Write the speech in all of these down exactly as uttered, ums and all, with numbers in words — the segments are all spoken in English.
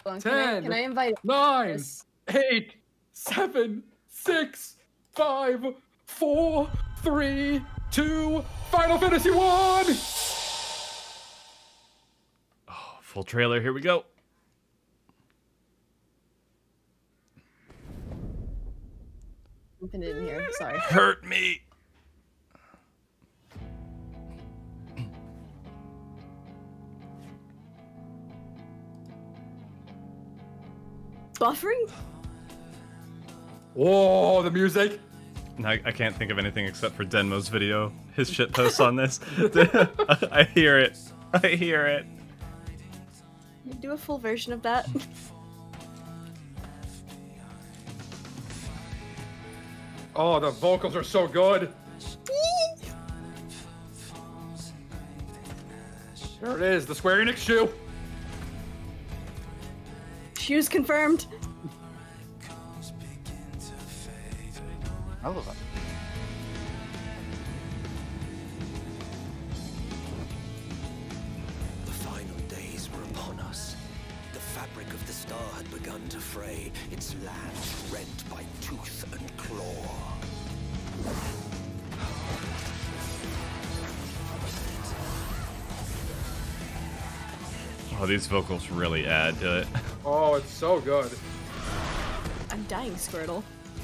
Can ten, I, can I invite nine, Chris? eight, seven, six, five, four, three, two, Final Fantasy one! Oh, full trailer, here we go. Something in here. Sorry. Hurt me. Buffering? Whoa, the music. I, I can't think of anything except for Denmo's video, his shit posts on this. I hear it. I hear it. Can you do a full version of that? Oh, the vocals are so good. There it is, the Square Enix shoe. Shoes confirmed. I love that. The final days were upon us. The fabric of the star had begun to fray, its land rent by tooth and claw. Oh, these vocals really add to it. Oh, it's so good. I'm dying, Squirtle.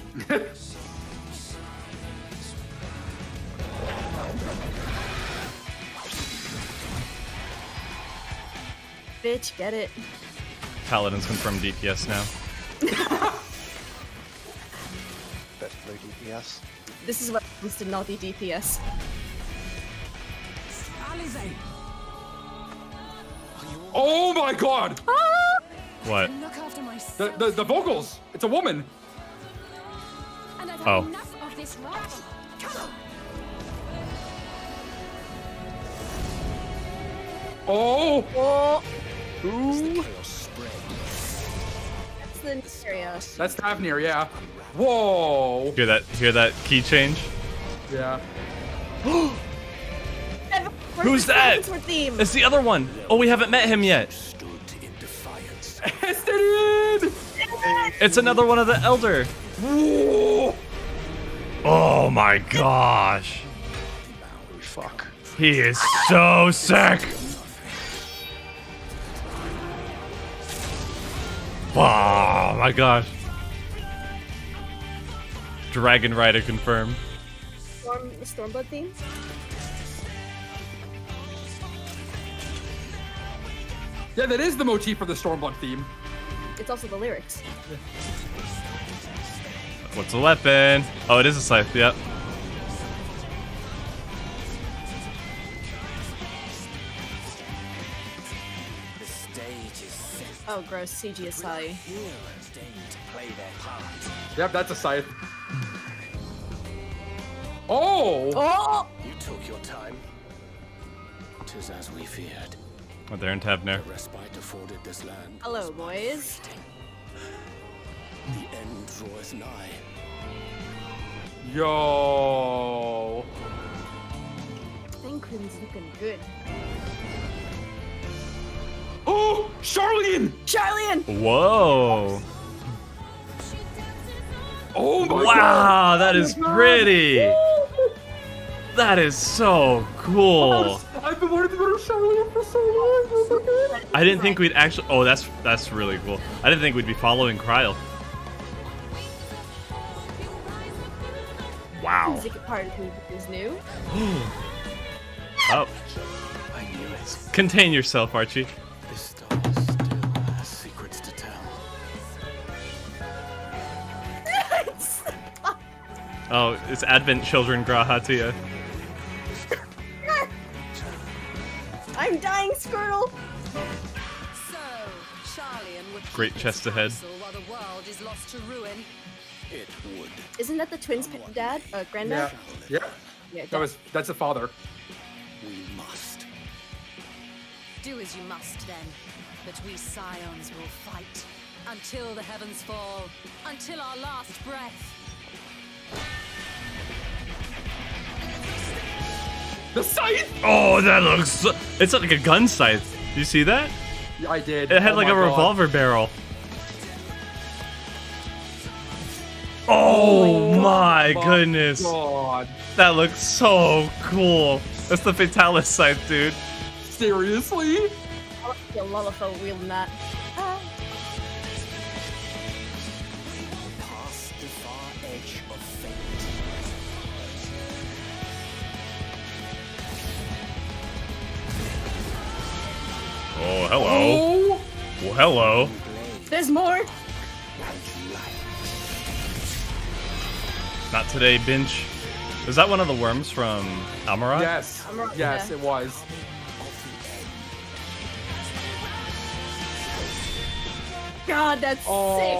Bitch, get it. Paladin's confirmed D P S now. Best blue D P S. This is what happens to naughty D P S. Alize. Oh my god! What? Look after my The, the, the vocals! It's a woman! And I've Oh. had enough of this rot. Come on. Oh! Oh, Ooh. Chaos spread. that's the Nerios. That's Tavnir, yeah. Whoa! Hear that? Hear that key change? Yeah. Who's that? Theme? It's the other one. Oh, we haven't met him yet. Stood in defiance. Estinian! It's another one of the Elder. Whoa! Oh my gosh. Fuck. He is so sick. Oh my gosh. Dragon Rider confirmed. Storm, the Stormblood theme? Yeah, that is the motif for the Stormblood theme. It's also the lyrics. What's a weapon? Oh, it is a scythe, yep. The stage is set. Oh, gross. C G S I. Heroes deign to play their part. Yep, that's a scythe. Oh! Oh! You took your time. 'Tis as we feared. Oh, they're in Tavner. The respite afforded this land. Hello, boys. The end draweth nigh. Yo! Thancred's looking good. Oh! Charlene! Charlian! Whoa. Oh my god! Wow, that is Oh my God. pretty. That is so cool. I've been wanting to go to Charlene for so long. Oh my god! I didn't think we'd actually. Oh, that's that's really cool. I didn't think we'd be following Kryle. Wow. Music part who is new. Oh, I knew it. contain yourself, Archie. This star still has secrets to tell. Oh, it's Advent Children Grahatia. I'm dying, Squirtle! So, Charlian would Great keep chest its ahead. counsel while the world is lost to ruin. It would. Isn't that the twins' pa- dad? Uh, Yeah. granddad? Yeah. Yeah, That dad. was that's the father. We must. Do as you must then, but we scions will fight until the heavens fall, until our last breath. The scythe! Oh, that looks. So, it's like a gun scythe. Do you see that? I did. It had Oh like my a God. revolver barrel. Oh, my goodness. God. That looks so cool. That's the Fatalis scythe, dude. Seriously? I like to see a Lullifel wielding that. Ah. Past the far edge of fate. Oh, hello. Oh. Well, hello. There's more. Not today, Binch. Is that one of the worms from Almarai? Yes. I'm right Yes, there. it was. God, that's sick.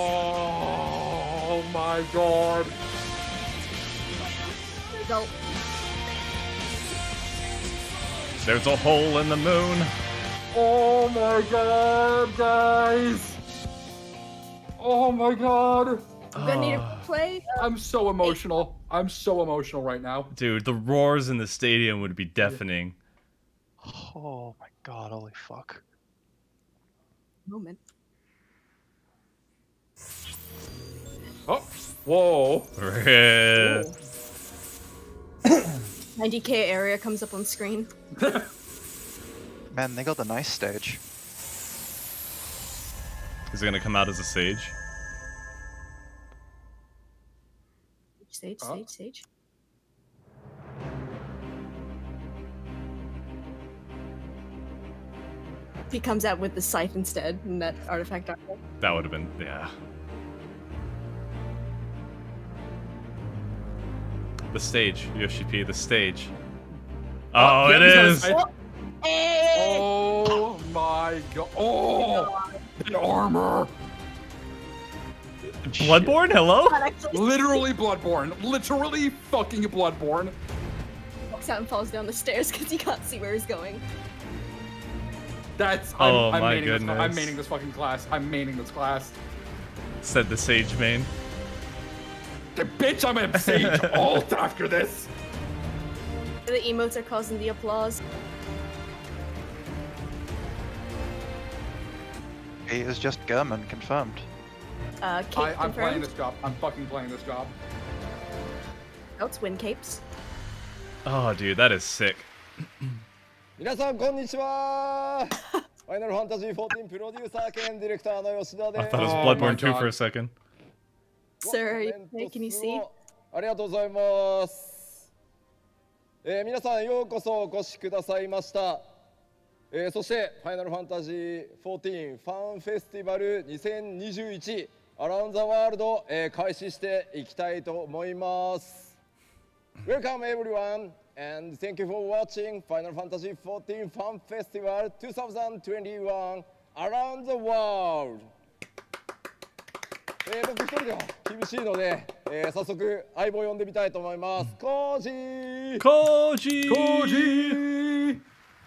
Oh my God. Result. There's a hole in the moon. Oh my God, guys. Oh my God. I'm gonna need a play. Uh, I'm so emotional. I'm so emotional right now. Dude, the roars in the stadium would be deafening. Oh my god, holy fuck. moment. Oh, whoa. Rip. ninety K area comes up on screen. Man, they got the nice stage. Is it gonna come out as a sage? Stage, Oh. stage, stage. He comes out with the scythe instead in that artifact armor. That would have been, yeah. The stage, Yoshi P, the stage. Oh, yeah, it he's got a is! scythe. Hey! Oh my God. Oh, the armor. Bloodborne, hello? God, actually Literally Bloodborne. Literally fucking Bloodborne. walks out and falls down the stairs because he can't see where he's going. That's. I'm, Oh I'm my maining This, I'm goodness. maining this fucking class. I'm maining this class. Said the sage main. The bitch, I'm gonna sage alt after this. The emotes are causing the applause. He is just German, confirmed. Uh, cape I, I'm playing confirmed. this job. I'm fucking playing this job. Scouts win capes. Oh, dude, that is sick. 皆さんこんにちは。ファイナルファンタジーフォーティーンプロデューサー兼ディレクターの吉田 I で thought it was Oh my Bloodborne two God. for a second. Sir, are you コメント okay? Can you す see? ごいありがとうございます。えー皆さんようこそお越しくださいました。えーそしてファイナルファンタジーフォーティーンファンフェスティバルにせんにじゅういちアラウンドザワールド、えー開始していきたいと思います。Welcome everyone and thank you for watching Final Fantasy フォーティーン Fan Festival にせんにじゅういち Around the World。えー、僕一人では厳しいので、えー、早速相棒呼んでみたいと思います。コージー Koji! Koji!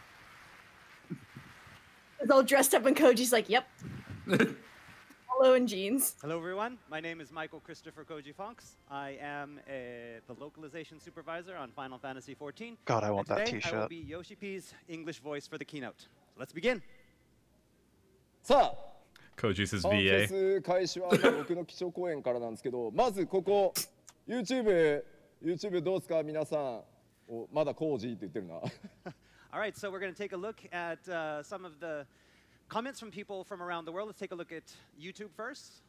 He's all dressed up and Koji's like, yep. Polo and jeans. Hello everyone, my name is Michael Christopher Koji Fonks. I am uh, the localization supervisor on Final Fantasy fourteen. God, I want and that today I will t-shirt. be Yoshi P's English voice for the keynote. Let's begin. さあ Koji's his ファンフェ V A. ス開始は僕の基調講演からなんですけど、まずここ YouTube YouTube どうですか皆さん。おまだコージーって言ってるな。 All right, so we're going to take a look at uh, some of the comments from people from around the world. Let's take a look at YouTube first.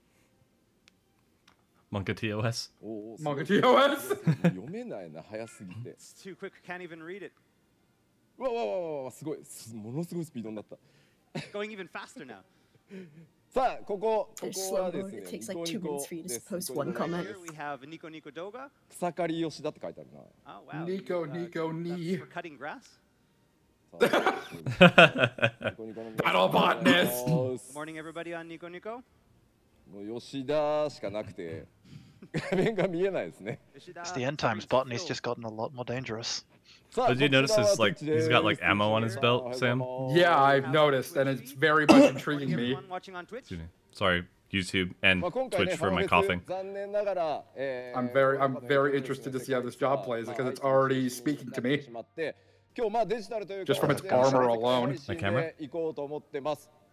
Monka T O S. おおす Monka ごい T O S. 読めないな早すぎて。 It's too quick, can't even read it. うわうわうわうわすごいすものすごいスピードになった。 Going even faster now. さあこここ There's こ slow はです mode. ね It takes ニ like コ two ニ minutes コ for you to です post ニコ one ニコ comment. Here we have Nico Nico Doga. 草刈り吉田って書いてあるな。 Oh wow. Nico, Uh, Nico, that's Ni. for cutting grass. さあニコニコの Battle botanist. Good morning everybody on Nico Nico. もう吉田しかなくて画面が見えないですね。 Ishida, It's the end times. Botany's just gotten a lot more dangerous. さあ Did you こちら notice は his, like, こっちです he's got, like, ammo on his belt, おはようござい Sam? ます Yeah, I've noticed, and it's very much intriguing Morning me. everyone watching on Twitch. Excuse me. Sorry, YouTube and まあ今回 Twitch ね、 for ファ my ンフェ coughing. ス残念ながら、えー I'm very- I'm very interested to see how this job plays, because it's already speaking to me. 今日まあデジタルという Just from its 形で armor alone. 配信で行こうと思ってます。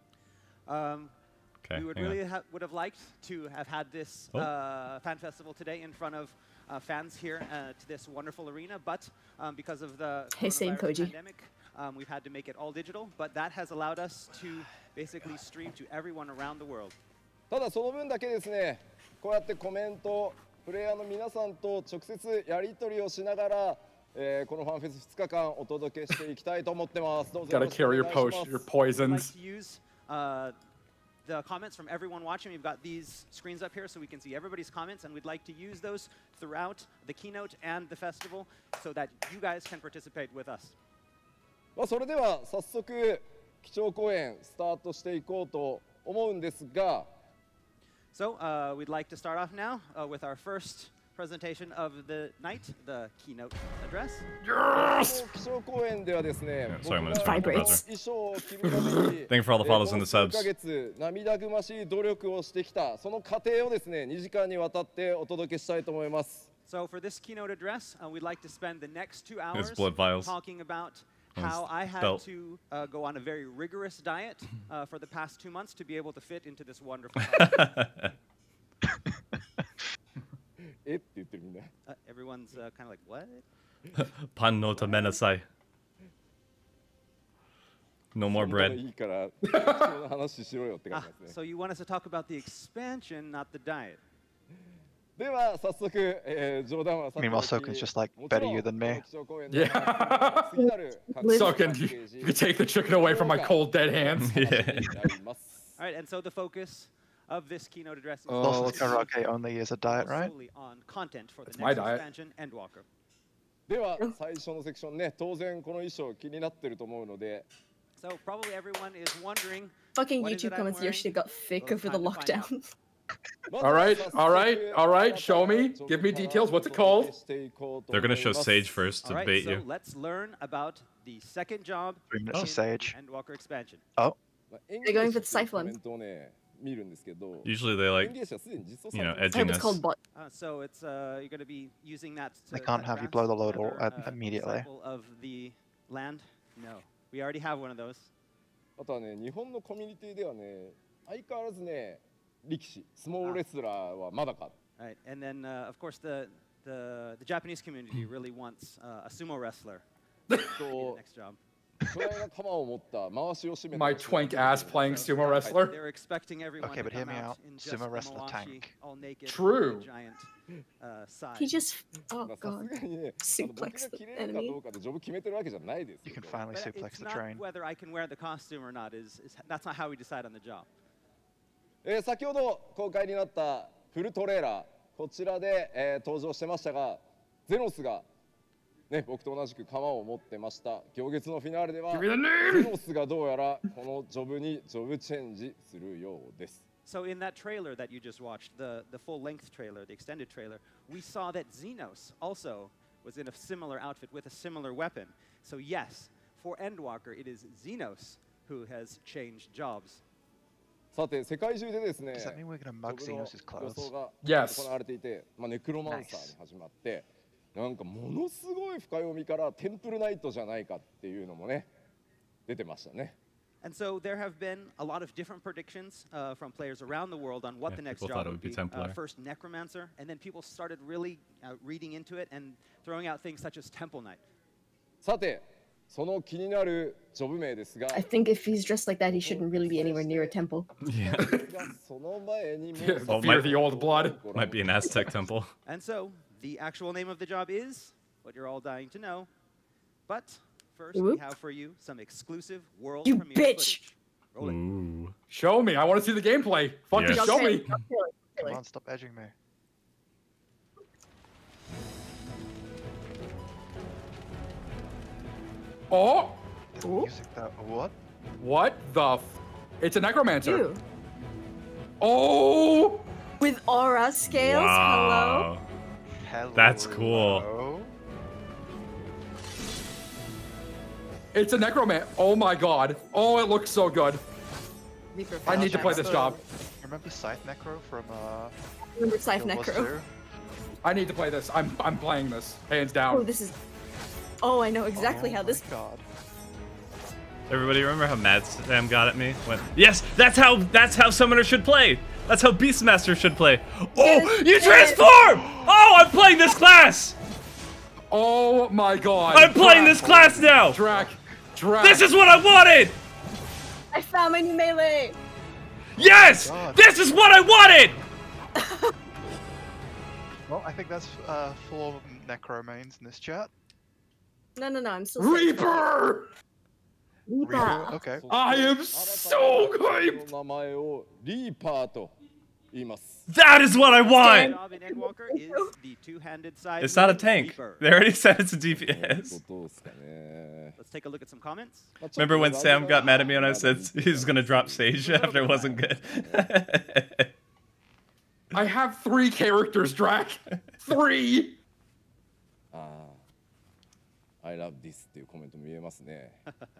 Um, Okay, we would hang on. really ha would have liked to have had this Oh. uh, fan festival today in front of uh, fans here uh, to this wonderful arena, but um, because of the Hey, same coronavirus Koji. pandemic, um, we've had to make it all digital. But that has allowed us to basically stream to everyone around the world. ただその分だけですね、こうやってコメント、プレイヤーの皆さんと直接やり取りをしながら、えー、このファンフェスふつかかんお届けしていきたいと思ってます。どうぞよ Gotta ろしくお carry 願 your いし potion, ま your す。 I'd like poisons. to use uh, the comments from everyone watching. We've got these screens up here so we can see everybody's comments, and we'd like to use those throughout the keynote and the festival so that you guys can participate with us. まあそれでは早速基調講演スタートしていこうと思うんですが、 So uh, we'd like to start off now uh, with our first presentation of the night, the keynote address. この基調講演ではですね、 Yeah, sorry, I'm 僕 gonna が start この with 衣装を着るために Thank you for all the follows えー and the この subs. 数ヶ月涙ぐましい努力をしてきたその過程をですねにじかんにわたってお届けしたいと思います。 So for this keynote address, uh, we'd like to spend the next two hours blood vials. talking about On his how I had belt. to uh, go on a very rigorous diet uh, for the past two months to be able to fit into this wonderful house. えって言ってるみんな。 uh, everyone's uh, kind of like, what? Pan no tamenasai. No more 本当 bread. にいいから基調の話しろよって感 Ah, じですね。 so you want us to talk about the expansion, not the diet. では早速、えー、冗談はさてお Meanwhile, き Soken's just like もちろ better ん you than me. この基調講演では次なる各 Live- So パ can ッ you, ケージ you can take the chicken away from my cold dead hands? 話していきたいます All right, and so the focus of this keynote address is Oh, Dawson's let's see. Karaoke only is a diet, right? solely on content for the That's my next diet. expansion, Endwalker. では最初のセクションね当然この衣装気になってると思うので So probably everyone is wondering. Fucking What is YouTube it I'm comments wearing? Yoshida got thick Well, it's over the time to find out. lockdown. All right, all right, all right, show me. Give me details. What's it called? They're gonna show Sage first to All right, bait so you. let's learn about the second job Three minutes in of Sage. the Endwalker expansion. Oh, まあ演 They're going 技 for the 者っていうコ Cypher. メントをね見るんですけど Usually they 演 like, 技者すでに実装 you know, されて I ま hope edging す it's us. called bot. Uh, so it's uh, you're going to be using that. To They can't cut have you grass. blow the load all Another, at- uh, immediately. disciple of the land? No, we already have one of those. あとはね日本のコミュニティではね相変わらずね力士相撲レスラーはまだか Right, and then uh, of course the, the the Japanese community really wants uh, a sumo wrestler to be the と next job. 巨大な鎌を持った回しを締めた My twink ass playing sumo wrestler. They're expecting everyone Okay, to but hear come me out out. in just Sumo the wrestler Mawashi, tank. all naked, True. with a giant uh, side. He just. Oh まあさ god. すがにねあの僕 Suplex が the 着れるか enemy. どうかでジョブ決めてるわけじゃないです you け can ど finally But suplex it's the not train. whether I can wear the costume or not. Is, is that's not how we decide on the job. えー先ほど公開になったフルトレーラーこちらで、えー登場してましたがゼノスが、ね、僕と同じく鎌を持ってました行月のフィナーレでは Give me the ゼ name. ノスがどうやらこのジョブにジョブチェンジするようです So in that trailer that you just watched, the, the full-length trailer, the extended trailer, we saw that Xenos also was in a similar outfit with a similar weapon. So yes, for Endwalker, it is Xenos who has changed jobs. さて世界中でですね Does that mean we're gonna ジ mug ョブの Xenos' 予想 clothes? が Yes. 行われていて、まあ、ネクロマンサーに始まってなんかものすごい深読みからテンプルナイトじゃないかっていうのもね出てましたね And so there have been a lot of different predictions uh, from players around the world on what Yeah, the next people job thought it would would be be. Templar. Uh, first Necromancer, and then people started really uh, reading into it and throwing out things such as Temple Knight. さてその気になるジョブ名ですが I think if he's dressed like that, he shouldn't really be anywhere near a temple. Yeah. その前にも Yeah, Oh, fear my- the old blood. Might be an Aztec temple. And so the actual name of the job is what you're all dying to know. But first, we Whoop. have for you some exclusive world You premiere bitch. footage. Roll it. Ooh. Show me. I want to see the gameplay. Fucking Yes. show me. Come on, stop edging me. Oh, The Ooh. music that what? what the? F it's a necromancer. You. Oh, With aura scales. Hello. Wow. Hello. That's cool. it's a necroman. Oh my god. Oh, it looks so good. I need to play this job. Remember Scythe Necro from uh Remember Scythe Guild Wars Necro. two? I need to play this. I'm I'm playing this hands Oh, down. this is. Oh, I know exactly Oh how my this. God. Everybody remember how mad Sam got at me? When yes, that's how that's how Summoner should play. That's how Beastmaster should play. Oh, you transform! Oh, I'm playing this class. Oh my god. I'm playing Drac. this class now. Drac. Drac. This is what I wanted. I found my new melee. Yes, God. this is what I wanted. Well, I think that's uh, four Necro mains in this chat. No, no, no. I'm still. Reaper. Reaper. Reaper, okay. I am so こ hyped. の名前をリーパーと言います。 That is what I The want. job in Endwalker is the two-handed side. It's not a with tank. Reaper. They already said it's a D P ど S. うですかね。 Let's take a look at some comments. Remember when Sam got mad at me when I said he was gonna drop Sage after it wasn't good? I have three characters, Drac. Three. ああ、I love this っていうコメント見えますね。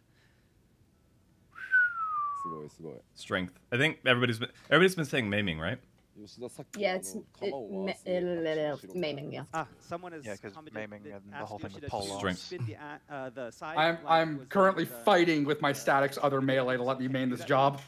すごいすごい。 Strength. I think everybody's been everybody's been saying maiming, right? 吉田さっき Yeah, it's あの it, 釜を ma- 回す後ろ uh, maiming, yeah. Ah, someone has Yeah, 'cause commented maiming that and the asked whole thing with Yoshida to pole Strength. spin the, a- uh, the side I'm like I'm was currently the- fighting with my Statics other melee to let me main this job.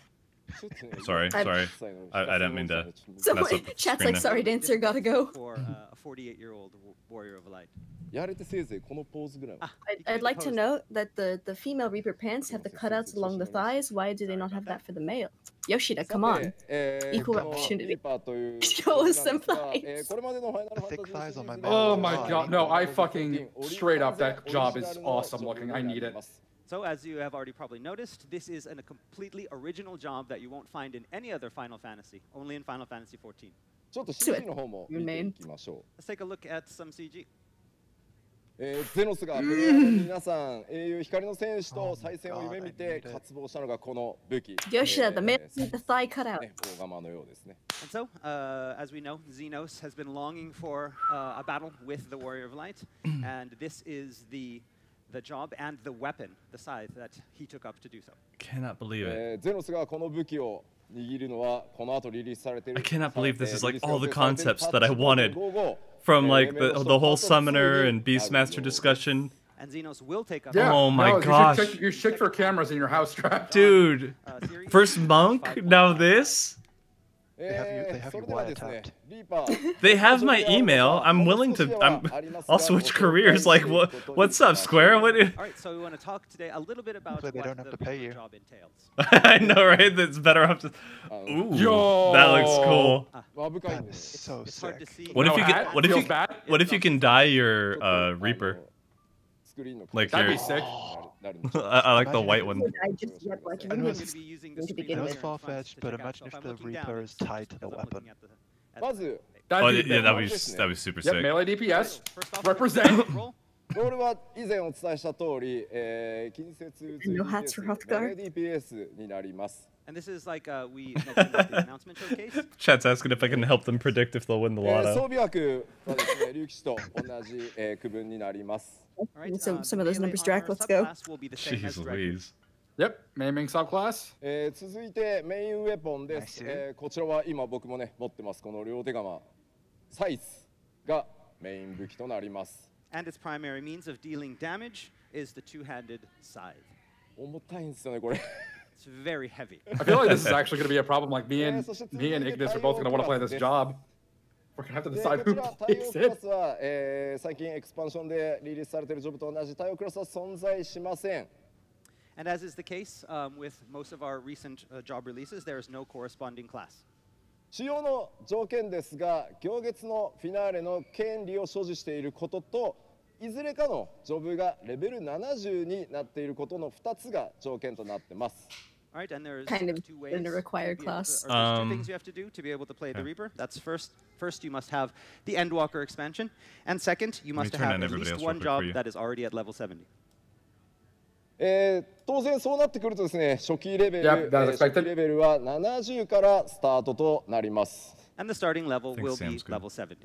Sorry, I'm- sorry. I, I didn't mean to. So Mess up chat's screen like, there. sorry, dancer, gotta go. For uh, a forty-eight-year-old w- warrior of light. やれてせいぜいこのポーズぐらいは。 Ah, I'd, you can I'd like to pose. note that the, the female Reaper pants have the cutouts along the thighs. Why do they not have that for the male? Yoshida, come さ on. てえー Equal この opportunity. リーパーという Show us some なんですが thighs. えーこれまでのファイナルファンタジー Thick thighs on my シリーズ man. で Oh は my はい god, no, I fucking オリジ straight up ナル that job オリ is ジナルの awesome ジョブ looking. に I な need り it. ます So, as you have already probably noticed, this is an, a completely original job that you won't find in any other Final Fantasy, only in Final Fantasy fourteen. ちょっと シージー の方も見ていきましょう Let's take a look at some C G. えーゼノスがプレイヤーの皆さん英雄光の戦士と再戦を夢見て渇望したのがこの武器 Yoshida, the え male ー with the thigh cutout. ね大釜のようですね And so, uh, as we know, Xenos has been longing for uh, a battle with the Warrior of Light, and this is the the job and the weapon, the scythe, that he took up to do so. Cannot believe it. えーゼノスがこの武器を握るのはこの後リリースされている I cannot believe this is like えー all the リリースされている concepts that I wanted タッチごじゅうご From えー like メ the ロショ the whole パートツー summoner に and Beastmaster あるようです discussion. And Xenos will take up. Yeah. Oh my no, gosh. You should, check, you should check for cameras in your house, Drac. Dude, Uh, series first five monk, point now one. this. They have you- they えー have そ you れではですね wiretapped. リーパー They have my email. I'm willing to. I'm. I'll switch careers. Like what? What's up, Square? What? All right, so we want to talk today a little bit about Hopefully they what don't have the to pay Reaper you. job entails. I know, right? That's better off to. Ooh, Yo. that looks cool. まあ深い That で is す so It's hard to sick. see. What if No you hat? get? What if Feels you? bad? What if you can dye your ちょっと uh あの Reaper? スクリーンの Like That'd your. be sick. なるんですよ I, I like the white one. I just yet like I know We're it's- going to be using to the begin screen with. here It's in front far-fetched, to but check out. imagine So if I'm the looking down, Reaper it's is tied to because the I'm weapon. looking at the- at ま the- ず That'd Oh be yeah, big. that'd be that'd be super Yep, sick. melee D P S. First off, Represent. roll. ロールは以前お伝えした通り、えー、近接 No hats for Hrothgar. ディーピーエス になります And this is like uh, we mentioned at the announcement showcase. Chat's asking if I can help them predict if they'll win the えー、装 lotto. 備枠はですね、竜騎士と同じ、えー、区分になります。 All right, Some- uh, some the of those melee numbers, Drac, armor let's go. subclass will be the same as Jeez Dread. Louise. Yep, maiming subclass. えー、続いてメインウェポンです、 Nice. えー。こちらは今僕もね持ってますこの両手釜サイズがメイン武器となります。 And its primary means of dealing damage is the two-handed scythe. 重たいんですよねこれ。 It's very heavy. I feel like this is actually going to be a problem. Like me and Yeah, so should me and we Ignis are tie both going to want to your play this class? job. We're going to have to で decide こ who ちら太 plays 陽クラ it. スは、えー、最近エクスパンションでリリースされているジョブと同じ太陽クラスは存在しません。 And as is the case um, with most of our recent uh, job releases, there is no corresponding class. 主要の条件ですが、行月のフィナーレの権利を所持していることと、いずれかのジョブがレベルななじゅうになっていることのふたつが条件となってます。 All right, and there's Kind of two ways in a to required be able to- class. or there's two Um, things you have to do to be able to play the okay. Reaper. That's first. First, you must have the Endwalker expansion, and second, you Let me must turn have on at everybody least else real one quick job for you. that is already at level seventy. えー、当然そうなってくるとですね、初期レベル、 Yep, え that's ー初 expected. 期レベルはななじゅうからスタートとなります。 And the starting level think will be Sam's good. level seventy.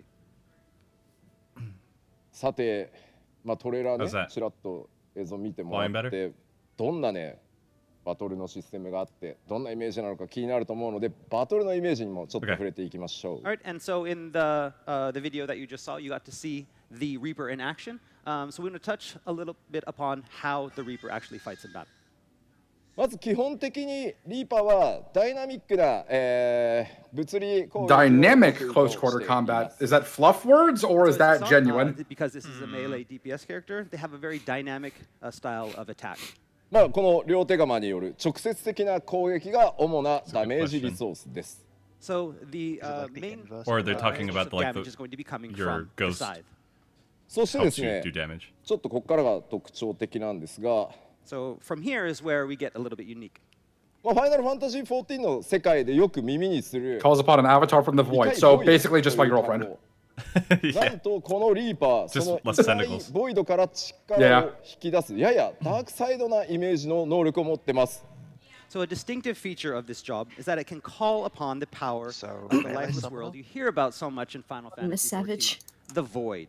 さて、まあ、トレーラ How's ーね that?、 ちらっと映像見ても Volume らっ better? て、どんなね、バトルのシステムがあって、どんなイメージなのか気になると思うので、バトルのイメージにもちょっと Okay. 触れていきましょう。 All right, and so in the uh, the video that you just saw, you got to see the Reaper in action. Um, so we're going to touch a little bit upon how the Reaper actually fights in battle. まず基本的にリーパーはダイナミックな、えー、物理攻撃を Dynamic 得意 close と quarter しています combat. Is that fluff words or is So it's that not, genuine? uh, because this is a melee D P S character, they have a very dynamic uh, style of attack. まあこの両手釜による直接的な攻撃が主なダメージリソースです。 So the Is it uh, like the main inverse Or of they're that? talking about of like damage the is going to be coming your from the ghost side. そしてで helps す you ね do damage. ちょっとここからが特徴的なんですが、 So from here is where we get a little bit unique. まあ、ファイナルファンタジーフォーティーンの世界でよく耳にする Calls upon an avatar from the 理 void. 解 So ボイド basically just my という単 girlfriend. 語 yeah. なんとこのリーパー Just その less 異界 tentacles. ボイドから力を引き出すややダークサイドなイメージの能力を持ってます。 So a distinctive feature of this job is that it can call upon the power So, of the melee lifeless summoner? world you hear about so much in Final Miss Fantasy fourteen, Savage. the Void.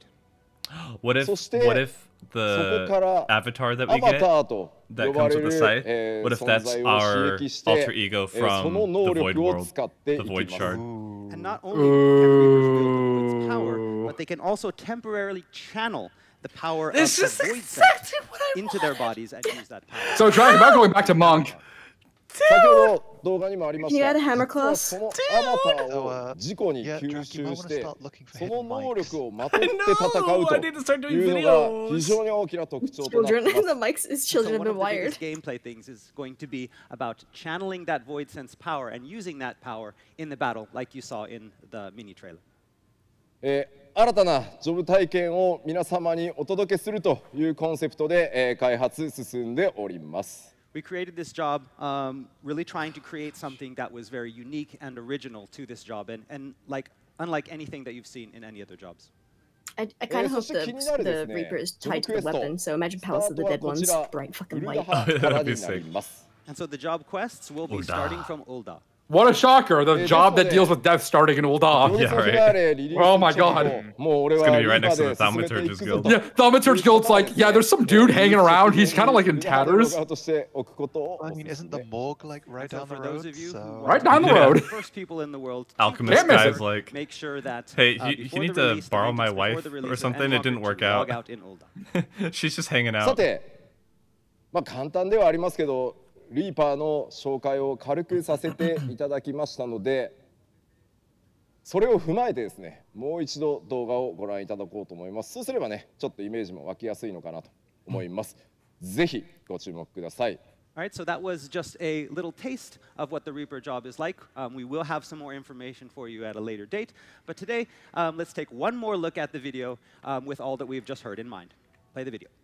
What if そして what if そこか the ら avatar that ア we バ get ターと that 呼ば comes れ with the る scythe? えー What if 存 that's 在を our 刺激して alter ego えーそ from の the 能 Void 力を World, 使ってい the き Void ます Shard? And not only can Reapers wield the Void's power, but they can also temporarily channel the power This of is the Void exactly Sense what I into their bodies and use that power. So Dragon, about going back to Monk. 先ほど動画にもありまし Can you た add a hammer 実は class? そのアバター So, を uh, 事故に yeah, 吸 Jack, you 収 might し want to て start looking for そ hidden の能 mics. 力をまとって戦う know, I need to start と doing いうのが videos. 非常に大きな特徴となって Children. いま The す mics is So children one have of been the wired. biggest gameplay things is going to be about channeling that Void Sense power and using that power in the battle, like you saw in the mini trailer. えー新たなジョブ体験を皆様にお届けするというコンセプトで、えー開発進んでおります。 We created this job um, really trying to create something that was very unique and original to this job, and, and like unlike anything that you've seen in any other jobs. I, I kind of Eh, hope そして気になる the, です the ね Reaper is ジョブ tied ク to エ the スト weapon, so imagine スタ Palace ー of ト the は Dead こち ones, ら bright fucking ウルダ white. ハ Oh, から that'd be になり sick. ます。 And so the job quests will be Ul'dah. starting from Ul'dah. What a shocker! The Eh, job this that deals one, with death starting in Ul'dah. Yeah, ロ right. リソフィナーレリリース Oh my 直後 God. もう俺 It's は gonna be リ right ーパ next ー to the で進めてい Thaumaturge's くぞ Guild. と Yeah, Thaumaturge Guild's like, yeah, there's some dude hanging around. He's kind of like in ウルダハでロ tatters. グアウトしておくことを I お mean, 勧 isn't the め morgue like right So down the for those road? of you who So want Right to down the be Yeah. road. the first people in the world to Alchemist Can't miss guy's it. like, make sure that hey, uh, you, before you need the to release, borrow the my night before wife the or release of something. It didn't Endwalker work to log out. out in Ul'dah. She's just hanging さ out. て、まあ簡単ではありますけど、リーパーの紹介を軽くさせていただきましたので、それを踏まえてですね、もう一度動画をご覧いただこうと思います。そうすればね、ちょっとイメージも湧きやすいのかなと思います。ぜひご注目ください。 All right, so that was just a little taste of what the Reaper job is like. Um, we will have some more information for you at a later date. But today, um, let's take one more look at the video um, with all that we've just heard in mind. Play the video.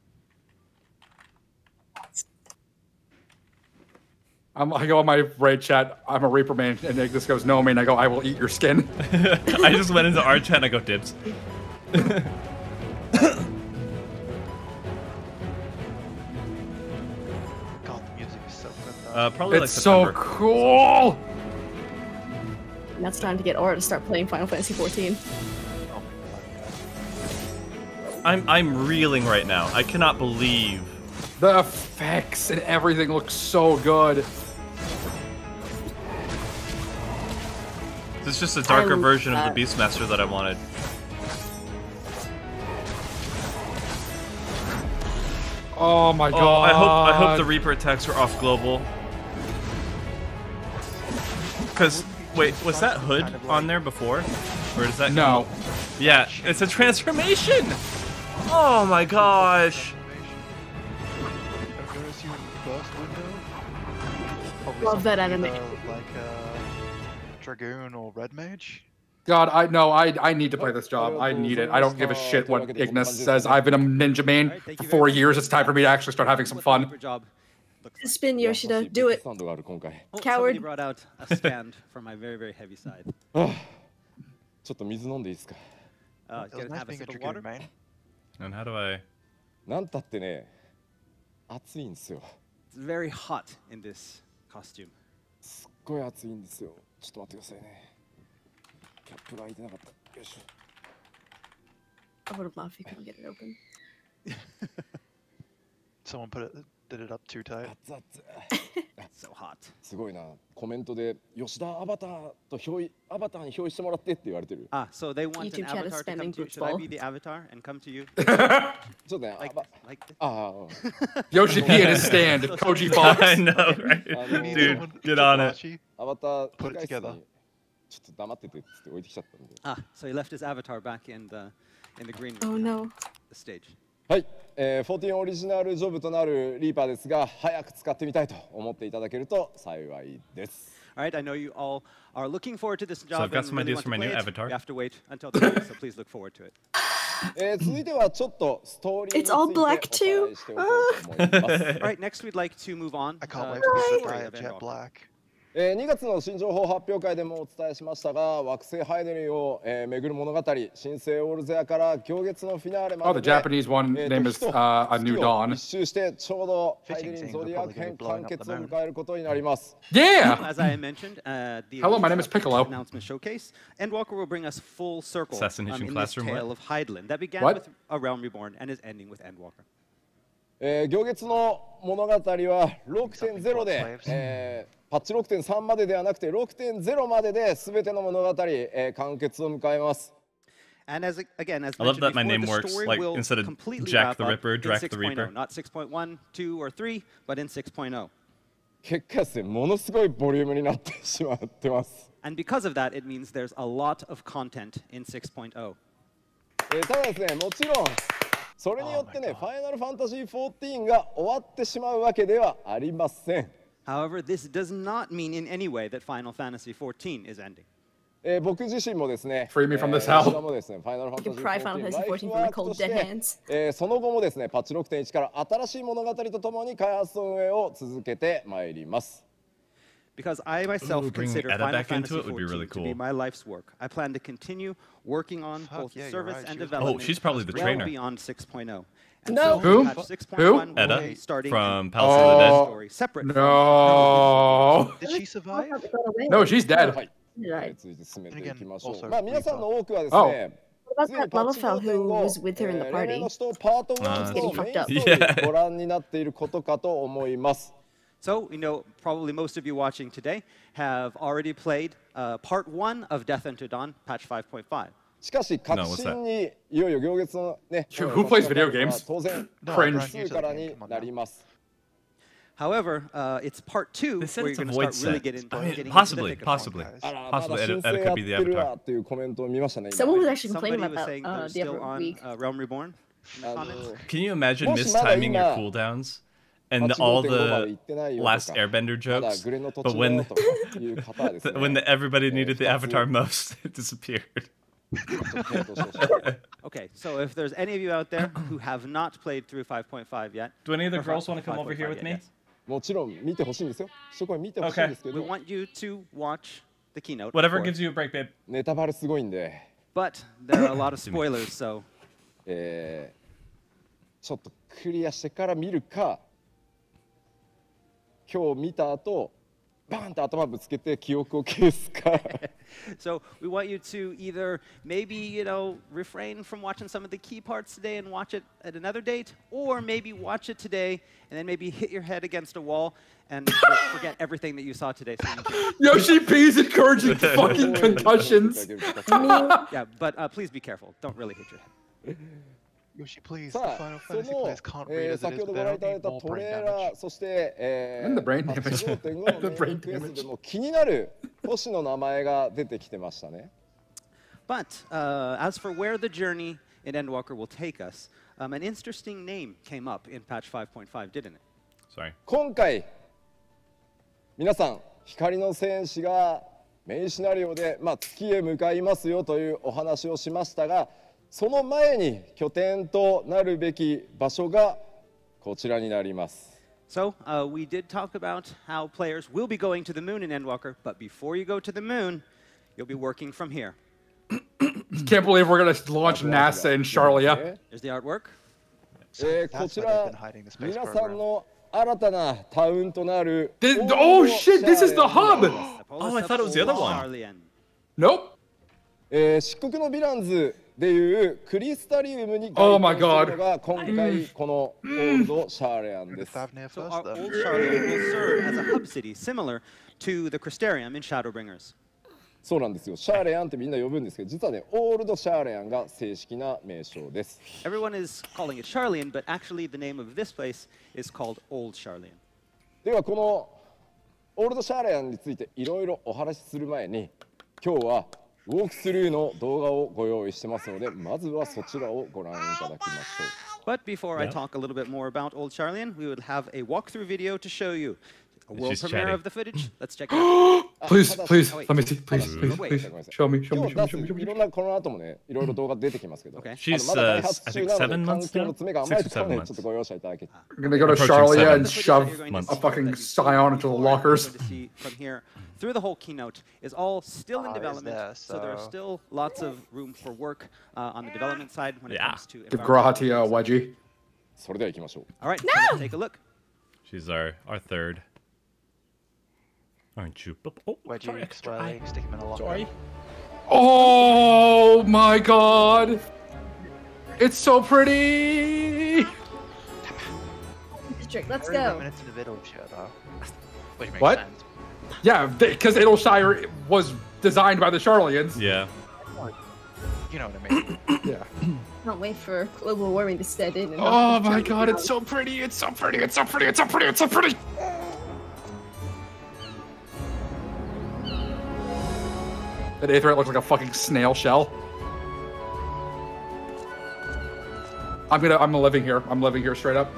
I'm, I go on my raid chat, I'm a Reaper man, and Ignis goes, no, man. I go, I will eat your skin. I just went into our chat and I go dibs. God, the music is so good. Though. Uh, probably like It's so September. cool. Now it's time to get Aura to start playing Final Fantasy fourteen. Oh my God. I'm I'm reeling right now. I cannot believe. The effects and everything looks so good. This is just a darker I- version uh, of the Beastmaster that I wanted. Oh my Oh, god. I hope I hope the Reaper attacks are off global. Cause wait, was that hood on there before, or is that No. Yeah, it's a transformation. Oh my gosh. Whereas you burst window? Probably Love that something animation. either Like uh, Dragoon or Red Mage. God, I no, I I need to play this job. I need it. I don't give a shit what Ignis says. I've been a ninja main Alright, thank for you four very much. years. It's time for me to actually start having some What the fun. Reaper job looks like. Spin Yoshida, do it. スタンドがある今回。 Oh, Coward. somebody brought out a stand for my very, very heavy side. ちょっと水飲んでいいですか。 Uh, It was gonna nice have a being a sip of Dragoon water. main. And how do I? なんたってね、暑いんですよ。 It's very hot in this costume. すっごい暑いんですよ。ちょっと待ってくださいね。キャップが開いてなかった。よいしょ。 I would have laughed if you couldn't get it open. Someone put it, did it up too tight. 熱々。 So hot. すごいな。コメントで吉田アバターと表アバターに表示してもらってって言われてる。 Ah, so they want an YouTube chat is avatar to come spamming to. Should I Blitzball. be the avatar and come to you? ちょっとね、 Like あば this? Like this? ああ、 Yoshi P in his stand. Koji Fox. I know, right? need Dude, someone get to on it. Archie. アバター Put it 控室 together. にちょっと黙っててっつって置いてきちゃったんで。 Ah, so he left his avatar back in the in the green room. Oh no. The stage. はい、えー、フォーティーンオリジナルジョブとなるリーパーですが、早く使ってみたいと思っていただけると幸いです。 All right, I know you all are looking forward to this job. I've got and some really ideas want for my to play new it. avatar. You have to wait until the end, so please look forward to it. えー、続いてはちょっとストーリーについ It's all てお black さら too. いしておこうと思います。 All right, next we'd like to move on. I can't uh, wait to for the this to story die of at Jet Endwalker. Black. えー、にがつの新情報発表会でもお伝えしましたが、惑星ハイデリンを、えー、巡る物語、新生オールゼアから行月のフィナーレま Oh, で the Japanese one えーと name is 火と uh, A New 月を Dawn. 一周してちょうどハイデ Fishing リン things ゾ are ディア probably ク gonna 編 be blowing 完 up 結 the を moon. 迎えることになります。 Yeah. As I mentioned, uh, the Hello, my name is Ubisoft Piccolo. announcement showcase, Endwalker will bring us full circle um, Assassination in this Classroom, what? tale of Hydaelyn that began What? with A Realm Reborn and is ending with Endwalker. えー、行月の物語は ろくてんゼロ で、えー、パッチ ろくてんさん までではなくて ろくてんゼロ までで全ての物語、えー、完結を迎えます。 And as again, as I love mentioned that my before, name the works, story like, will instead of completely Jack wrap the up Ripper, in Drac the 6.0, Reaper. not six point one, two, or three, but in six point oh. 結果ですね、ものすごいボリュームになってしまってます。 And because of that, it means there's a lot of content in six point oh. えー、ただですね、もちろんそれによってね、ファイナルファンタジーフォーティーンが終わってしまうわけではありません。 However, this does not mean in any way that Final Fantasy fourteen is ending. えー、僕自身もですね、 Free me from this えー hell. こちらもですね、ファイナルファンタジ You ー can pry Final フォーティーン Fantasy ライフ fourteen ワ from ークと cold して dead hands. えーその後もですね、パッチ ろくてんいち から新しい物語とともに開発と運営を続けてまいります。 Because I myself Ooh, bringing consider Edda Final back into Fantasy it would be really fourteen to be cool. my life's work. I plan to continue working on Fuck both yeah, you're service right, and she was- development. Oh, she's probably the well trainer. beyond six point oh. And No. so Who? patch six point one will Edda be starting from a Palace of the Dead. Oh, story separate from No. Did she survive? No, she's は dead. い、 Right. 続いて進めていきましょ And again, う。 also まあ皆さんの多くはです Oh. ね、 What す about でに that パッチ Lalafell ごてん who ご was with her in the えー例年 party? の使徒パートワン Uh, の getting メイン fucked up. ストーリーをご覧になっていることかと思います。 So, you know, probably most of you watching today have already played uh, part one of Death Unto Dawn, patch five point five. しかし、確 No, what's 信にいよいよ行月のね、 Who- who plays video は games? 当然、 No, Cringe. brand new に to か the ら game. に Come on な now. ります。 However, uh, it's part two They said where it's you're a going void to start really set. get into, I mean, getting possibly, into the thick of possibly. things. あら、ま Possibly だ Edda, 申請 Edda や could っ be て the る avatar. わっていうコメントを見ましたね。今 Someone was actually Somebody complaining was about saying that uh, they're the still other on week. uh, Realm Reborn in the あの comments. Can you imagine もしまだ mistiming your 今 cooldowns パッ and チ all ごてんご まで the 行ってないよと last か、 Airbender まだ jokes, グレの途 but 中だ when よとかいう方はですね、 when the, everybody needed the えーふたつ avatar most, it disappeared. ちょっと検討してほしい。 Okay, so if there's any of you out there who have not played through five point five yet, Do any of the or girls fi- want to come over here with five point five me? yet, yes. もちろん見てほしいんですよ。そこに見てほしいんですけ We ど、 want you to watch the keynote. of Whatever course. gives you a break, babe. ネタバレすごいんで、 But there are a lot of spoilers, so えーちょっとクリアしてから見るか、今日見た後、バーンと頭ぶつけて記憶を消すか。 so we want you to either maybe you know refrain from watching some of the key parts today and watch it at another date, or maybe watch it today and then maybe hit your head against a wall and forget everything that you saw today. So you can- Yoshi P's encouraging fucking concussions. yeah, but uh, please be careful. Don't really hit your head. Yoshi, please. The さあ Final そ Fantasy の players can't え read ー as it 先 is, ほど but ご they 覧い don't ただい need た more ト brain レー damage. ラー、そして、え And the brain パッチ damage. ごてんご の The メイ brain ンクエスト damage. でも気になる都市の名前が出てきてましたね。 But uh, as for where the journey in Endwalker will take us, um, an interesting name came up in patch five point five, didn't it? Sorry. 今回皆さん光の戦士がメインシナリオで、まあ、月へ向かいますよというお話をしましたが、その前に拠点となるべき場所がこちらになります。 So uh, we did talk about how players will be going to the moon in Endwalker, but before you go to the moon, you'll be working from here. Can't believe we're gonna launch NASA in Charlia. There's the artwork. えーこ That's ち where they've ら been hiding the space 皆さん program. の新たなタウンとなる This- oh shit, this is the hub! Oh, I thought it was the other one. Charlian. Nope. えー漆黒のヴィランズでいうクリスタリウムに Oh 該 my 当す God. るのが今回このオールドシャーレアンです。 Favnir So first our then. old Charlotte will serve as a hub city, similar to the Crystarium in Shadowbringers. そうなんですよ。シャーレアンってみんな呼ぶんですけど、実はね、オールドシャーレアンが正式な名称です。 Everyone is calling it Sharlayan, but actually the name of this place is called Old Sharlayan. ではこのオールドシャーレアンについていろいろお話しする前に、今日はウォークスルーの動画をご用意してますので、まずはそちらをご覧いただきましょう。 But before I Yeah. talk a little bit more about Old Sharlayan, we would have a walkthrough video to show you. A world She's premiere chatting. of the footage. Let's check it out. Please, please, Oh, wait. let me see. Please, Oh, please, wait. please. Show me, show 今 me, 日 show me, 出 show me, す show いろ me. んなこの後もね、いろいろ動画出てきますけど、 Okay. あの She's まだ開 uh, 発 I 中 think なの seven で、環 months 境 now. の詰めが甘い Six と or ころ seven ね、ちょっと months. ご容赦いただき。 I'm gonna go to Approaching Charlia seven. and shove You're going to months. a see fucking that you- scion into the what lockers. you're going to see from here through the whole keynote is all still in Oh, is development. there? So there are So- still lots of room for work uh, on the development side when it Yeah. comes to Give environmental Grahatia a issues. wedgie. それでは行きましょう。 All right, so let's take a look. She's our our third. Aren't you? Oh, Wedgie, sorry, swirling, stick him in a locker. sorry. Oh my god! It's so pretty! District, let's Very go. minutes in the middle, sure, though. Which makes What? sense. Yeah, because Edelshire was designed by the Charlians. Yeah. You know what I mean. Yeah. Can't wait for global warming to set in. And Oh my god, it's so pretty, it's so pretty, it's so pretty, it's so pretty, it's so pretty! That Aetherite looks like a fucking snail shell. I'm gonna, I'm living here. I'm living here straight up.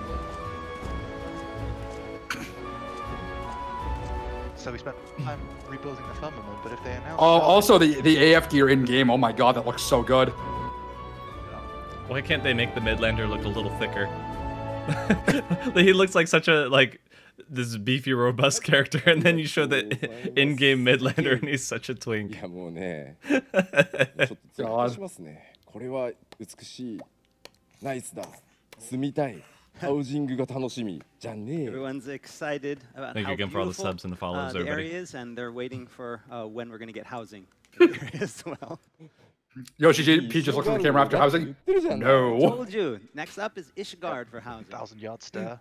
So we spent time rebuilding the firmament, but if they announce... Oh, also the, the A F gear in game, oh my god, that looks so good. Why can't they make the Midlander look a little thicker? He looks like such a like this beefy, robust character, and then you show the in-game Midlander, and he's such a い twink. やもうね、ちょっと絶叫しますね。これは美しい、ナイスだ、住みたい、ハウジングが楽しみじゃねえ。 Everyone's excited about Thank you how again for all the beautiful subs and the follows, uh, the everybody. area is, and they're waiting for uh, when we're going to get housing in the area as well. Yoshi G- P just looks at the camera after housing. 言ってるじゃん。 No. Told you. Next up is Ishgard for housing. Thousand yard stare.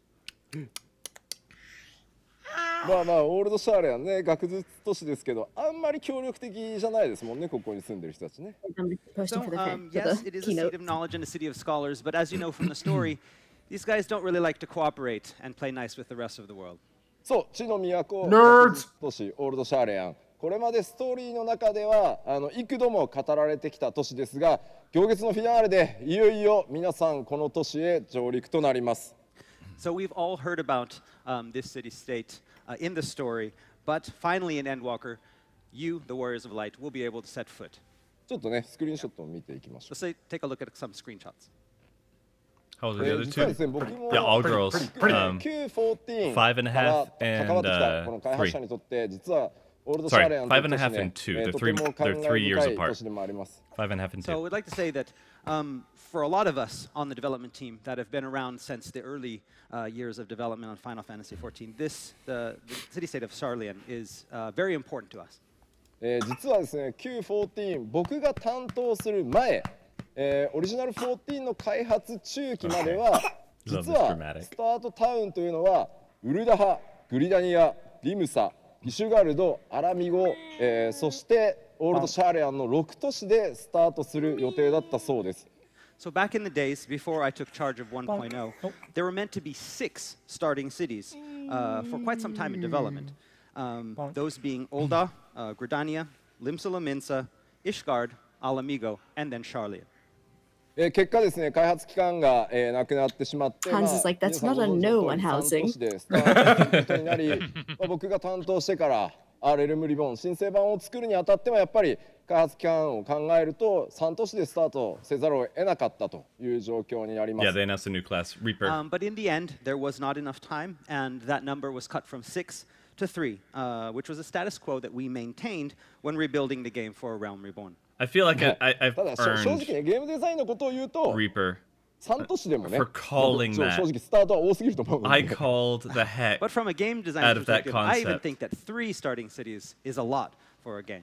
まあまあオールドシャーレアンね、学術都市ですけど、あんまり協力的じゃないですもんね、ここに住んでる人たちね。 I'm posting So, for the, um, for yes, the it is a keynote. seat of knowledge and a city of scholars, but as you know from the story, these guys don't really like to cooperate and play nice with the rest of the world. そう、地の都、 Nerds 学術都市オールドシャーレアン。これまでストーリーの中ではあの幾度も語られてきた都市ですが、行月のフィナーレでいよいよ皆さんこの都市へ上陸となります。 So we've all heard about um, this city-state uh, in the story, but finally in Endwalker, you, the Warriors of Light, will be able to set foot. ちょっとね、スクリーンショットを見ていきましょ Let's say, take a look at some screenshots. How old う。 are the え other ー実はですね、 two? 僕も Yeah, all girls. Um, キューフォーティーン five and a から half 関わってきた and, この uh, 開発者にとって実はオールドシャー Sorry, レアン five と and いう a 都市 half ね and two. えー They're とて three. も感 They're 慨 three years 深い apart. 都市でもあります。 Five and a half and So two. we'd like to say that um, for a lot of us on the development team that have been around since the early uh, years of development on Final Fantasy fourteen, this, the, the city-state of Sharlayan, is uh, very important to us. えー実はですね キューフォーティーン 僕が担当する前、えーオリジナルフォーティーンの開発中期までは Love 実 this は dramatic. スタートタウンというのはウルダハ、グリダニア、リムサ、ギシュガルド、アラミゴ、えーそしてオールドシャーレアンのろく都市でスタートする予定だったそうです。 So back in the days before I took charge of one point oh, there were meant to be six starting cities uh, for quite some time in development. Um, those being Ul'dah, uh, Gridania, Limsa Lominsa, Ishgard, Alamigo, and then Sharlayan. えー結果ですね開発期間が、えーなくなってしまって、 Hans is like, "That's not a no on housing." さん都市でスタートすることになり、まあ僕が担当してから アールエルエム リボン申請版を作るにあたってはやっぱり開発期間を考えるとさん都市でスタートせざるを得なかったという状況になりま Yeah, す。 they announced a new class, Reaper. Um, but in the end, there was not enough time, and that number was cut from six to three, uh, which was a status quo that we maintained when rebuilding the game for Realm Reborn. I feel like I, I, I've ただしょ正直 earned ねゲームデザインのことを言うと Reaper. さん都市でもね For calling まあ that. 正直スタートは多すぎると思うの I で called the heck But from a game design out of that perspective, I even concept. think that three starting cities is a lot for a game.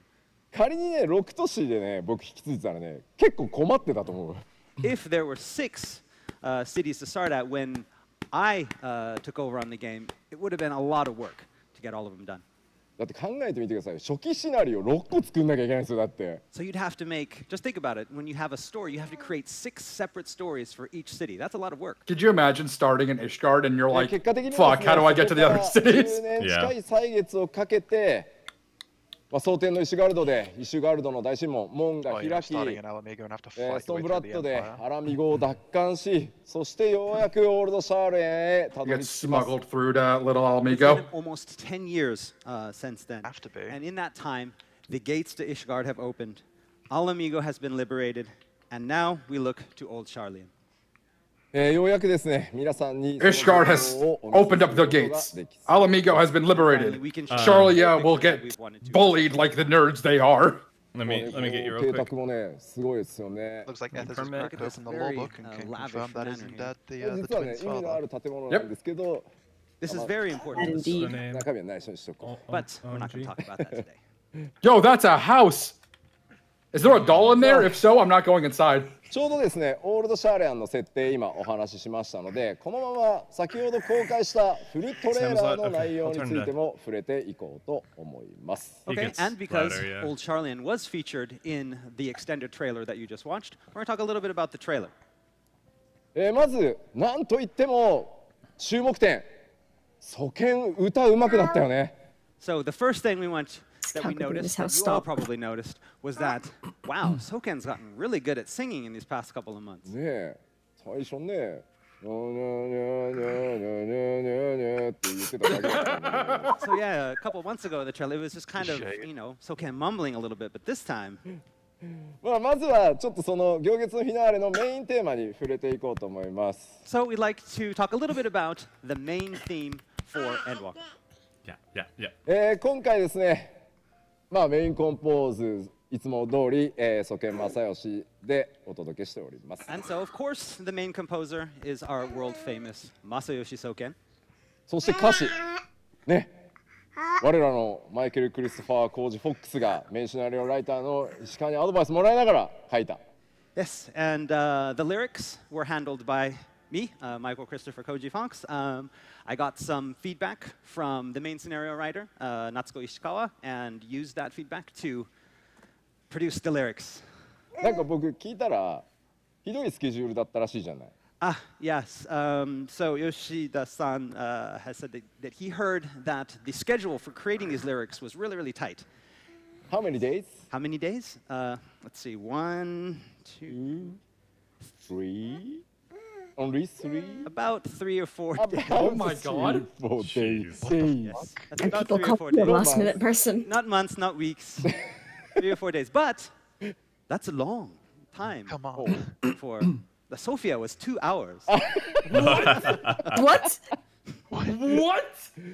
仮にねろく都市でね僕引き継いでたらね結構困ってたと思う。 If there were six uh, cities to start at when I uh, took over on the game, it would have been a lot of work to get all of them done. だって考えてみてください。初期シナリオろっこ作んなきゃいけないんですよ。だって。 So you'd have to make, just think about it, when you have a story, you have to create six separate stories for each city. That's a lot of work. Could you imagine starting in Ishgard and you're で like, 結果的には fuck, ですね how do I get to the other そこから cities? じゅうねん近い歳月をかけて、まあ、蒼天のイシュガルドでイシュガルドの大神門門が Oh, 開 you're き、 starting in Alamigo and have to えー fight ストー your ン way ブラ through ッ the ドで Empire. アラミゴを奪還し、そしてようやくオールドシャーレンへたど You り get 着きます。 smuggled through to Little It's Alamigo. been almost ten years uh, since then. Have to be. And in that time, the gates to Ishgard have opened, Alamigo has been liberated, and now we look to Old Sharlayan. えーようやくですね、皆さんに Ishgard has opened up the gates. Alamigo has been liberated. Charlia will get bullied like the nerds they are. Let me let me get you real 邸 quick. 宅もね、すごいですよね。 Looks like Ethos has Permit. cracked open the Very, law book and uh, can lavish confirm that manner isn't here. that the, uh, the 実はね、 twins' 意味のあ father. る建物なんですけど、 This is very important to us, Indeed. Name. 中身は内緒にしとこう。 but we're not going to talk about that today. Yo, that's a house. Is there a doll in there? If so, I'm not going inside. ちょうどですね、オールドシャーレアンの設定今お話ししましたので、このまま先ほど公開したフルトレーラーの内容についても触れていこうと思います。 He Okay, gets and because louder, yeah. Old Sharlayan was featured in the extended trailer that you just watched, we're going to talk a little bit about the trailer. えーまずなんといっても注目点、ソケン歌うまくなったよね。 So the first thing we want that we How could this noticed, that house you all stop? probably noticed, was that, wow, Soken's gotten really good at singing in these past couple of months. ねえ、最初ね、にゃにゃにゃにゃにゃにゃにゃにゃって言ってただけだったんだけど So yeah, a couple of months ago, the trailer, it was just kind of, you know, Soken mumbling a little bit, but this time, まあまずはちょっとその行月のフィナーレのメインテーマに触れていこうと思います。 so we'd like to talk a little bit about the main theme for Endwalker. Yeah, yeah, yeah. えー今回ですね、まあメインコンポーズいつも通り、えー、ソケン正義でお届けしております。 And so, of course, the main composer is our world famous Masayoshi Soken. そして歌詞ね、我らのマイケル・クリストファー・コージ・フォックスがメインシナリオライターの石川にアドバイスもらいながら書いた。 Yes, and uh, the lyrics were handled by me, uh, Michael Christopher Koji Fox. Um, I got some feedback from the main scenario writer, uh, Natsuko Ishikawa, and used that feedback to produce the lyrics. なんか僕聞いたらひどいスケジュールだったらしいじゃない。 Ah, yes. Um, so Yoshida-san uh, has said that, that he heard that the schedule for creating these lyrics was really, really tight. How many days? How many days? Uh, let's see, one, two, Three? Only three? about three or four days. Oh my God. Four days. Yes, that's And about people three or call four me a days. last minute person. Not months, not weeks, three or four days. But that's a long time Come on. for the Sophia was two hours. What? What?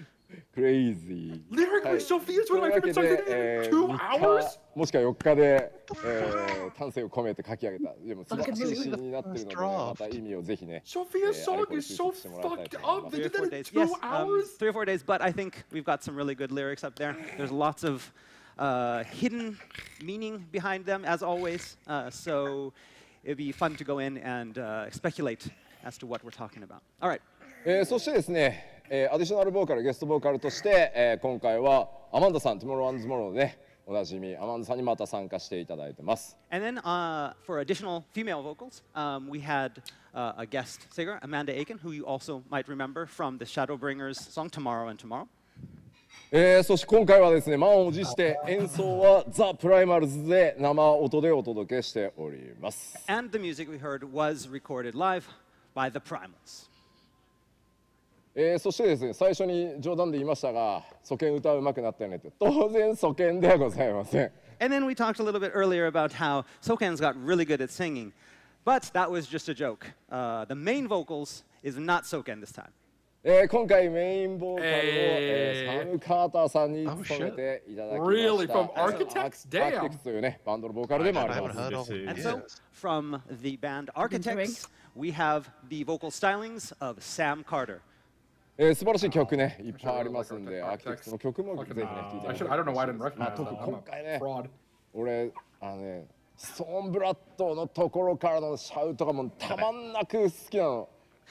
Crazy. Lyrically, Sophia's one of my という favorite わ songs けで、え in ー two みっ hours? かもしくはよっかで、えー、丹精を込めて書き上げた。でも素晴らしい詩になってるので、また意味をぜひね。 Sophia's Eh, song is so fucked up. They Three or did four that in days. two Yes, um, hours? three or four days. But I think we've got some really good lyrics up there. There's lots of uh, hidden meaning behind them, as always. Uh, so it'd be fun to go in and uh, speculate as to what we're talking about. All right. えー、そしてですね、えー、アディショナルボーカル、ゲストボーカルとして、えー、今回はアマンダさん、トゥモロー・アンド・トゥモローでね、おなじみアマンダさんにまた参加していただいてます。 And then uh, for additional female vocals, um, we had uh, a guest singer, Amanda Aiken, who you also might remember from the Shadowbringers song Tomorrow and Tomorrow. えー、そして今回はですね、満を持して演奏はザ・プライマルズで生音でお届けしております。 And the music we heard was recorded live by the Primals. えー、そしてですね、最初に冗談で言いましたが、ソケン歌うまくなったよねって、当然ソケンではございません。 And then we talked a little bit earlier about how Soken's got really good at singing, but that was just a joke. Uh, the main vocals is not Soken this time. えー、今回メインボーカルを、 えーえー、サム・カーターさんに務めていただきました。 Really? From えー Architects? アーキテクツというね、バンドのボーカルでもあり I ま haven't す。 heard of him. And Yes. so, from the band Architects, we have the vocal stylings of Sam Carter. えー、素晴らしい曲ね、いっぱいありますんで、アーキテクツの曲もぜひね、聴いて I みて should. く I だ don't know why I さ didn't い。まあ、 recognize 特 that. に I'm 今回ね a、fraud. 俺あのねストーンブラッドのところからのシャウトがもうたまんなく好きなの。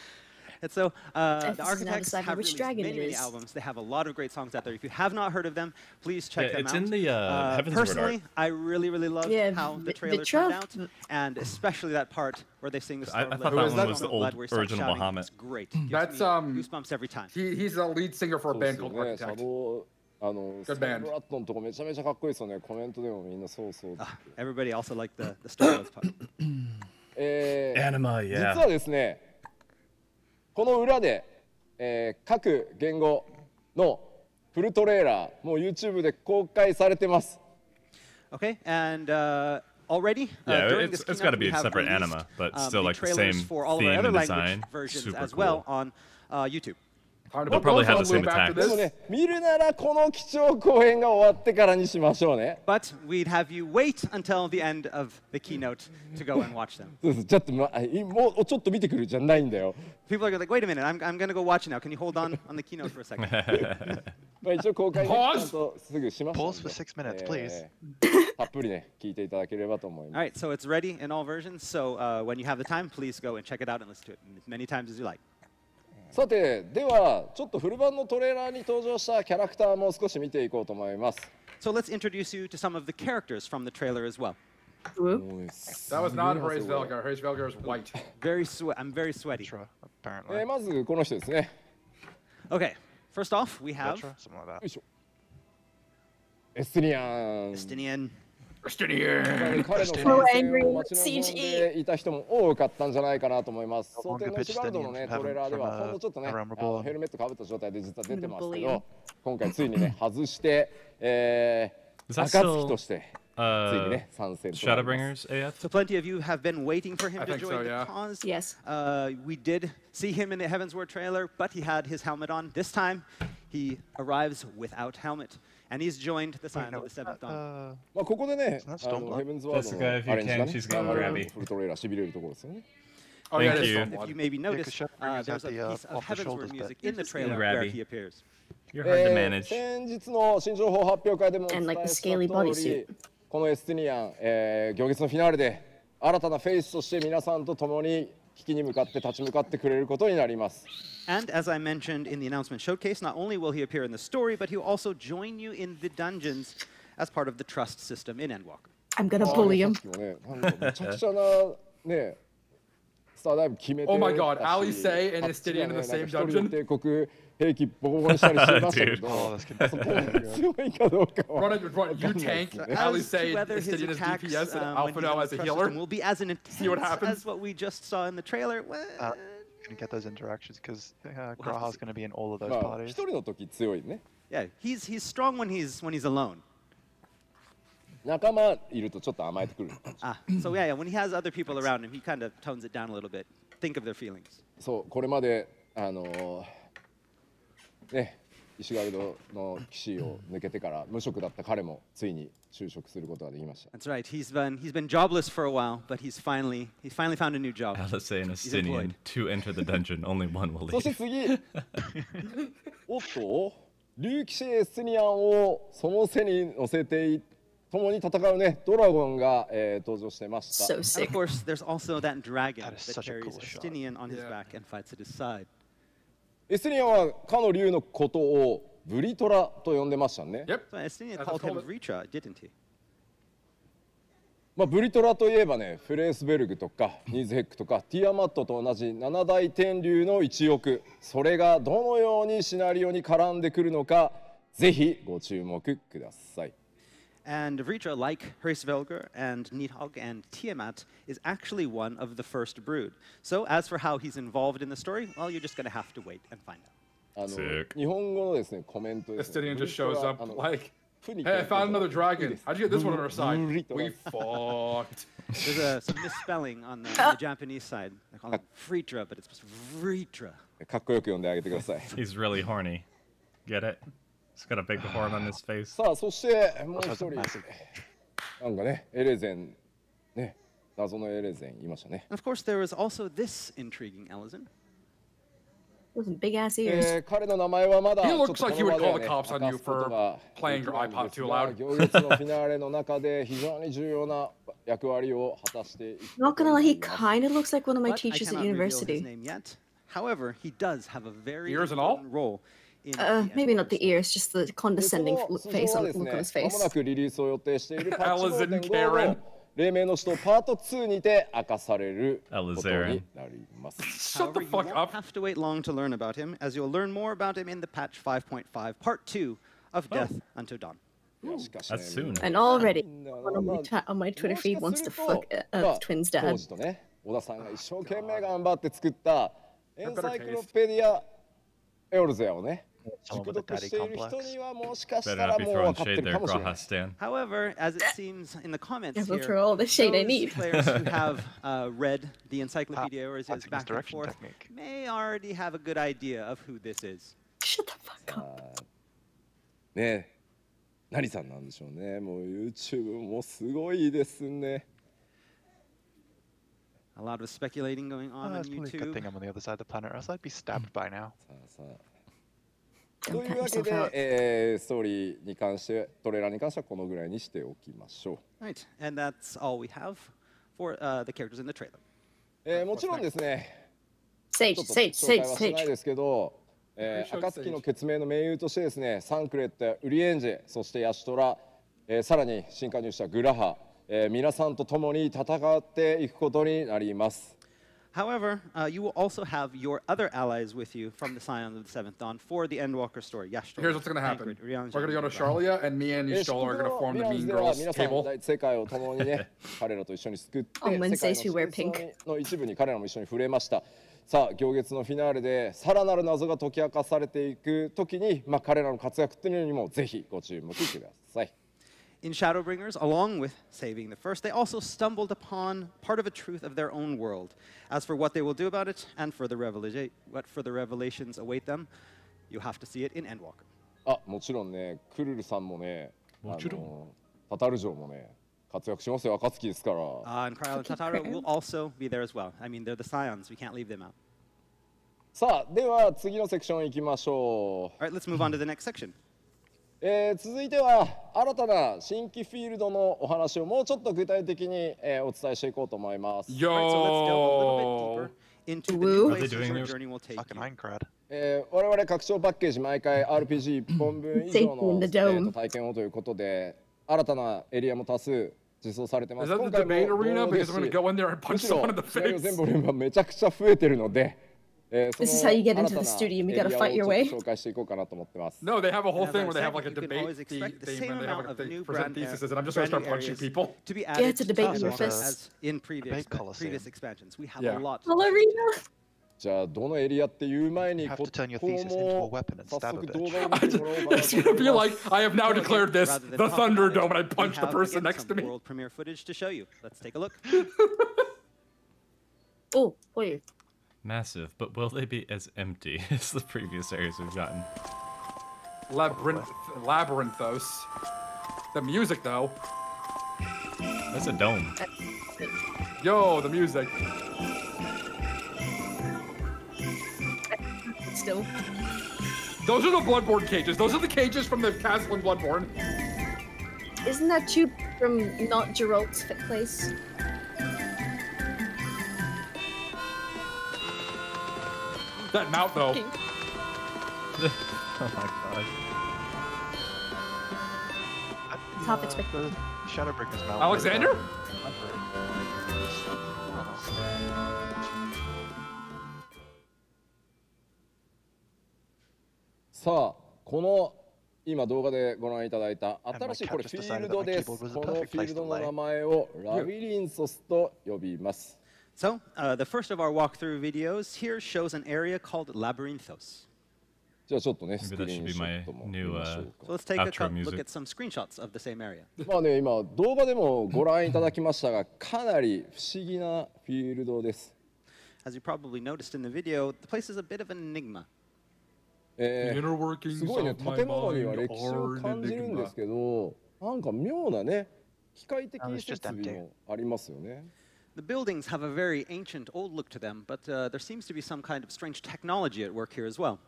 And so uh, Emphasis the now Architects decided have which released dragon many, it many is. albums. They have a lot of great songs out there. If you have not heard of them, please check Yeah, them it's out. in the, uh, Heaven's Word personally, art. I really, really love Yeah, how the- the the trailer tra- turned out, and especially that part where they sing the I- I Star thought Blood that Song one of was the Blood, old where he starts original shouting. Bahamut. It's great. Gives That's, me um, goosebumps every time. He, he's the lead singer for a そうで band すよ called ね。シャ Architect. ドウあのスト Good ー band. ンブラッドのとこめちゃめちゃかっこいいですよね。コメントでもみんなそうそうって。 Ah, everybody also liked the, the Star Blood part. えー Anima, 実 yeah. はですね、この裏で、えー各言語のフルトレーラー、もう YouTube で公開されてます。 Okay, and uh, already uh, Yeah, during it's- this it's keynote, gotta be we a have separate released, anima, but um, still the like the trailers same for all of theme our other and language design. versions Super as well cool. on uh, YouTube. Time to They'll put probably those have on the same loop after でも this. ね、見るならこの基調講演が終わってからにしましょうね。 But we'd have you wait until the end of the keynote to go and watch them. そうです。ちょっと、ま、いもうちょっと見てくるじゃないんだよ。 People are like, wait a minute, I'm, I'm going to go watch it now. Can you hold on on the keynote for a second? まあ一応公開ね、ち Pause! ゃんとすぐしましたん Pause で for six minutes, please. たっぷりね、聞いていただければと思い All ます。 right, so it's ready in all versions. So uh, when you have the time, please go and check it out and listen to it as many times as you like. さて、ではちょっとフル版のトレーラーに登場したキャラクターも少し見ていこうと思います。 So let's introduce you to some of the characters from the trailer as well. Whoop. もうね That was not Horace Velgar. Horace Velgar is white. Very swe- I'm very sweaty. Petra, え apparently. ーまずこの人ですね。 Okay, first off, we have Petra, something like よ that. いしょ。エスティニアン。 Justinian. Christian. 彼の So 戦 angry を待ち C 望ん G. でいた人も多かったんじゃないかなと思います。想 Longer 定の pitch シガルドのね than トレーラーでは from, uh, ほんのちょっとね、あ around の Rabor. ヘルメットかぶった状態で実は出てますけ Bully ど him.、 今回ついにね外して、え Is ー、 that 暁として still ついに uh, ね参戦となります。 Shadowbringers A F? So plenty of you have been waiting for him I to think join so, the yeah. cause. Yes. Uh, we did see him in the Heaven's Word trailer, but he had his helmet on. This time, he arrives without helmet, and he's joined the Wait, Scion no, of the Seventh Dawn. uh, まあここでね、 Isn't that あの Stormblood? ヘブンズワー That's ド the guy, の if you アレンジが can, ね、 she's getting あの grabby. フルトレーラーしびれるところですよね。 Oh, yeah, Thank it is you. If Stormblood. you maybe Yeah, 'cause noticed, Shadowbringers uh, there's had a the, uh, piece of off the Heaven's shoulders Word bit. music in the Just trailer grabby. where he appears. You're hard to えー manage. 先日の新情報発表会でもお伝 And え like the した scaly 通 bodysuit. り、このエスティニアン、えー、行月のフィナーレで新たなフェイスとして皆さんと共に危機に向かって立ち向かってくれることになります。 And as I mentioned in the announcement showcase, not only will he appear in the story, but he'll also join you in the dungeons as part of the trust system in Endwalker. I'm gonna bully さ him. っきもね、なんかめちゃくちゃなね、スターダイブ決めて Oh my た god, し Ali Say and タッチが Estidian in ね the なん same か一人 dungeon. 帝国兵器ボコボコにしたりしてましたけど、 Oh, this could そこまで強いかどうかは Run it, run it. You tank. Ali As Say to whether his Estidian as attacks D P S and um, when he's Alphano in the as a trust healer. system will be as an intense what happens. as what we just saw in the trailer. Well, Uh, gonna get those interactions because uh, have to Graha's see. gonna be in all of those まあ parties. 一人の時強いね。 yeah, he's he's strong when he's when he's alone. 仲間いるとちょっと甘えてくる。 Ah, so yeah, yeah, when he has other people around him, he kind of tones it down a little bit. Think of their feelings. そうこれまであのーねイシュガルドの騎士を抜けてから無職だった彼もついに就職することができました。 That's right. He's been he's been jobless for a while, but he's finally he's finally found a new job. Alice and He's employed. Astinian, two enter the dungeon, only one will そして leave. 次おっと竜騎士エスティニアンをその背に乗せてい共に戦うねドラゴンが、えー登場してました。 So And sick. of course, there's also that dragon That is that such a carries cool shot. Justinian on his Yeah. back and fights at his side. エスティニアンはかの竜のことをブリトラと呼んでましたね。 Yep. So Justinian That's called him called it. Vritra, didn't he? まあ、ブリトラといえばねフレースベルグとかニーズヘックとかティアマットと同じ七大天竜の一翼それがどのようにシナリオに絡んでくるのかぜひご注目ください。 And Vritra, like Hraesvelgr and Nidhogg and Tiamat, is actually one of the first brood. So as for how he's involved in the story, well, you're just going to have to wait and find out. あの Sick. 日本語のですねコメントですね Estidian just shows ブリトラ up あの like, プニ hey, I found another いい dragon. です How'd you get this one on our side? Burrito. We fucked. There's a, some misspelling on the, on the Japanese side. They call it Vritra, but it's supposed to be Vritra. かっこよく読んであげてください。 He's really horny. Get it? He's got a big horn on his face. さあそしてもう一 Also 人 has a massive なんかねエレゼンね謎のエレゼンいましたね。 And of course, there was also this intriguing Elezen. Those big ass ears. えー彼の名前はまだ He ちょっ looks と like こ he の would 場で call は the ね cops on 明 you かすこと for が playing でき your ないん iPod です too が loud. 行列のフィナーレの中で非常に重要な役割を果たしていく Not こと gonna に lie, な he ります kind of looks like one of my But I teachers at cannot reveal his university. name yet. However, he does have a very Ears and all? important role in Uh, the maybe Endwalker not the story. ears, just the でそ condescending の look- 素 face 性は on ですね look on his まも face. なくリリースを予定しているパッチ Alice ごてん and ご Karen の黎明の使徒パートツーにて明かされること Alizarin になります。 Shut However, the you fuck won't up. have to wait long to learn about him, as you'll learn more about him in the patch five point five, part two of Death Unto Dawn. しかしね That's soon. And already, みんな one on ま my, あ ta- on my Twitter もし feed か wants す to ると fuck uh, ま uh, あ Twins 当 dad. 時とね小田さんが一生懸命頑張って作ったエンサイクロペディアエオルゼアをね Someone 熟 with a 読し daddy ている人 complex. にはもしかし Better たら not be もう分 throwing かって shade る there, かもしれな Graha い。 Stan. However, as it seems in the comments Yeah, we'll here, throw all the shade I those need. players who have uh, read the Encyclopedia or is That's a back and misdirection forth technique. may already have a good idea of who this is. Shut the fuck あ up. ーねえ何さんなんでしょうね。もう YouTube もすごいですね。 A lot of speculating going Oh, on on that's probably a good YouTube. thing I'm on the other side of the planet, or else I'd be stabbed by now. さあさあ Don't という count わけ yourself で out.、 えー、ストーリーに関してトレーラーに関してはこのぐらいにしておきましょう。 Right, and that's all we have for uh, the characters in the trailer. えー、もちろんですね Sage, ちょっと Sage, 紹介 Sage, はしない Sage. ですけど、えー、暁の決命の盟友としてですね、サンクレット、ウリエンジェ、そしてヤシトラ、えー、さらに新加入したグラハ、えー、皆さんと共に戦っていくことになります。 However, uh, you will also have your other allies with you from the Scion of the Seventh Dawn for the Endwalker story. Yashtar, Here's what's gonna happen. Tancred, Rianjan, We're gonna go to and Graham. Charlia, and me and えー、 Yashtola are gonna 祝 form 福 the の Mean ミランズ Girls では皆さん table. 大世界を共にね彼らと一緒に救って On 世界 Wednesdays you の wear 真 pink. 相の一部に彼らも一緒に触れました。さあ行月のフィナーレでさらなる謎が解き明かされていくときに、まあ、彼らの活躍っていうのにもぜひご注目ください。 In Shadowbringers, along with saving the first, they also stumbled upon part of a truth of their own world. As for what they will do about it and further revela- what further revelations await them, you have to see it in Endwalker. あ、もちろんね、クルルさんもね、 もちろんあのタタル城もね、活躍しますよ、暁ですから。 Uh, and Kryl and Tatara will also be there as well. I mean, they're the Scions. We can't leave them out. さあ、では次のセクション行きましょう。 All right, let's move on to the next section. えー、続いては新たな新規フィールドのお話をもうちょっと具体的に、えー、お伝えしていこうと思います。 All right, so let's delve a little bit Yo. deeper into the Woo. new Are they places doing our new- journey will take Fucking you. Aincrad. えー、我々拡張パッケージ毎回 アールピージーいっぽんぶん以上の、 Safety in え the ー dome. と体験をということで新たなエリアも多数実装されてま Is す。 that 今 the 回も debate 同 arena? 様で Because す I'm し gonna go in there and む punch しろ someone in the シナリオ face. 全ボリュームがめちゃくちゃ増えてるので、えー、 This is how you get その into the 新たな studio. You エリア gotta を fight your ちょっ way. と紹介していこうかなと思ってます。 No, they have a whole As thing I where they said, have like a you can debate always the- expect the theme same and they have amount like of they new present brand theses, ar- and I'm just gonna brand start punching areas people. to be Yeah, added it's a debate to in your Endwalker fists. as in previous, Debate Coliseum. previous expansions. We have Yeah. a lot. Ballerina. じゃあどのエリアっていう前に You have こ to turn your こ thesis into a も weapon and 早 stab a 速 bitch. 動画を見てもらおうかな It's と gonna 思い be ま like す。 I have now So again, declared this rather than the talk about it, Thunderdome, and I we punch the have, person again, next to some me. world premiere footage to show you. Let's take a look. Oh, wait. Massive, but will they be as empty as the previous areas we've gotten? Labyrinth, Labyrinthos. The music though. That's a dome. Yo, the music. Still. Those are the Bloodborne cages. Those are the cages from the castle in Bloodborne. Isn't that tube from not Geralt's fit place? That mount though. King. Oh my god. Half expected. The Shadowbringers mount. Alexander? .さあこの今動画でご覧いただいた新しいこれフィールドです。このフィールドの名前をラビリンソスと呼びます。 So, uh, the first of our walkthrough videos here shows an area called Labyrinthos. じゃあちょっとね、ス Maybe ク that リー should ン be ショ my ットも new 見ましょ uh, う So か。 let's take a outro cut, look music. at some screenshots of the same area. まあね、今動画でもご覧いただきましたが、かなり不思議なフィールドです。 As you probably noticed in the video, the place is a bit of an enigma. え The ー inner workings すごいね、 of my 建物には mind 歴史を are 感じるん an ですけど、なんか妙なね、機械的 Oh, it's just 設備もありますよね。 The buildings have a very ancient, old look to them, but uh, there seems to be some kind of strange technology at work here as well.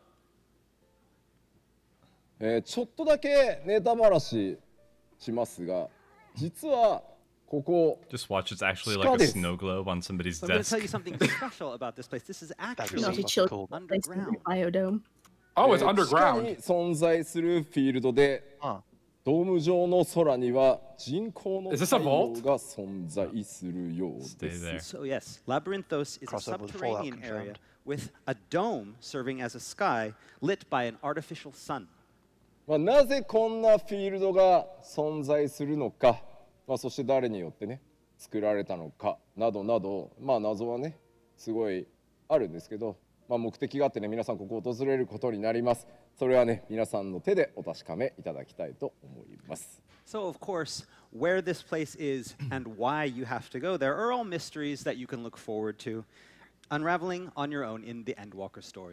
えーちょっとだけネタばらししますが、実はここ Just watch, it's actually like a snow globe on somebody's So I'm going to desk. tell you something special about this place. This is actually Naughty children place in underground. the biodome. Oh, it's えー地下 underground. に存在するフィールドで、 Huh. ドーム上の空には人工の Is this a 太陽 vault? が存在するよう Stay です there. So yes, Labyrinthos is a Crossover with Fallout subterranean area confirmed. with a dome serving as a sky lit by an artificial sun. まあ、なぜこんなフィールドが存在するのか、まあ、そして誰によってね作られたのかなどなど、まあ、謎はねすごいあるんですけど、まあ、目的があってね皆さんここを訪れることになります。それはね皆さんの手でお確かめいただきたいと思います。 So of course, where this place is and why you have to go there are all mysteries that you can look forward to, unraveling on your own in the Endwalker story.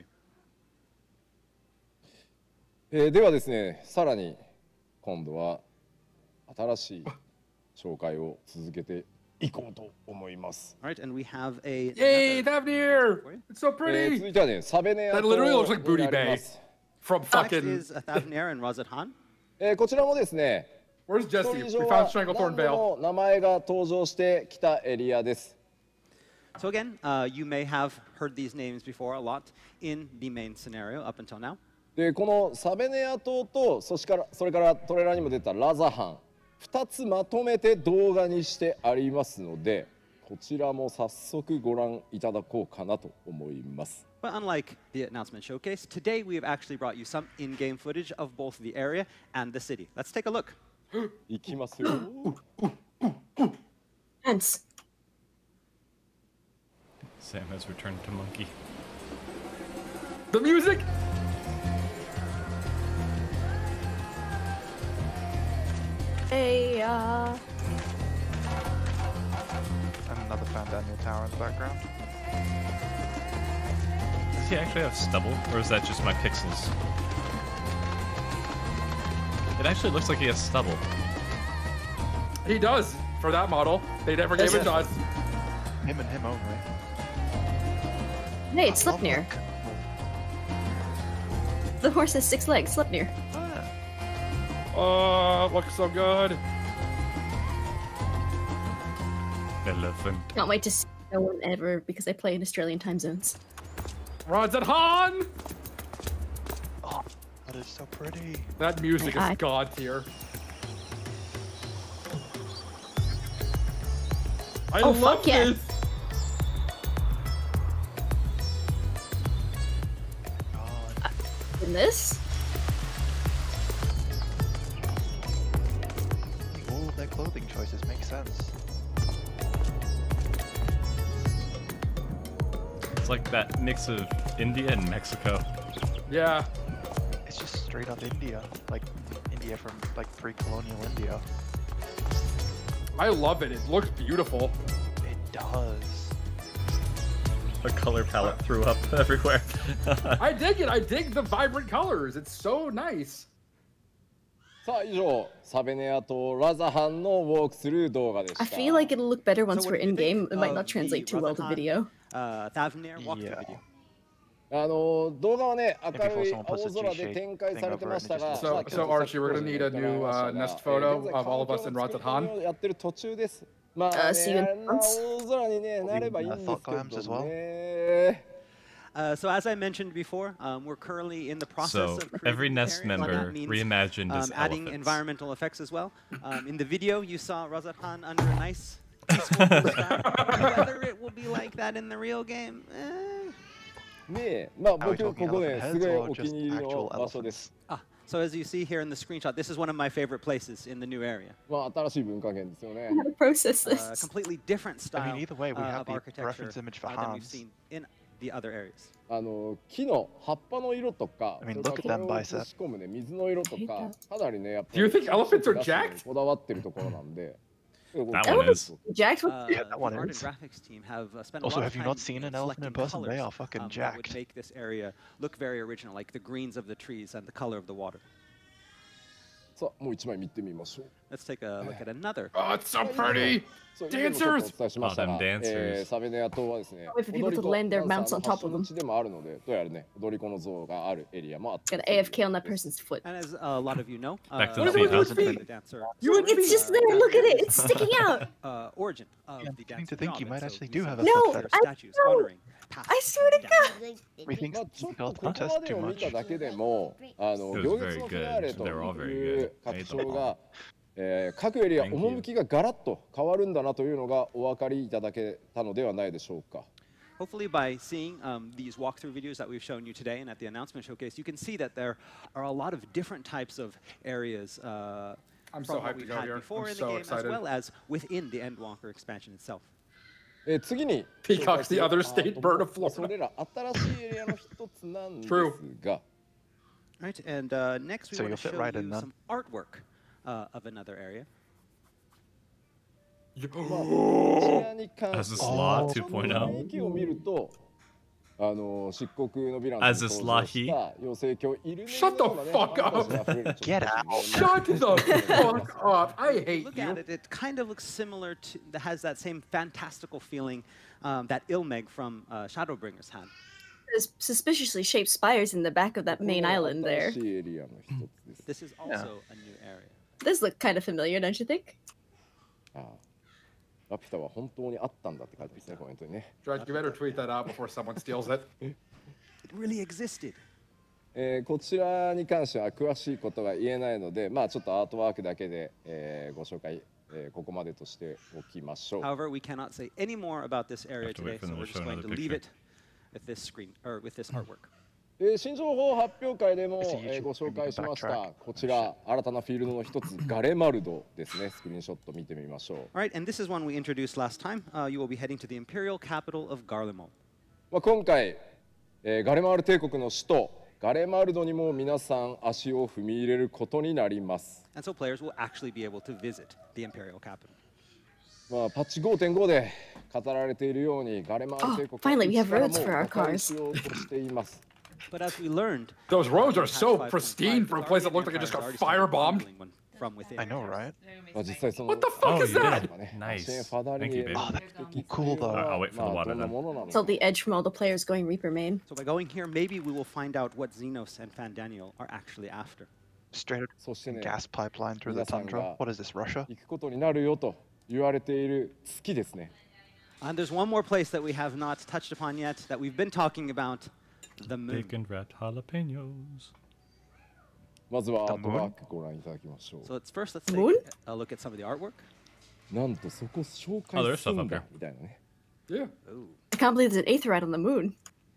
えーではですねさらに今度は新しい紹介を続けていこうと思います。 All right, and we have a Yay, another- Thavnir! It's so えー pretty. 続いてはねサベネア That 島 literally looks like に Booty なり Bay ます。 from Next fucking. is Thavnir and Razathan. えーこちらもですね Where's ス Jesse? トーリー We 上 found は Stranglethorn 何度 Vale. も名前が登場してきたエリアです。 So again, uh, you may have heard these names before a lot in the main scenario up until now. でこのサベネア島とそしからそれからトレーラーにも出たラザハンふたつまとめて動画にしてありますのでこちらも早速ご覧いただこうかなと思います。 But unlike the announcement showcase, today we have actually brought you some in-game footage of both the area and the city. Let's take a look. いきますよ。 Hence. Sam has returned to monkey. The music. Hey, uh, And another Fandaniel Tower in the background. Does he actually have stubble, or is that just my pixels? It actually looks like he has stubble. He does for that model. They never gave it to us. Him and him only. hey, it's I love Sleipnir. that. The horse has six legs. Sleipnir. Ah, Oh, looks so good. Elephant. Can't wait to see no one ever because I play in Australian time zones. Razathan! oh, that is so pretty. That music I- is god tier. I Oh, love fuck yeah. this. God. In this? All of their clothing choices make sense. It's like that mix of India and Mexico. Yeah. It's just straight up India. Like India from like pre-colonial India. I love it. It looks beautiful. It does. The color palette threw up everywhere. I dig it. I dig the vibrant colors. It's so nice. さあ以上サベネアとラザハンのウォークスルー動画でした。 I feel like it'll look better once So we're what do you in game. think It might of not translate the too well to Razathan, video. Uh, Thavnir walkthrough Yeah. video. あの動画はね明 Maybe るい someone puts a 青空で G-shaped 展開されてましたが、 thing over it and So, まあ so Archie, we're gonna need a new uh, nest photo of all of us in 環境の作り込み Razathan. をやってる途中です。まあね、 Uh, see you in あんな months. 青空に、ね、なればいいんですけ Thought clams as ど well. ね。 Uh, so as I mentioned before, um, we're currently in the process So, of creating every this Nest area, and that member means, reimagined as um, adding elephants. environmental effects as well. Um, in the video, you saw Razathan under a nice peaceful blue sky. Whether it will be like that in the real game, eh. ねえ、まあ Are we 僕 talking ここね elephant すごい heads お or 気 just に入りの actual 場所です elephants?。 Ah, so as you see here in the screenshot, this is one of my favorite places in the new area. まあ新しい文化圏ですよね How。to process Uh, this? completely different style I mean, either way, we uh, have of the architecture reference image for uh, than we've Hans. seen in the other areas. あの木の葉っぱの色とか、 I mean, それから look そ at れ them を bicep. 仕込むね水の色とか、かなりねやっぱ Do you think elephants are 出すのに jacked? こだわってるところなんで。 That one is. Jacked? Uh, Yeah, that the one art and is. graphics team have uh, spent a Also, lot of have you time not seen an elephant in selecting person? They colors, are fucking um, that would jacked. make this area look very original, like the greens of the trees and the color of the water. さあもう一枚見てみましょう。 Let's take a look at another. Oh, it's so pretty. そう以前もちょっと Dancers. お伝えしましたが、 Oh, them dancers. えーサベネア島はですね、 Wait for people to land their mounts on top of them. 地でもあるので、どうやらね、踊り子の像があるエリアもあって Got an A F K on that person's foot. And as a lot of you know, uh, Back to the the feet, huh? the dancer, It's just there. Look at it. It's sticking out. uh, origin of Yeah, I'm the beginning dancer to think you job, might and so actually these do are have a the No, subtitle. I statues know. honoring past I swear to dancers. God. We think まあちょっと difficult ここ contest まで too を見 much. ただけでも、あの It was 行 very 列のフィナーレ good. と They were all very いう good. 拡 Made them 張 all. が、えー各エリア Thank you. 趣がガラッと変わるんだなというのがお分かりいただけたのではないでしょうか。 Hopefully by seeing um, these walkthrough videos that we've shown you today and at the announcement showcase, you can see that there are a lot of different types of areas uh, I'm from so what hyped to we've go had here. before I'm in the so game as excited. well as within the Endwalker expansion itself. えー次に Peacock's the other state bird of そ Florida. れら新しいエリアの一つなんです True. が、 Right, and uh, next we So want you'll to fit show right you in then. some artwork uh, of another area. まあこちらに関 As a して Slaw ちょっと two point oh. 雰囲気を見ると、あの漆黒のヴィランと As a 登場し Slahi? た妖精教イルミネ Shut the のようなね fuck up. ファンタジーあふれる Get out. Shut the fuck up. I hate Look you. at it, it kind of looks similar to, that has that same fantastical feeling um, that Ilmeg from uh, Shadowbringers had. There's suspiciously shaped spires in the back of that main island there. 新しいエリアの一つです。 This is also a new area. This look kind of familiar, don't you think? ああラピュタは本当にあったんだって書いてますね、コメントにね。 Drudge, you better tweet that out before someone steals it. It really existed. えーこちらに関しては詳しいことが言えないので、まあちょっとアートワークだけで、えーご紹介、えーここまでとしておきましょう。 However, we cannot say any more about this area Have to today, wait for so them to we're show just going to another leave picture. it with this screen or with this artwork. えー新情報発表会でも、 It's えー usually ご紹介しました backtrack. こちら新たなフィールドの一つガレマルドですね。スクリーンショット見てみましょう。 All right, and this is one we introduced last time. Uh, you will be heading to the imperial capital of Garlemald. まあ今回、えーガレマール帝国の首都ガレマルドにも皆さん足を踏み入れることになります。 And so players will actually be able to visit the imperial capital. まあパッチ ごてんご で語られているようにガレマール帝国 Oh, finally, we have は roads for our 破壊 cars. しようとしています。 But as we learned, Those roads are patch so five point five, pristine for a place that the looked like it just got Empire has already started firebombed. crumbling when- from within. I know, right? まあ実際その What the fuck Oh, is you that? did. まあね Nice. シェーンファダリ Thank you, エ babe. Oh, that's cool though. I'll wait for the まあ water どんな then. ものなの So か the edge from all the players going Reaper main. So by going here, maybe we will find out what Xenos and Fandaniel are actually after. Straight up そしてね gas pipeline through the 皆さん tundra. が What is this, Russia? 行くことになるよと言われている月ですね。 And there's one more place that we have not touched upon yet that we've been talking about, the moon. Bacon wrapped jalapenos. まずはアートワークご覧いただきましょ So let's first let's Moon? take a look at some of the artwork. う。なんとそこ紹 Oh, 介 there's する stuff ん up だ here. みたいなね。 Yeah. Ooh. I can't believe there's an aetheryte on the moon.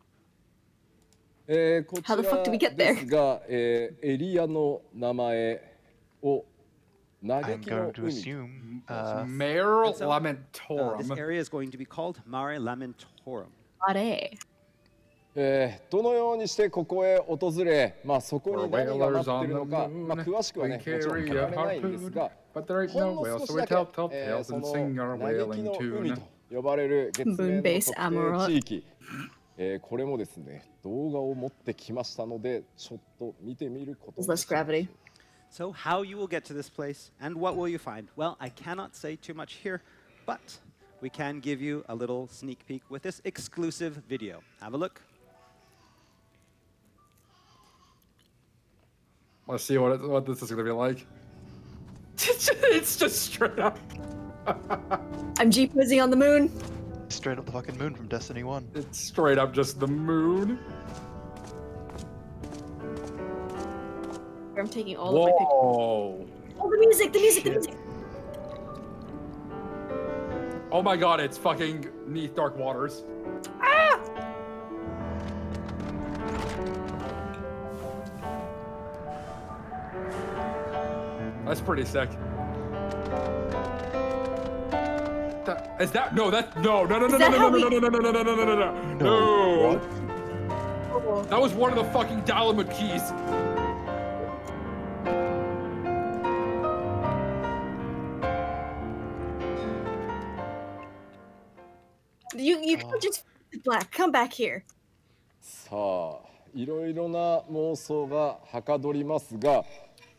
えー、こち How the fuck did we ら get で there? すが、えー、エリアの名前を嘆 I'm きの going to 海 assume. Uh, Mare so, Uh, this Lamentorum. area is going to be called Mare Lamentorum. Are. えー、どのようにしてここへ訪れ、まあ、そこに何が待っているのか、まあ、詳しくはね、もちろん語られないんですが、 But there ain't ほ no んの whale, 少 so し we だけ、 tell tell えー tales そ and の sing our 嘆き wailing の海 tune. と呼ばれる月面の Moon-based 特 Amarok 定地域、えー、これもですね、動画を持ってきましたので、ちょっと見てみることに There's less gravity. So how you will get to this place and what will you find? Well, I cannot say too much here, but we can give you a little sneak peek with this exclusive video. Have a look. Let's see what it, what this is gonna be like. It's just straight up. I'm G-posing on the moon. straight up the fucking moon from Destiny one. It's straight up just the moon. I'm taking all of my pictures. Whoa. Oh, the music, the music, the music. Oh my god, it's fucking Neath Dark Waters. Ah! That's pretty sick. That, is that no? That no no no no no that no how no we- no no no no no no no no no no no. Oh. That was one of the fucking Dalamud keys. You you can't just black. Come back here. さあ、いろいろな妄想がはかどりますが、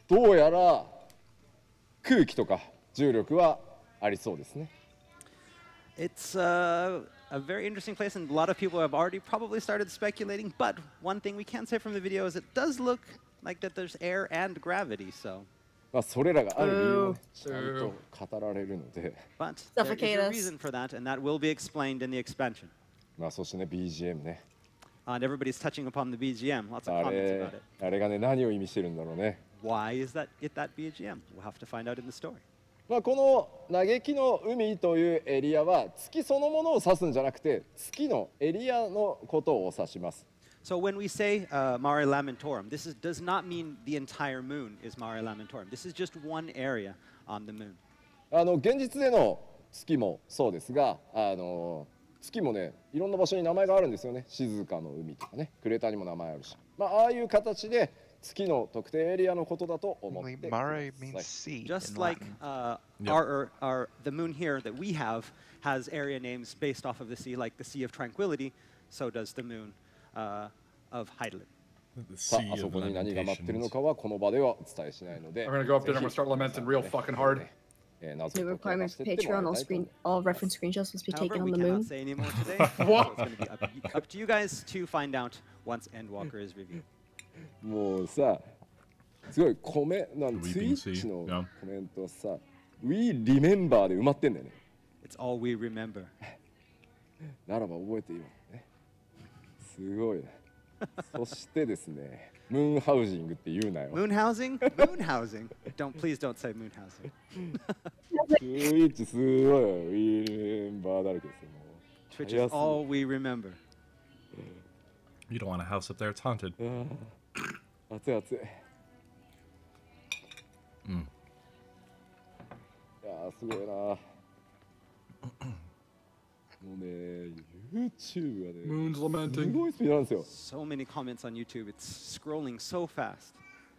どうやら空気とか重力はありそうですね。 It's uh, a very interesting place, and a lot of people have already probably started speculating. But one thing we can say from the video is it does look like that there's air and gravity. So. まあそれらがある理由をちゃんと語られるので。 But there is a reason for that, and that will be explained in the expansion. まあそしてね ビージーエム ね。 And everybody's touching upon the B G M. Lots of comments about it. あれがね何を意味してるんだろうね。 Why is that it that B G M? We'll have to find out in the story. まあこの嘆きの海というエリアは月そのものを指すんじゃなくて月のエリアのことを指します。 So when we say uh, Mare Lamentorum, this is, does not mean the entire moon is Mare Lamentorum. This is just one area on the moon. あの現実での月もそうですが、あの月もねいろんな場所に名前があるんですよね。静かの海とかね、クレーターにも名前あるし、まあああいう形で月の特定エリアのことだと思ってください。 Just like uh, our, our the moon here that we have has area names based off of the sea, like the Sea of Tranquility. So does the moon uh, of Heidelin. さあ、あそこに何が待ってるのかはこの場ではお伝えしないので。 I'm gonna go up there and I'm gonna start lamenting real fucking hard. The requirement for Patreon, all screen, all reference screenshots must be However, taken on we the cannot moon. say any more today. What? So it's going to be up, up to you guys to find out once Endwalker is reviewed. もうさ、すごいコメなんツイッチのコメントさ、We remember で埋まってんだよね。 It's all we remember. ならば覚えていいわね。すごいな。そしてですね、ムーンハウジングって言うなよ。 Moon housing? Moon housing. Don't please don't say moon housing. ツイッチすごいよ。We remember だらけですよ。 Twitch is all we remember. You don't want a house up there, it's haunted. 熱い熱い。 うん。 いやーすごいな。もうね、YouTube がね、 Moon's す lamenting. ごいスピードなんですよ。 So many comments on YouTube. It's scrolling so fast.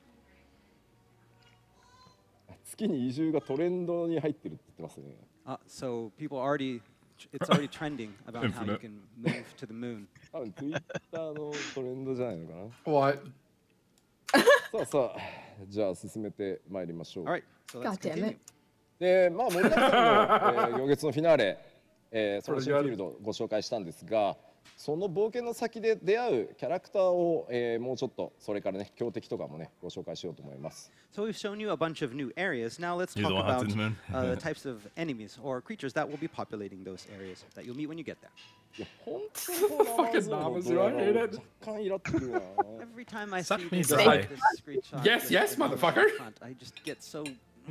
月に移住がトレンドに入ってるって言ってますね。 Uh, so people already, it's already trending about how you can move to the moon. 多分 Twitter のトレンドじゃないのかな。 What? さあさあ、じゃあ進めてまいりましょう。 All right, so let's God damn continue. it. で、まあ盛りだくさんの、えー、行月のフィナーレ、えー、ソロシンフィールドをご紹介したんですが、その冒険の先で出会うキャラクターを、えー、もうちょっとそれからね強敵とかもねご紹介しようと思います。 So we've shown you a bunch of new areas. Now let's You talk don't have about to, man. uh, the types of enemies or creatures that will be populating those areas that you'll meet when you get there. いや本当にこの Fucking Namazu, I hate it. 若干イラってくるな。 Every time I Suck see me this, dry. this screenshot, Yes, this yes, image motherfucker. front, I just get so.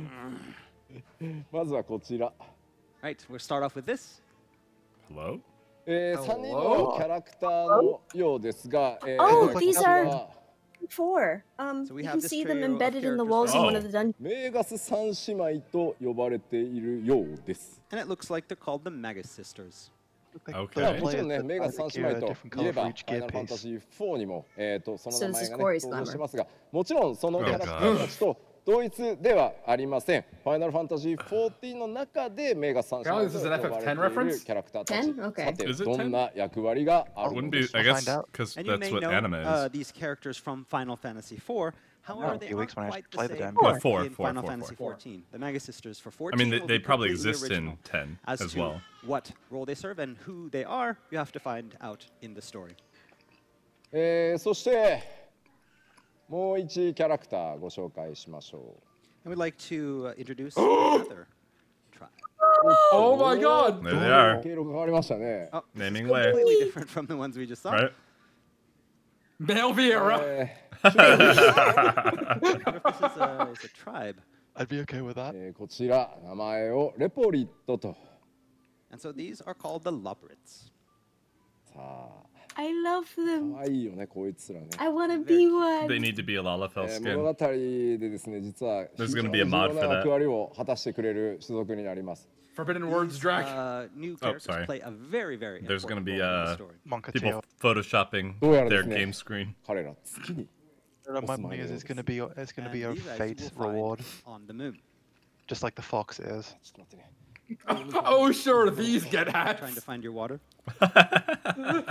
まずはこちら。 Right, we'll start off with this. Hello? えー、さんにんのキャラクターのようですが、えー、 Oh, こ these ちら are four. Um, So we you have can this see them trio of embedded in the characters. walls in one Oh. of the dungeons. メーガス三姉妹と呼ばれているようです。 And it looks like they're called the Magus Sisters. Okay. まあもちろんね、メーガス三姉妹といえば、ファ gear イナルファンタ piece. ジーフォーにも、えー、とその So 名 this 前 is が、ね、 Corey's 登場 glamour. してますが、もちろんそのキャラクターたちと同一ではありません。ファイナルファンタジーフォーティーンの中でメーガス三姉妹と呼ばれているキャラクターたち。 ten? Okay. さて、 Is it どんな役割がある Wouldn't の be, でしょ I う guess, find out. because And you that's may what know anime uh, is. these characters from Final Fantasy four. However, Oh, they few aren't weeks when I quite the play the same damn game. Four, in four, Final four, Fantasy four. fourteen. The Magus Sisters for I fourteen mean, they, will they be probably completely exist original. in ten As as to well. what role they serve and who they are, you have to find out in the story. えー、そしてもう一キャラクターご紹介しましょう。 And we'd like to uh, introduce another tribe. Oh my god! There they are. 経路が変わりましたね。 Oh, Naming way. completely different from the ones we just saw. Right? Male Vieira! え I wonder if this is a, is a tribe. I'd be okay with ー that. えーこちら名前をレポリットと。 And so these are called the Lubrits. さあ、 I love 可 them. 愛いよねこいつらね。 I want to be one. They need to be a Lalafell えー物 skin. 語でですね、実は There's 非常 gonna に be a 重 mod 要 for な that. 役割を果たしてくれる種族になります。 Forbidden words, Drac. Uh, new Oh, characters sorry. play a very, very There's important gonna be, role in the uh, story. People Monkateo. photoshopping Oh, yeah, their that's me. game screen. 彼ら月に。 My money is it's gonna be it's gonna And be a these guys you fate will find reward, on the moon. just like the fox is. ちょっと待ってね。 Oh, sure, these get Trying hats. to find your water.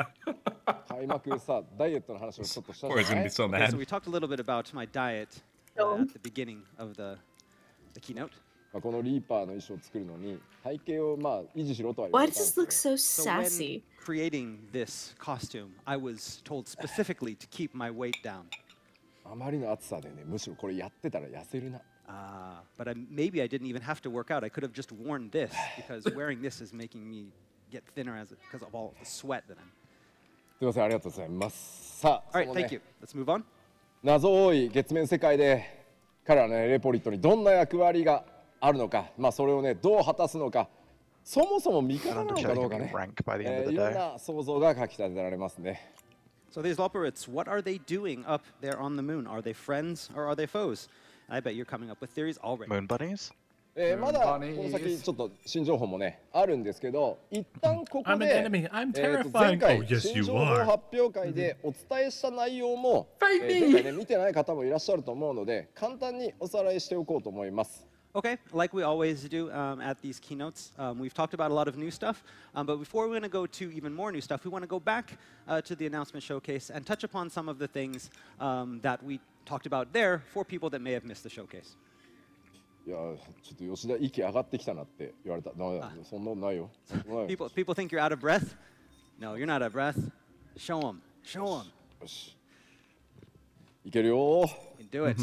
開幕さ、ダイエットの話をちょっとしたじゃ Or is な gonna い be so Okay, mad. so we talked a little bit about my diet. uh, at the beginning of the, the keynote. まあこのリーパーの衣装を作るのに背景をまあ維持しろとは言わ Why れたん does です this け look ど so So when sassy? creating this costume, I was told specifically to keep my weight down. あまりの暑さでねむしろこれやってたら痩せるな。 Uh, but I, maybe I didn't even have to work out. I could have just worn this because wearing this is making me get thinner as because of all the sweat that I'm. すみませんありがとうございます。さあ、 All right, そのね thank you. Let's move on. 謎多い月面世界で彼らの、ね、レポリットにどんな役割があるのか、まあ、それをねどう果たすのか、そもそも味方なのかどうかね、えー、いろんな想像がかき立てられますね。 So these Loporits, what are they doing up there on the moon? Are they friends or are they foes? I bet you're coming up with theories already. Moon bunnies? えー、まだこの先ちょっと新情報もねあるんですけど、一旦ここで、えー、と前回新情報発表会でお伝えした内容も、えー、前回ね見てない方もいらっしゃると思うので簡単におさらいしておこうと思います。 Okay, like we always do um, at these keynotes, um, we've talked about a lot of new stuff, um, but before we're going to go to even more new stuff, we want to go back uh, to the announcement showcase and touch upon some of the things um, that we talked about there for people that may have missed the showcase. いやちょっと吉田息上がってきたなって言われた。なそんなのないよ。 people, people think you're out of breath? No, you're not out of breath. Show them. Show them. よし。いけるよ。 Do it.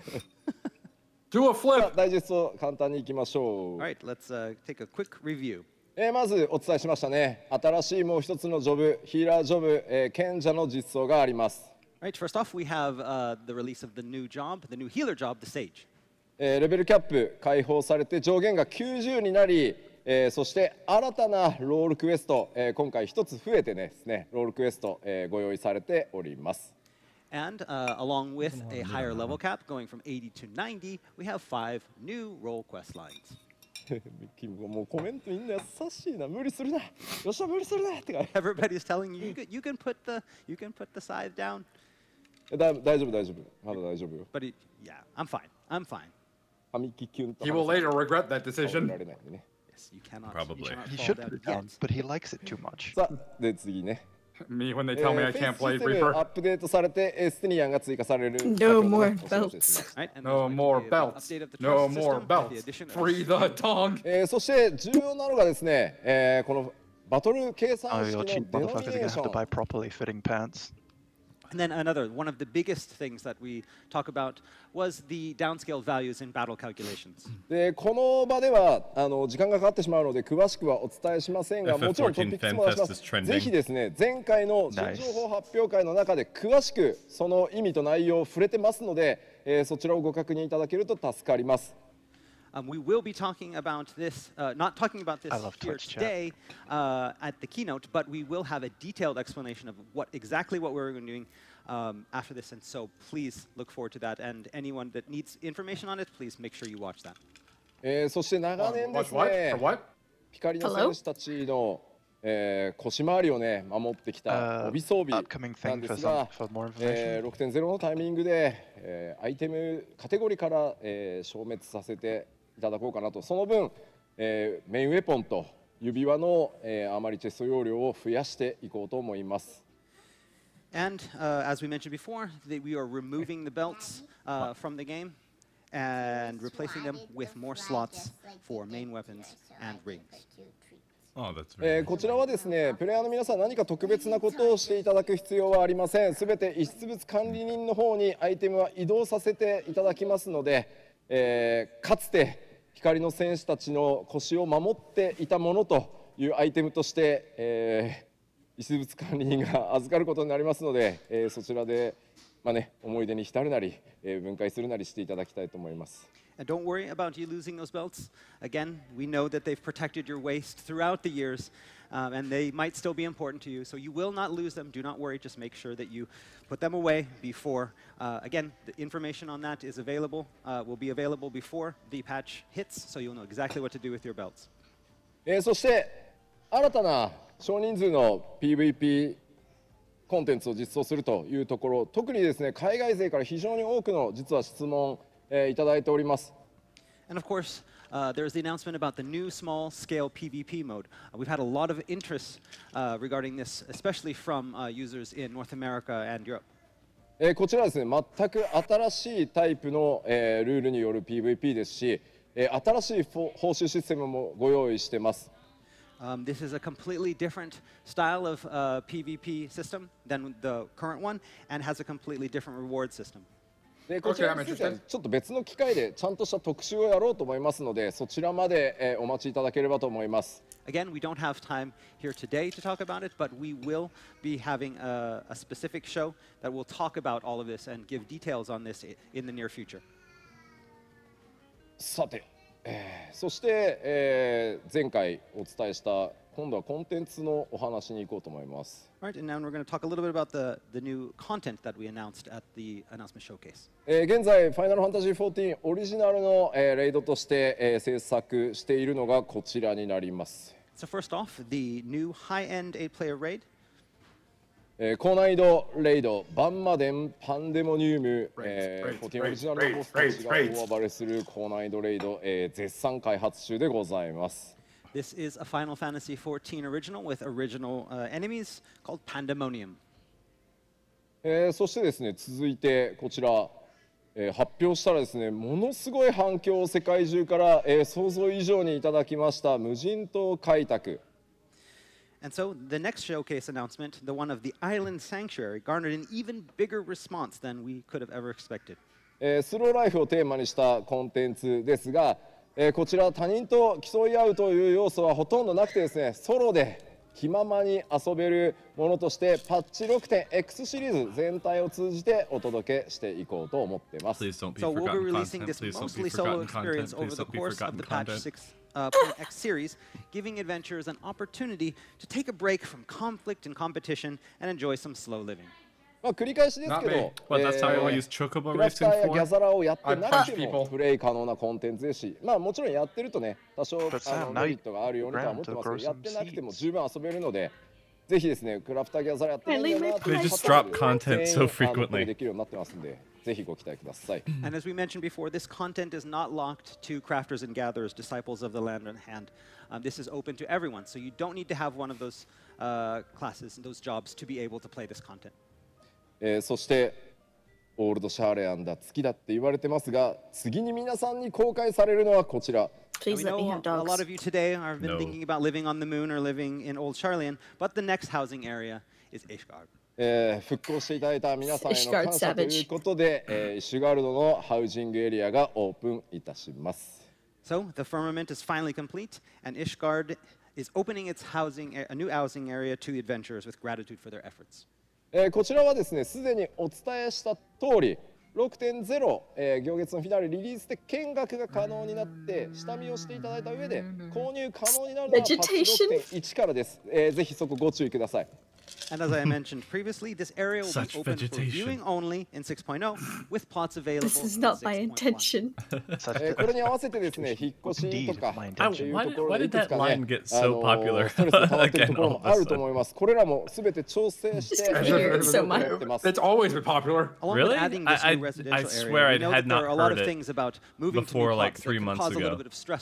Do a flip. ダイジェスト簡単にいきましょう。 All right, let's uh, take a quick review. えー、まずお伝えしましたね。新しいもう一つのジョブ、ヒーラージョブ、えー、賢者の実装があります。 All right, first off, we have uh, the release of the new job, the new healer job, the Sage. えー、レベルキャップ解放されて上限がきゅうじゅうになり、えー、そして新たなロールクエスト、えー、今回一つ増えてですね、ロールクエスト、えー、ご用意されております。 And uh, along with a higher level cap going from eighty to ninety, we have five new role quest lines. もうコメントみんな優しいな、無理するな、よっしゃ無理するなってか。 Everybody's telling you you can, you can put the you can put the scythe down. だ大丈夫大丈夫、まだ大丈夫よ。 But it, yeah, I'm fine. I'm fine. He will later regret that decision. Yes, you cannot. Probably. You cannot He fall should down put it down, yet. but he likes it too much. さあ、で次ね。 Me when they tell me I can't play フェイスシステム Reaper. アップデートされて、えースティニアンが追加される。 No more belts. Right, and No there's going to more be an belts. update of the No trust more system with the belts. addition of- Free the tongue. えーそして重要なのがですね、えーこのバトル計 Oh, 算 your 式 cheap のデノミ motherfuckers ネ are ー gonna シ have to ョ buy ン。 properly fitting pants. And then another, one of the biggest things that we talk about was the downscale values in battle calculations. でこの場ではあの時間がかかってしまうので詳しくはお伝えしませんが、もちろんトピックスも出しま F F fourteen す。 Fan Fest is trending. ぜひですね、前回の新情報発表会の中で詳しくその意味と内容を触れてますので、えーそちらをご確認いただけると助かります。 Um, we will be talking about this, uh, not talking about this I love here Twitch chat. today uh, at the keynote, but we will have a detailed explanation of what exactly what we're doing um, after this. And so please look forward to that. And anyone that needs information on it, please make sure you watch that. えーそして長年で Watch す what? ね For、what? 光の選手たちの、えー腰回りをね守ってきた Uh, 帯装備 upcoming な thing んで for す some が、 for more えー information. ろくてんゼロ のタイミングで、えーアイテムカテゴリーから、えー消滅させていただこうかなと。その分、えーメインウェポンと指輪の、えー、あまりチェスト容量を増やしていこうと思います。 And uh, as we mentioned before, the, we are removing the belts uh, from the game and replacing them with more slots for main weapons and rings. Oh, that's え very ーこちらはですね、プレイヤーの皆さん何か特別なことをしていただく必要はありません。すべて遺失物管理人の方にアイテムは移動させていただきますので、えーかつて光の戦士たちの腰を守っていたものというアイテムとして、えー遺失物管理人が預かることになりますので、えーそちらで、まあね、思い出に浸るなり、えー分解するなりしていただきたいと思います。 And don't worry about you losing those belts. Again, we know that they've protected your waist throughout the years, um, and they might still be important to you. So you will not lose them. Do not worry. Just make sure that you put them away before. Uh, again, the information on that is available. Uh, will be available before the patch hits, so you'll know exactly what to do with your belts. えーそして新たな少人数の ピーブイピー コンテンツを実装するというところ、特にですね海外勢から非常に多くの実は質問、えーいただいております。 And of course, uh, there's the announcement about the new small-scale PvP mode. Uh, we've had a lot of interest uh, regarding this, especially from uh, users in North America and Europe. えー、こちらはですね、全く新しいタイプの、えー、ルールによる ピーブイピー ですし、えー、新しい報酬システムもご用意しています。 Um, this is a completely different style of uh, PvP system than the current one, and has a completely different reward system. でこちらについてはちょっと別の機会でちゃんとした特集をやろうと思いますので、そちらまで、えー、お待ちいただければと思います。 Again, we don't have time here today to talk about it, but we will be having a, a specific show that will talk about all of this and give details on this in the near future. さて、えー、そして、えー、前回お伝えした今度はコンテンツのお話に行こうと思います。 All right, and now we're going to talk a little bit about the, the new content that we announced at the announcement showcase. えー、現在、ファイナルファンタジーフォーティーンオリジナルの、えー、レイドとして、えー、制作しているのがこちらになります。 So first off, the new high-end eight-player raid. えー、高難易度レイド、バンマデン、パンデモニウム、えー、フォーティーンオリジナルのボスたちが大暴れする高難易度レイド、えー、絶賛開発中でございます。 This is a Final Fantasy fourteen original with original uh, enemies called Pandemonium. えー、そしてですね、続いてこちら、えー、発表したらですね、ものすごい反響を世界中から、えー、想像以上にいただきました無人島開拓。 And so the next showcase announcement, the one of the Island Sanctuary, garnered an even bigger response than we could have ever expected. えー、スローライフをテーマにしたコンテンツですが、えー、こちら他人と競い合うという要素はほとんどなくてですね、ソロで気ままに遊べるものとしてパッチ ろくてんエックス シリーズ全体を通じてお届けしていこうと思っています。 So we'll be releasing this mostly solo experience over the course of the patch six uh, X series, giving adventurers an opportunity to take a break from conflict and competition and enjoy some slow living. まあ繰り返しですけど、クラフターやギャザラをやってなくてもプレイ可能なコンテンツですし、まあもちろんやってるとね、多少あのメリットがあるようにとは思ってますけど、やってなくても十分遊べるので、ぜひですね、クラフターギャザラやってないんだなという方はプレイできるようになってますんで、ぜひご期待ください。 And as we mentioned before, this content is not locked to crafters and gatherers, disciples of the land and hand. Um, this is open to everyone, so you don't need to have one of those uh, classes and those jobs to be able to play this content. えー、そしてオールドシャーレアンだ月だって言われてますが、次に皆さんに公開されるのはこちら。 Please let me have dogs. A lot of you today have been thinking about living on the moon or living in Old Sharlayan, but the next housing area is Ishgard. えー、復興していただいた皆さんへの感謝ということで、えー、イシュガルドのハウジングエリアがオープンいたします。 So the firmament is finally complete, and Ishgard is opening its housing, a new housing area to adventurers with gratitude for their efforts. えー、こちらはですね、すでにお伝えした通り、ろくてんゼロ、えー、行月のフィナーレリリースで見学が可能になって、下見をしていただいた上で購入可能になるのはパッチ ろくてんいち からです。えー、ぜひそこご注意ください。 And as I mentioned previously, this area will be open for viewing only in six point oh, with plots available. This is not my intention. これに合わせてですね、引っ越しとかっていうところでいくつかね、あのストレスが溜まっているところもあると思います。これらもすべて調整してやってます。 It's always been popular. Really? I, I, I swear I had not heard it before like three months ago.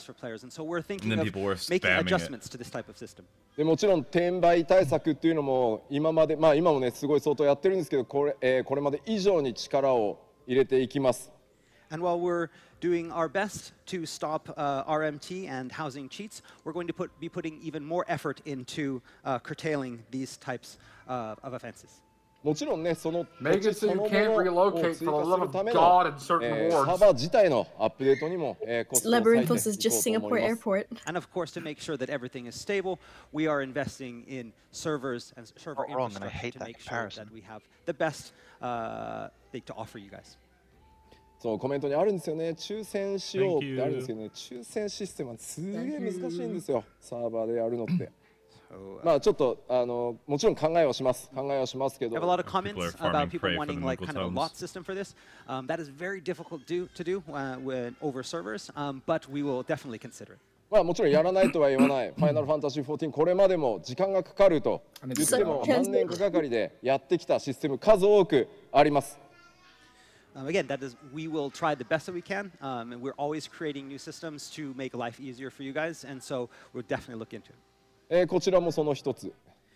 And then people were spamming it. でもちろん転売対策っていうのも今まで、まあ今もねすごい相当やってるんですけど、これ、えー、これまで以上に力を入れていきます。 And while we're doing our best to stop uh, R M T and housing cheats, we're going to put, be putting even more effort into uh, curtailing these types uh, of offenses. もちろんね、その土地そのものを追加するためのえー、サーバー自体のアップデートにも、えー、コストを割いていこうと思います。 And of course, to make sure that everything is stable, we are investing in servers and server infrastructure to make sure that we have the best uh, thing to offer you guys. そうコメントにあるんですよね。抽選しようってあるんですけどね、抽選システムはすげえ難しいんですよ。サーバーでやるのって。まあちょっとあのもちろん考えをします考えをしますけど。 I have a lot of comments about people wanting like kind of a lot system for this. Um, that is very difficult do, to do uh, with over servers, um, but we will definitely consider it. まあもちろんやらないとは言わない。ファイナルファンタジーフォーティーンこれまでも時間がかかると言っても何年かかかりでやってきたシステム数多くあります。 Um, again, that is, we will try the best that we can, um, and we're always creating new systems to make life easier for you guys, and so we'll definitely look into it. えー、こちらもその一つ。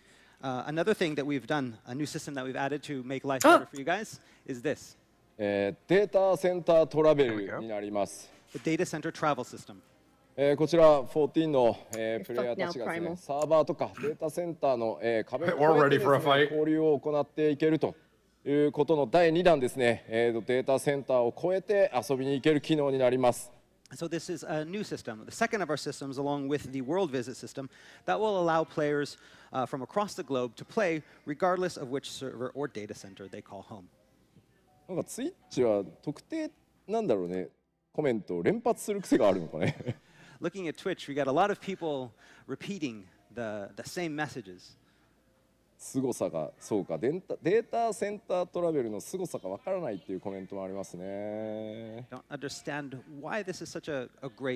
Uh, another thing that we've done, a new system that we've added to make life better for you guys, is this. えー、データセンタートラベルになります。 The data center travel system. えー、こちらじゅうよんの、えー、プレイヤーたちがですね、サーバーとかデータセンターの、えー、壁を越えてですね、交流を行っていけるということのだいにだんですね、えー、データセンターを越えて遊びに行ける機能になります。 So this is a new system, the second of our systems, along with the World Visit system, that will allow players uh, from across the globe to play, regardless of which server or data center they call home. なんかツイッチは特定なんだろうね、コメントを連発する癖があるのかね。 Looking at Twitch, we got a lot of people repeating the the same messages. 凄さがそうか、データデータセンタートラベルの凄さがわからないっていうコメントもありますね。 Don't understand why this is such a, a great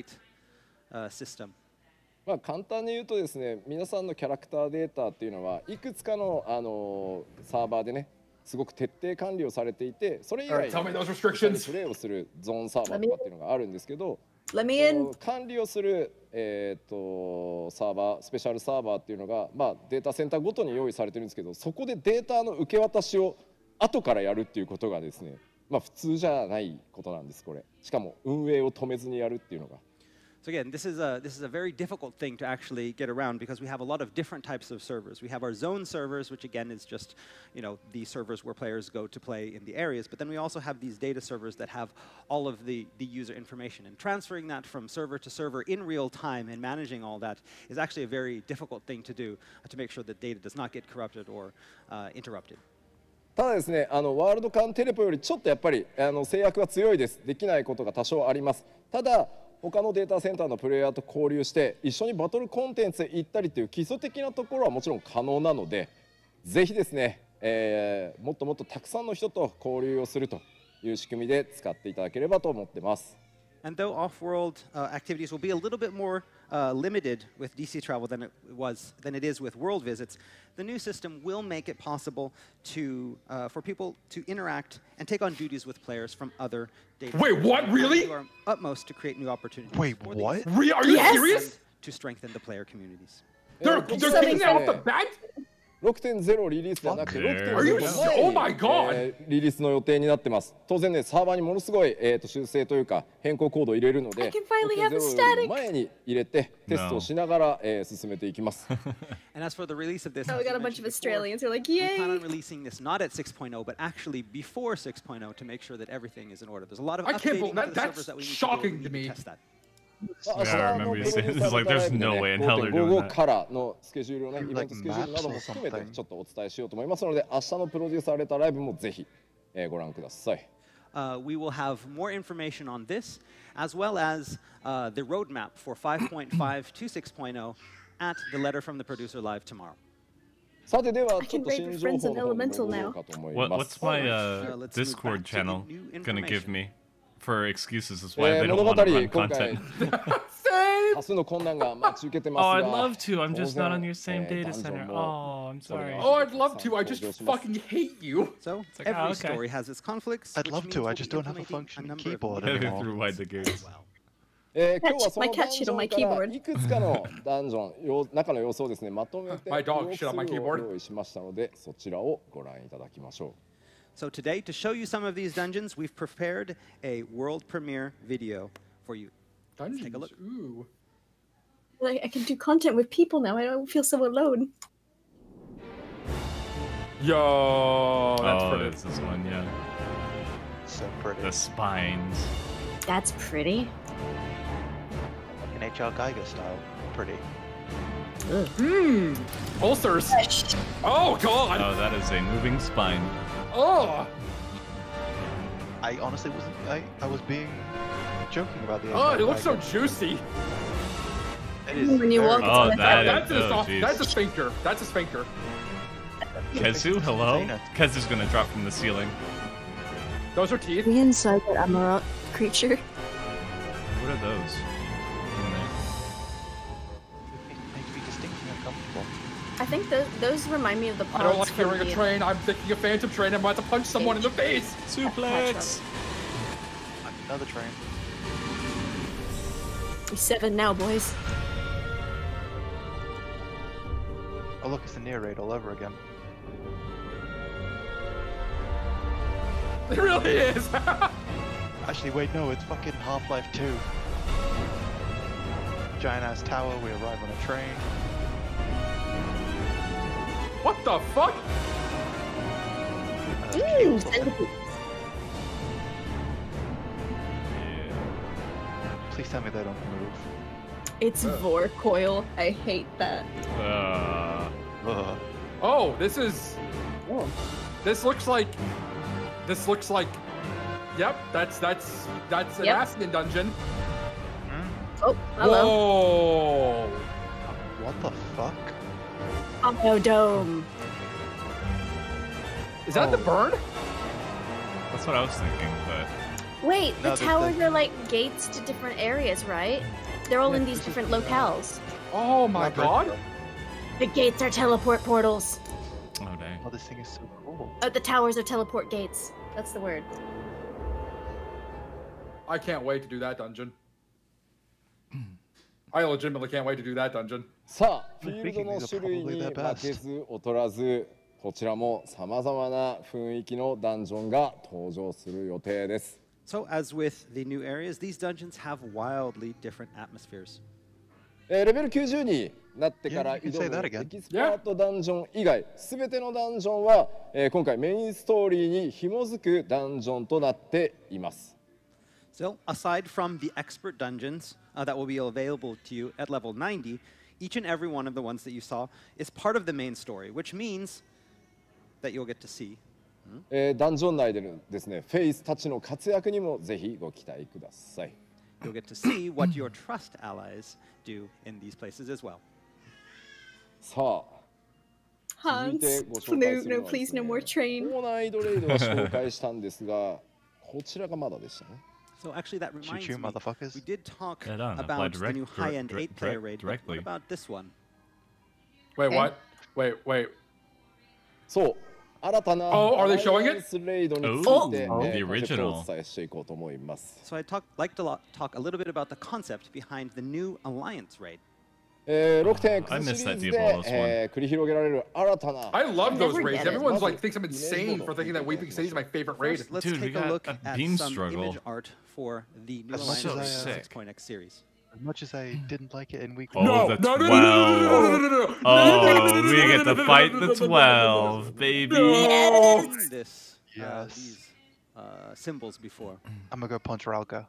uh, system. まあ簡単に言うとですね、皆さんのキャラクターデータっていうのはいくつかのあのサーバーでね、すごく徹底管理をされていて、それ以外にプレイをするゾーンサーバーとかっていうのがあるんですけど、管理をするえー、とサーバースペシャルサーバーっていうのが、まあ、データセンターごとに用意されてるんですけど、そこでデータの受け渡しを後からやるっていうことがですね、まあ、普通じゃないことなんです。これしかも運営を止めずにやるっていうのが。 So again, this is a this is a very difficult thing to actually get around because we have a lot of different types of servers. We have our zone servers, which again is just, you know, the servers where players go to play in the areas. But then we also have these data servers that have all of the the user information, and transferring that from server to server in real time and managing all that is actually a very difficult thing to do uh, to make sure that data does not get corrupted or uh, interrupted. ただですね、あのワールドカンテレポよりちょっとやっぱりあの制約が強いです。できないことが多少あります。ただ他のデータセンターのプレイヤーと交流して一緒にバトルコンテンツへ行ったりという基礎的なところはもちろん可能なので、ぜひですね、えー、もっともっとたくさんの人と交流をするという仕組みで使っていただければと思ってます。 And though off-world uh, activities will be a little bit more uh, limited with D C travel than it was than it is with world visits, the new system will make it possible to uh, for people to interact and take on duties with players from other data. Wait, what? Really? Do our utmost to create new opportunities. Wait, what? Re are you Yes. serious? To strengthen the player communities. They're they're taking that off the bat? ろくてんゼロ リリースではなくて ろくてんゼロ の前に、えー、リリースの予定になってます。当然ね、サーバーにものすごい、えー、と修正というか変更コードを入れるので、ろくてんゼロ よりも前に入れてテストをしながら、えー、進めていきます。 And as for the release of this, oh, we got a bunch of Australians who are like, yay! yay! We plan on releasing this not at six point oh, but actually before six point oh to make sure that everything is in order. There's a lot of I can't believe updating that. to the servers That's that we need shocking to, do. to We need me. to test that. Yeah, I remember you saying this. Like, there's no way in hell they're doing that. からのスケジュールをね、イベントスケジュールなども含めてちょっとお伝えしようと思いますので、明日のプロデュースされたライブもぜひ、えー、ご覧ください。 Uh, we will have more information on this, as well as uh, the roadmap for five point five to six point oh at the Letter from the Producer Live tomorrow. さてではちょっと新情報の方に戻ろうかと思います。 What's my uh, Discord channel gonna give me for excuses as why え they ー、 don't 物 want 語 to run 今回 content? 多数の困難が待ち受けてます Oh, が I'd love to. I'm just not on your same data center. Oh, I'm sorry. Oh, I'd love to. I just fucking hate you. So like, every oh, okay. story has its conflicts. I'd which love means to. I we'll just be don't have a implementing functioning number of keyboard new anymore. Through wide the gates. well. えー、今日はその My ダ cat ンジ shit on ョ my ンから keyboard. いくつかのダンジョンよ中の様子をですねまとめて My dog shit on my 様子を keyboard. 用意しましたのでそちらをご覧いただきましょう。 So today, to show you some of these dungeons, we've prepared a world premiere video for you. Dungeons. Take a look. Ooh. Like, I can do content with people now. I don't feel so alone. Yo, that's Oh, pretty. it's this one, yeah. So pretty. The spines. That's pretty. Like an H R Geiger style. Pretty. Mmm. Ulcers. Oh god. Oh, that is a moving spine. Oh. I honestly wasn't. I, I was being joking about the. Oh, H R it looks so Geiger. juicy. It is When you very- walk Oh, into the that That's is- a, oh, soft- jeez. that's a sphincter. That's a sphincter. Kezu, hello? Dana. Kezu's gonna drop from the ceiling. Those are teeth. Me inside that Amarok creature. What are those? It makes me distinctly uncomfortable. I think those those remind me of the pods I don't like from hearing a the- train. I'm thinking of Phantom Train. I'm about to punch someone in the face. Suplex! Another train. We're seven now, boys. Oh look, it's the near raid all over again. It really is! Actually, wait, no, it's fucking Half-Life two. Giant ass tower, we arrive on a train. What the fuck? Ooh, centipedes. Please tell me they don't move. It's Vorcoil. I hate that. Uh, Ugh. Oh, this is. Oh. This looks like. This looks like. Yep, that's that's that's an Yep. Ascian dungeon. Oh, hello. Whoa! What the fuck? Omno Dome. Is that the Oh. burn? that's what I was thinking, but Wait, the No, the- towers the- are like gates to different areas, right? They're all in these different locales. Oh my Not very god! cool. The gates are teleport portals. oh dang. Oh, this thing is so cool. Uh, the towers are teleport gates. That's the word. I can't wait to do that dungeon. I legitimately can't wait to do that dungeon. さあ、フィールドの種類に負けず劣らず、こちらもさまざまな雰囲気のダンジョンが登場する予定です。 So, as with the new areas, these dungeons have wildly different atmospheres. えーレベルきゅうじゅうになってから Yeah, you can say 挑 that む again. エキスパートダンジョン以外、すべてのダンジョンは、えー今回メインストーリーに紐づくダンジョンとなっています。 So, aside from the expert dungeons uh, that will be available to you at level ninety, each and every one of the ones that you saw is part of the main story, which means that you'll get to see えーダンジョン内でのですね、フェイスたちの活躍にもぜひご期待ください。 you'll get to see what your trust allies do in these places as well. さあ、続い Hans, てご紹介す no, るの no, はです please, ね no more train. 高難易度レイドを紹介したんですが、こちらがまだでしたね。 So, actually, that reminds Shoot you, me, motherfuckers. we did talk Yeah, don't apply about the direct- new direct- high-end direct- eight-player raid. But directly. what about this one? Wait, Okay. what? Wait, wait. そう、新たな Oh, are they アライ showing ア it? ンスレイドについて、 Oh, えー the これから original. お伝えしていこうと思います。 So, I'd talk, like to lo- talk a little bit about the concept behind the new Alliance raid. えー、ろくてん I X シ missed リー that ズ Diablos で、 one. えー繰り広げられる新たな I love those Never raids. get it. Everyone's like thinks I'm insane for thinking that Weeping City is my favorite raid. First, let's Dude, we take a got look a at beam some struggle. image art for the new That's Alliance so raid sick. six point x series. As much as I didn't like it in week Oh, one. No, the no, no, no, no, no, no, no, no, no, Oh, we get to fight the twelve, baby. Seen this, uh, Yes. these uh, symbols before. I'm gonna go punch Ralka.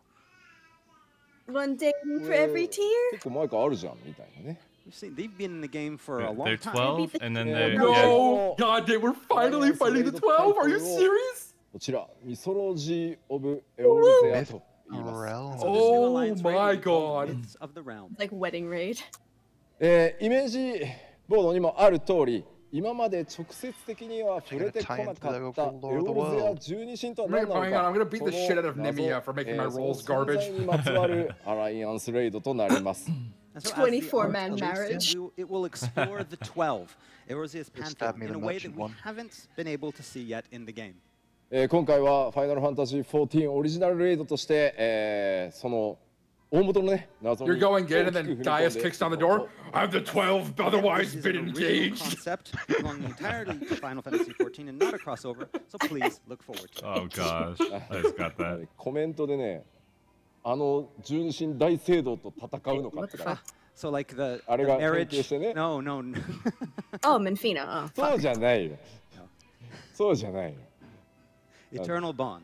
One day for every tier. 結構前からあるじゃんみたいなね。 We've seen they've been in the game for a They're long time. twelve, and then they're yeah. No, God damn, we're finally fighting the twelve. Are you serious? こちら、ミソロジー・オブ・エオルゼアと言います。 Realm. So this new Oh Alliance raid my will be called God. Myths of the Realm. Like wedding raid. えーイメージボードにもある通り、今まで直接的には触れてこなかったエオルゼア十二神とは何なの Hang on, I'm か、 gonna beat the shit out of Nemia for making my その rolls その存 garbage. 在にまつわるアライアンスレイドとなります。 And so as the twenty-four art man alludes, marriage. It will, it will explore the twelve, Eorzea's Just stab pantheon, me in a the way that merchant we one. haven't been able to see yet in the game. えー今回はファイナルファンタジーフォーティーンオリジナルレイドとして、えーその大元のね謎に You're going in, and 大きく then 踏み込んで Gaius kicks down the door. I'm the twelve, This otherwise is been an original engaged. concept belonging entirely to Final Fantasy fourteen and not a crossover, so please look forward to it. Oh gosh, I just got that. コメントでね、あの十二神大聖堂と戦うのかって What the か fuck? So like the, あれ the が関係 marriage. してね。 No, no, no. Oh, Menfina. Oh, そう fuck. じゃないよ。そうじゃないよ。 Eternal bond.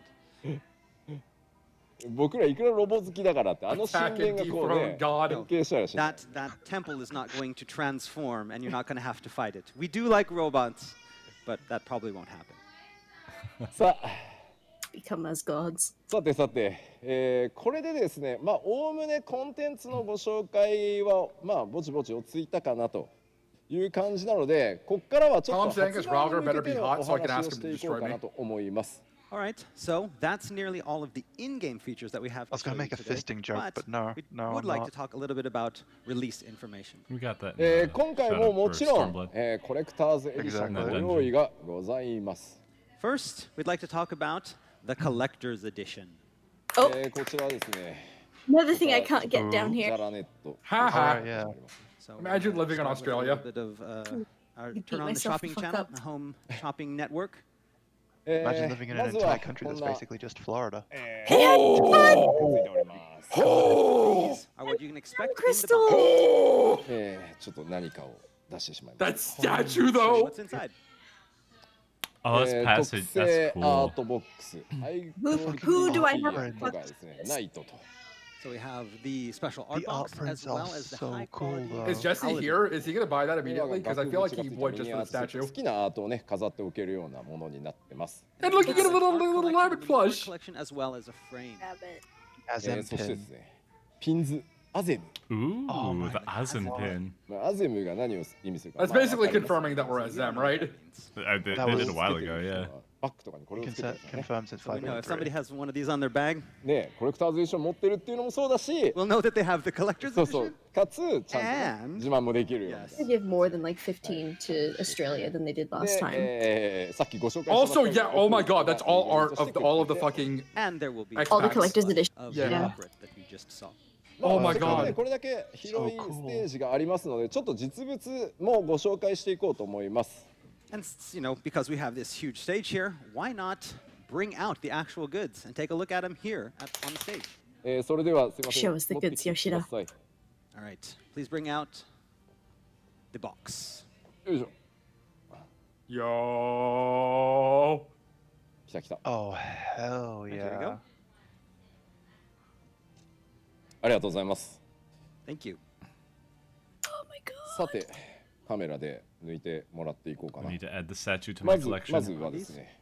僕らいくらロボ好きだからってあの神 Attack 殿 and がこうね dethrone God. 関係したらしい。 That that temple is not going to transform, and you're not going to have to fight it. We do like robots, but that probably won't happen. さあ。 Become as gods. さてさて、えーこれでですね、まあおおむねコンテンツのご紹介はまあぼちぼち落ち着いたかなという感じなので、ここからはちょっ Tom's と saying 発 his 売に router 向 better け be てのお hot so I can 話 ask を him し to ていこう destroy か me. なと思います。 All right, so that's nearly all of the in-game features that we have. I was to gonna show make you a today, fisting joke, but no, we no, would I'm like not. to talk a little bit about release information. We got that. えー uh, 今回 shout も out も for ちろん Stormblood.、 えーコレクターズエディションの Exactly. ご用意がございます。 First, we'd like to talk about the collector's edition. Oh, えーこちらですね。 another thing I can't get down ガ here. ラネット。 Haha. Alright, yeah. So Imagine we'll living in start with a Australia. little bit of uh, Or Beat turn on the myself shopping the fuck channel, up. the home shopping network. Imagine living in an まずは entire country こ that's んな basically just Florida. えー、ついております。 These are what you can expect in the Crystal! box. えー、ちょっと何かを出してしまいま That す。 statue, Show you though. what's inside. Oh, that's えー passage. 特製 That's ア cool. ートボックス。ハイク Who- オリティ who do I フィギ have ュアとかですね、ナイトと。 So we have the special art The box art as prints are well as the so high cool, quality. though. Is Jesse Paladin. here? Is he gonna buy that これは immediately? Because I 額 feel 縁 like が he ついた would ミ just ニ for ア the ートセット statue. 好きなアートをね飾っておけるようなものになってます。 And look, you get a It's an little art little collection, rabbit art plush. collection as well as a frame. Rabbit. え As in ー、そしてで pin. すね、ピンズアゼム。 Ooh, Oh my the God. Azim pin. まあアゼムが何を意味するか。 That's まあ basically わかります confirming that we're as them, right? I did, That they was- did a while ago, yeah. バッグとかにこれを You つ can けて set るんですよね。 confirms it's So we know if somebody five one three. has one of these on their bag, ね、コレクターズエディション持ってるっていうのもそうだし、 we'll know that they have the collector's そうそ edition. う、かつちゃんとね、 And- 自慢もできるように。 Yes. They give more than like fifteen to Australia than they did で last time. えーさっきご紹介しました Also, yeah. Oh my God, that's all art of the, all of the fucking. And there will be All the a collector's edition. of Yeah. the art that you just saw. まあ Oh my せっかくね God. これだけ広い So cool. ステージがありますので、ちょっと実物もご紹介していこうと思います。 And s- you know, because we have this huge stage here, why not bring out the actual goods and take a look at them here at, on the stage? えーそれではすみません。 Show us the 持って goods, きてください。 All right, please bring out the box. よいしょ。 Yo. 来た来た。 Oh, hell There you go. yeah. ありがとうございます。 Thank you. Oh my god. さて、カメラで抜いてもらっていこうか I な。 need to add the statue to my まずま collection. ずはですね、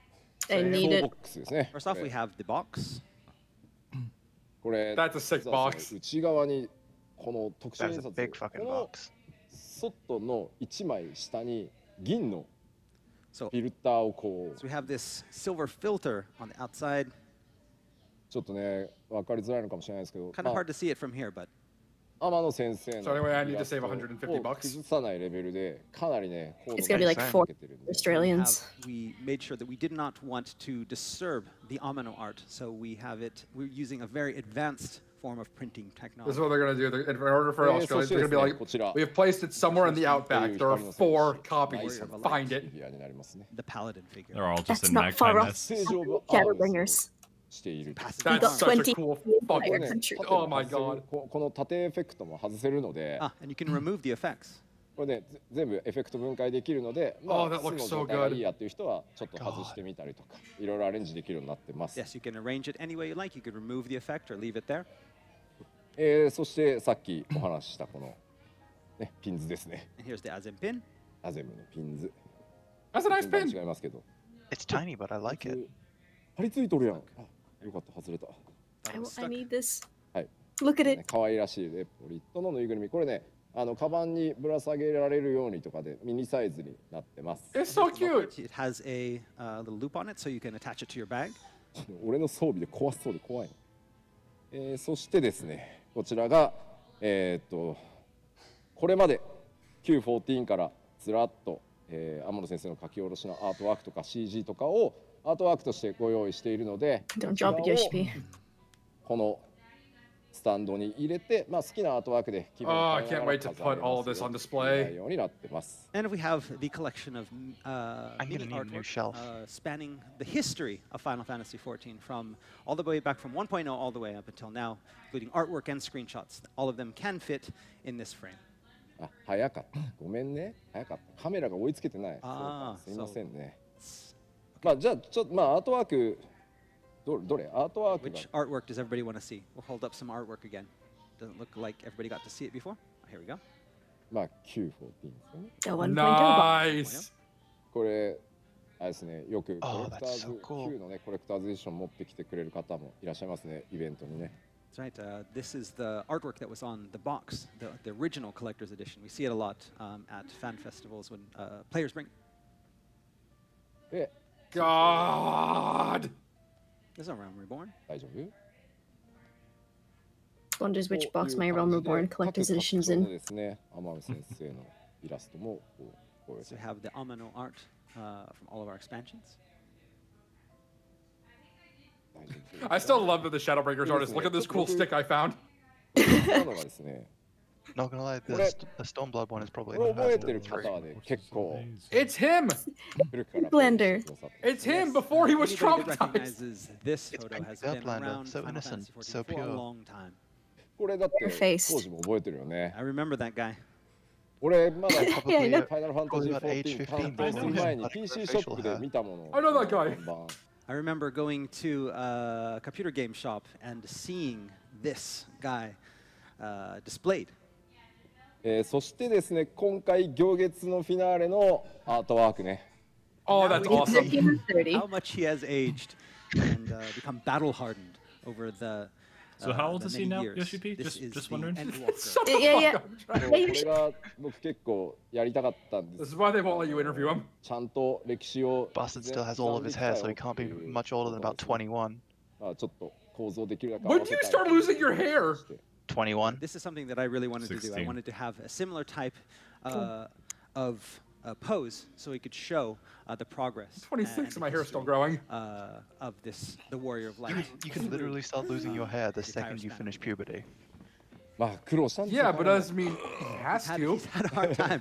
I フ need ォーボ it. ックスですね。 First off, こ we れ have the box. これ That's a sick 実はです box. ね内側にこの特殊 That 印 is a 刷 big fucking この box. 外の一枚下に銀の So, フィルターをこう so we have this silver filter on the outside. ちょっとね分かりづらいのかもしれないですけど、 Kind ま of あ hard to see it from here, but 天野先生 So anyway, I need の to イラス save ト one hundred fifty を bucks. 崩さないレベルでかなりね高度 It's gonna be like に four かけてるんで Australians. have, we made sure that we did not want to disturb the Amano art, so we have it. We're using a very advanced form of printing This is technology. what they're gonna do. They're- In order for Eh, Australians, so they're gonna be like, こちら we have placed it somewhere in the outback. There are four copies. Warrior of a Find light. it. フィギュアになりますね。 The paladin figure. They're all just That's in not far magpie off. nests. ステージオブアーム Shadowbringers. している。 Passes We That's got on. such a twenty cool entire fucking. country. Oh my 縦も外せ god. るここの縦エフェクトも外せるので、 Ah, and you can remove the effects. これねぜ全部エフェクト分解できるので、ま Oh, あ that 素 looks の so 状態が good. いいやっていう人はちょっと外してみたりとか、いろいろアレンジできるようになってます。 Yes, you can arrange it any way you like. You could remove the effect or leave it there. えー、そしてさっきお話ししたこの、ね、ピンズですね。 And here's the Azim pin. アゼムのピンズ。 That's a nice 順番 pin. 違いますけど。 It's tiny, but I like it. 張り付いとるやん。あ、よかった、外れた。 I, That was I stuck. need this. はい。 Look at ね it. 可愛らしいレポリットのぬいぐるみ。これね、あのカバンにぶら下げられるようにとかでミニサイズになってます。 It's so cute. It has a uh, little loop on it, so you can attach it to your bag. 俺の装備で怖そうで怖いの。えー、そしてですね、こちらが、えーっと、これまで キューフォーティーン からずらっと、えー、天野先生の書き下ろしのアートワークとか シージー とかをアートワークとしてご用意しているので、 Don't こちら drop を it, Yoshi. このスタンドに入れて、まあ、好きなアートワークで気分 Oh, を I 変え can't ながら wait to 飾れ put all ま of す this on よ display. ようになってます。 And we have the collection of uh, I'm gonna mini need a new artwork shelf. uh, spanning the history of Final Fantasy fourteen, from all the way back from one point oh all the way up until now, including artwork and screenshots. All of them can fit in this frame. あ、早かった。ごめんね。早かった。カメラが追いつけてない。 あーそうかすいませんね。 S- まあじゃあちょっとまあアートワークどどれアートワークが Which artwork does everybody want to see? We'll hold up some artwork again. Doesn't look like everybody got to see it before. Oh, here we go. まあ キューフォーティーン ですよね。 The one point oh box. Nice. これあれですね。よくコ Oh, レクター that's ズ so cool. Q のねコレクターズエディション持ってきてくれる方もいらっしゃいますね。イベントにね。 That's right. Uh, this is the artwork that was on the box, the, the original collector's edition. We see it a lot um, at fan festivals when uh, players bring. で God. There's no Realm Reborn. 大丈夫？ Wonders which こう box いう My 感 Realm じで Reborn 各 collector's 各 edition's 所の in. ですね。天海先生のイラストもこうご用意 So we have the Amano art uh, from all of our expansions. 大丈夫 I still love that the Shadowbringers artist. Look at this cool stick I found. なのがですね、 Not gonna lie, the, これ st the Stormblood one is probably これ the 覚え best てる of the 方は three. ね、結構 It's him! 古くから Blender. It's him before he was Anybody that traumatized. recognizes this It's photo has Blender, been around so Final innocent, Fantasy so fourteen for a pure. long time. これだって当 Faced. 時も覚えてるよね。 I remember that guy. 俺まだ Probably, I know. uh, ファイナルファンタジ probably ー about age フォーティーン fifteen. 担当する前に But ピーシー facial ショップで hair. 見たもの。 I know that guy. 本番 I remember going to a computer game shop and seeing this guy uh, displayed. えーそしてですね、今回行月のフィナーレのアートワークね。 Oh, Now that's we can awesome. see He was thirty. How much he has aged and uh, become battle hardened over the. So uh, how old the is he many now, years. Yoshi P? This Just- is just the wondering. Endwalker. Shut the Yeah, yeah. fuck up. そうこれが僕結構やりたかったんで This す is。why they won't let you interview him. ちゃんと歴史を Bastard still has all of his hair, so he can't be much older than about twenty-one. まあちょっと構造できるだけ When do you start losing your hair? twenty-one? This is something that I really wanted to do. I sixteen. wanted to have a similar type uh, of uh, pose so we could show uh, the progress. twenty-six and and the my hair's still history, growing. Uh, of this, the Warrior of Light. You can literally start losing your hair the The entire second you span. finish puberty. まあ苦労したんですよ Yeah, but doesn't mean he has Had, to. he's had a hard time.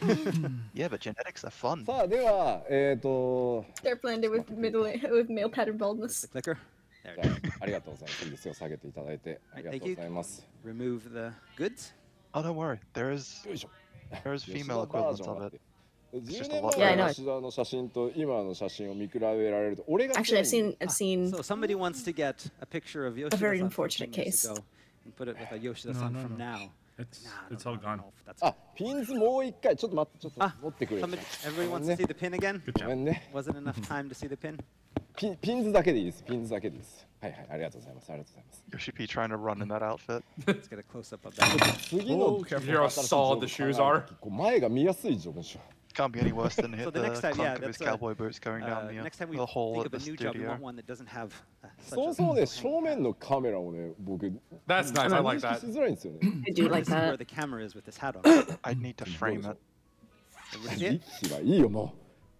Yeah, but genetics are fun. さあではえっ、ー、と They're blended with middle with male pattern baldness. The clicker. There じ it ゃ is. あありがとうございます。いいですよ下げていただいてありがとうございます。 Remove the goods. Oh, don't worry. There is よいしょ。 there is 吉田 female バー equivalents ジョン of があっ it. て。10 just a 年 lot 前 better. の吉田の写真と今の写真を見比べられると俺が Actually, I've 強いん seen I've seen So somebody wants to get a picture of Yoshida very from unfortunate fifteen years case. ago and put it with a Yoshida-san No, no, from no. now. It's Nah, I it's don't all know, I don't gone. know if that's あピンズもう一回ちょっと待ってちょっとあ持ってくれる Somebody, everybody ごめ wants ん to ね see the pin again? Good ごめ job. んね Wasn't enough time to see the pin? ピンピンズだけでいいですピンズだけでいいですはいはいありがとうございますありがとうございます Yoshi P trying to run in that outfit. Let's get a close-up of that. 次の Oh, careful. You hear how solid the shoes are? こう前が見やすいジョブでしょ Can't be any worse than So hit the the next time, yeah, clunk of his that's a- cowboy boots going Uh, down the, uh, next time we the hall think at of the a new job, we studio. want one that doesn't have uh, such そも a そもね hanging 正面のカメラをね僕 That's nice. I like 認 that. 識しづらいんですよね I do like This is where that. the camera is with this hat on. I'd need to frame it. Everybody see リ it? ッチはいいよも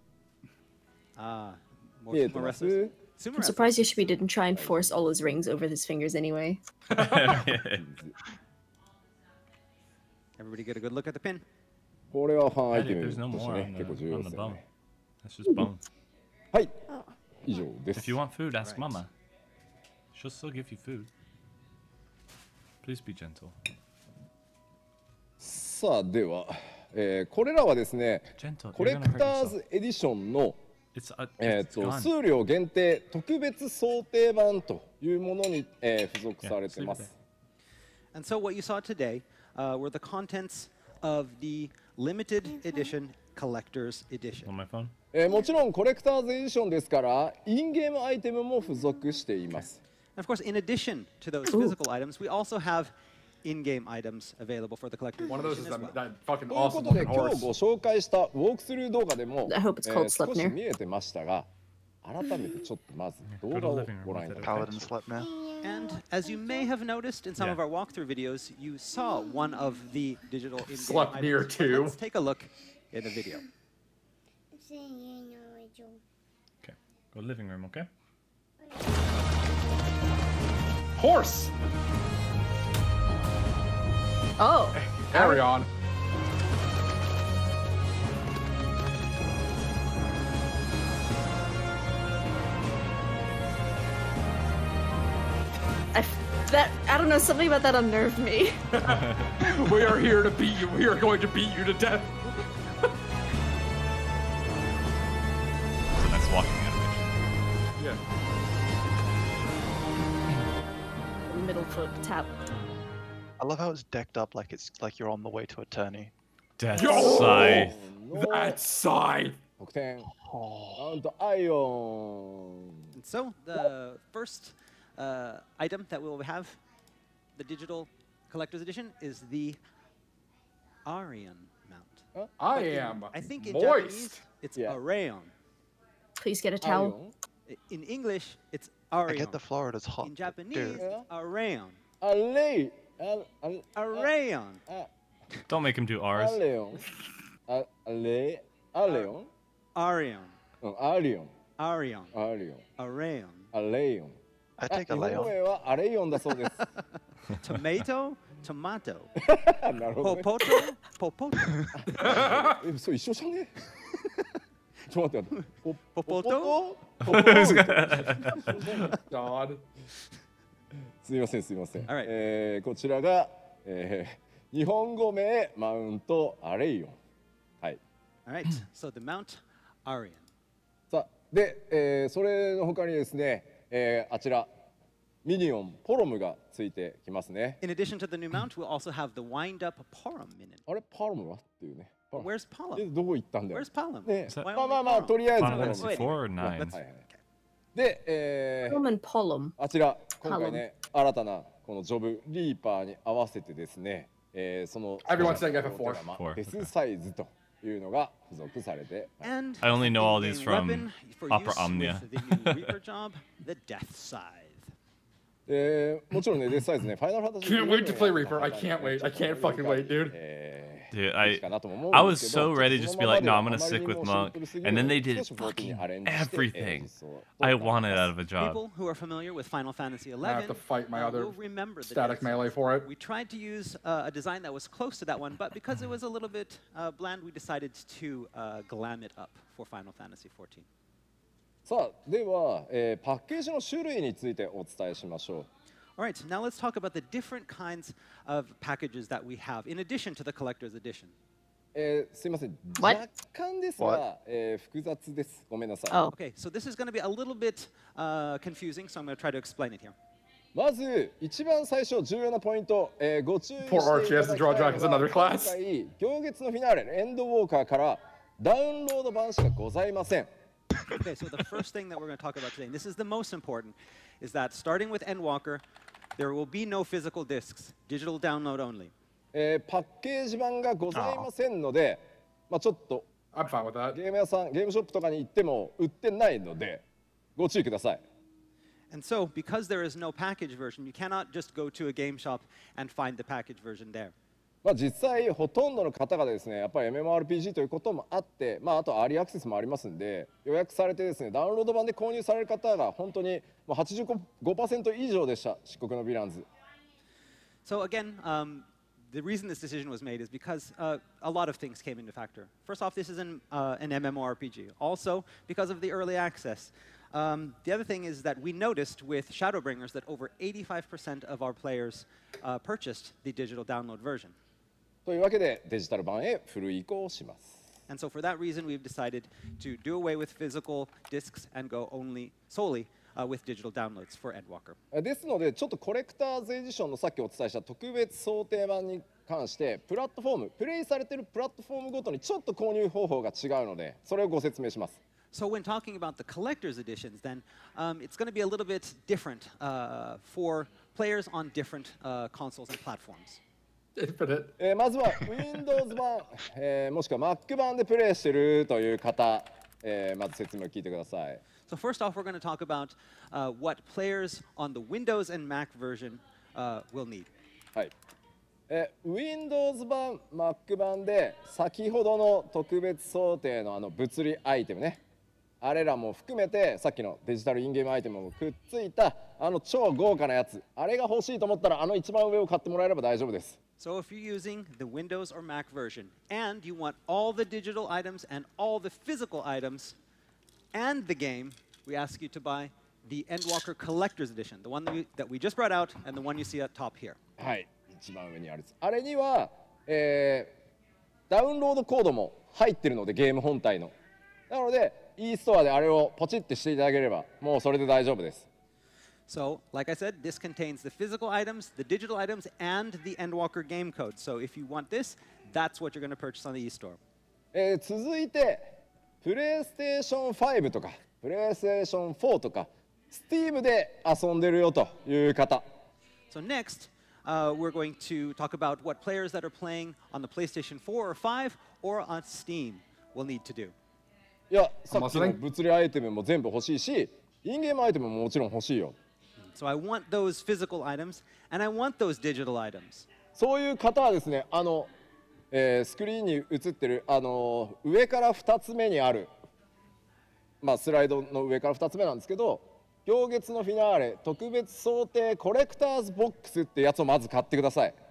Ah, う more, 見えて more ま wrestlers. す Sumo I'm wrestlers. surprised Yoshimi didn't try and force all his rings over his fingers anyway. Everybody get a good look at the pin. これはファンアイ I テ think ム there's no として more ね on 結構 the 重要 on で the すよ bone. ね That's just bone. はい以上です If you want food, ask Right. Mama. She'll still give you food. Please be gentle. さあでは、えーこれらはですね Gentle. コ You're レ gonna ク hurt ター yourself. ズエディションの It's, uh, えー it's と gone. 数量限定特別想定版というものに、えー付属されて Yeah, ま sleep す。 And so what you saw today uh, were the contents of the limited edition collector's edition. On my phone. えーもちろんコレクターズエディションですからインゲームアイテムも付属しています。 And of course, in addition to those Ooh. physical items, we also have in-game items available for the collector's One of those is edition as that, well. that fucking というこ awesome とで looking 今日 horse. ご紹介したウォークスルー動画でも、 I hope it's called えー少し Sleipnir. 見えてましたが改めてちょっとまず動 Go to 画を living room ご覧い with た it, だき Paladin ます。 Sleipnir. And as you may have noticed in some Yeah. of our walkthrough videos, you saw one of the digital in-game Slept near items. too. Let's take a look in the video. Okay. Go living room, okay? Horse! Oh, Carry on. I f- that I don't know, something about that unnerved me. We are here to beat you. We are going to beat you to death. That's walking animation. Yeah. Middle foot tap. I love how it's decked up like it's like you're on the way to a tourney. Death Yo! Scythe. の That scythe. 得点カウントアイオン And so the first uh, item that we will have, the digital collector's edition, is the Arion mount. I But in- am I think in Japanese moist. it's Yeah. Araon. Please get a アイ towel. オン I- In English, it's I Arion. get the Florida's hot. In but Japanese, dude, it's Araon. あレイああ Araon. あ Don't make him do ア R's. レオンああレアレオン Arion. うんアリオン Arion. アリオン Araon. アレイオン I あ take 日 a 本語 layoff. 名はアレイオンだそうです Tomato? tomato. なるほど、ね。 Popoto, popoto. え、そう一緒じゃね？ちょっと待って待って。ポポ Popoto? ポポ God. すみませんすみません。 Alright. えー、こちらが、えー、日本語名マウントアレイオン。はい。 All right, so the Mount Arion. さあで、えー、それの他にですね、えー、あちらミニオンポロムがついてきますね。 In addition to the new mount, we'll also have the wind-up Porum minion. あれパロムはっていうね。パロム Where's Palom? えどこ行ったんだよ。 Where's Palom? ね that- まあまあまあとりあえずポロム。 Final Fantasy four or nine? はいはいはい。で、えー、 Roman Pollum. あちら今回ね新たなこのジョブリーパーに合わせてですね、えー、その Everyone's saying F four. デスサイズというのが付属されて、 And I only know all the these main from weapon for Opera use Omnia. with the new Reaper job, the Death Scythe. えー、もちろんねデスサイズねファイナルファンタジー Can't wait to play Reaper. I can't wait. I can't fucking wait, dude. えー Dude, I かなとも思うん I で was すけど so ready to just be like, no, I'm gonna その stick まま with でも Monk, シンプルすぎる and then の they で did 少しフォーティーン fucking にアレンジして everything 実装を I wanted out of a job. People who are familiar with Final Fantasy I eleven have to fight my uh, other will remember the static Death Scythe. melee for it. We tried to use uh, a design that was close to that one, but because it was a little bit uh, bland, we decided to uh, glam it up for Final Fantasy fourteen. さあでは、えー、パッケージの種類についてお伝えしましょう。 All right, so now let's talk about the different kinds of packages that we have in addition to the collector's edition. えー、すいません What? 若干ですが What?、 えー、複雑です。ごめんなさい。 Oh. Okay, so this is going to be a little bit uh, confusing, so I'm going to try to explain it here. まず一番最初重要なポイント、えー、ご注意してい Poor ただ Archie き has た to い draw の Jack as が another 今 class. 回行月のフィナーレエンドウォーカーからダウンロード版しかございません。 Okay, so the first thing that we're going to talk about today, and this is the most important, is that starting with Endwalker, there will be no physical discs, digital download only. えー、パッケージ版がございませんので、まあちょっと I'm fine with that. ゲーム屋さん、ゲームショップとかに行っても売ってないのでご注意ください。 And so, because there is no package version, you cannot just go to a game shop and find the package version there. まあ実際ほとんどの方がですねやっぱり エムエムアールピージー ということもあって、まあ、あとアーリーアクセスもありますんで予約されてですねダウンロード版で購入される方が本当にもう はちじゅうごパーセント 以上でした漆黒のヴィランズ。 So again, um, the reason this decision was made is because uh, a lot of things came into factor. First off, this is an, uh, an MMORPG. Also, because of the early access. Um, the other thing is that we noticed with Shadowbringers that over eighty-five percent of our players uh, purchased the digital download version. というわけでデジタル版へフル移行します。 And so for that reason, we've decided to do away with physical discs and go only solely uh, with digital downloads for Endwalker. ですのでちょっとコレクターズエディションのさっきお伝えした特別想定版に関してプラットフォームプレイされているプラットフォームごとにちょっと購入方法が違うのでそれをご説明します。 So when talking about the collector's editions, then um, it's going to be a little bit different uh, for players on different uh, consoles and platforms. Infinite. えーまずは Windows 版、えーもしくは Mac 版でプレイしているという方、えーまず説明を聞いてください。 So first off, we're going to talk about uh, what players on the Windows and Mac version uh, will need. はい。えー Windows 版、Mac 版で先ほどの特別想定のあの物理アイテムね。あれらも含めてさっきのデジタルインゲームアイテムもくっついたあの超豪華なやつあれが欲しいと思ったらあの一番上を買ってもらえれば大丈夫です。 So if you're using the Windows or Mac version and you want all the digital items and all the physical items and the game, we ask you to buy the Endwalker Collector's Edition, the one that we, that we just brought out and the one you see at top here. はい、一番上にあるやつ。あれには、えーダウンロードコードも入ってるのでゲーム本体の。なので e ストアであれをポチってしていただければもうそれで大丈夫です。 So, like I said, this contains the physical items, the digital items, and the Endwalker game code. So if you want this, that's what you're going to purchase on the eStore. えー続いてプレイステーションファイブとかプレイステーションフォーとか Steam で遊んでるよという方。 So next, uh, we're going to talk about what players that are playing on the PlayStation four or five or on Steam will need to do. いやさっきの物理アイテムも全部欲しいしインゲームアイテムももちろん欲しいよ。 So I want those physical items, and I want those digital items. そういう方はですねあの、えースクリーンに映ってるあの上からふたつめにある、まあ、スライドの上からふたつめなんですけど行月のフィナーレ特別想定コレクターズボックスってやつをまず買ってください。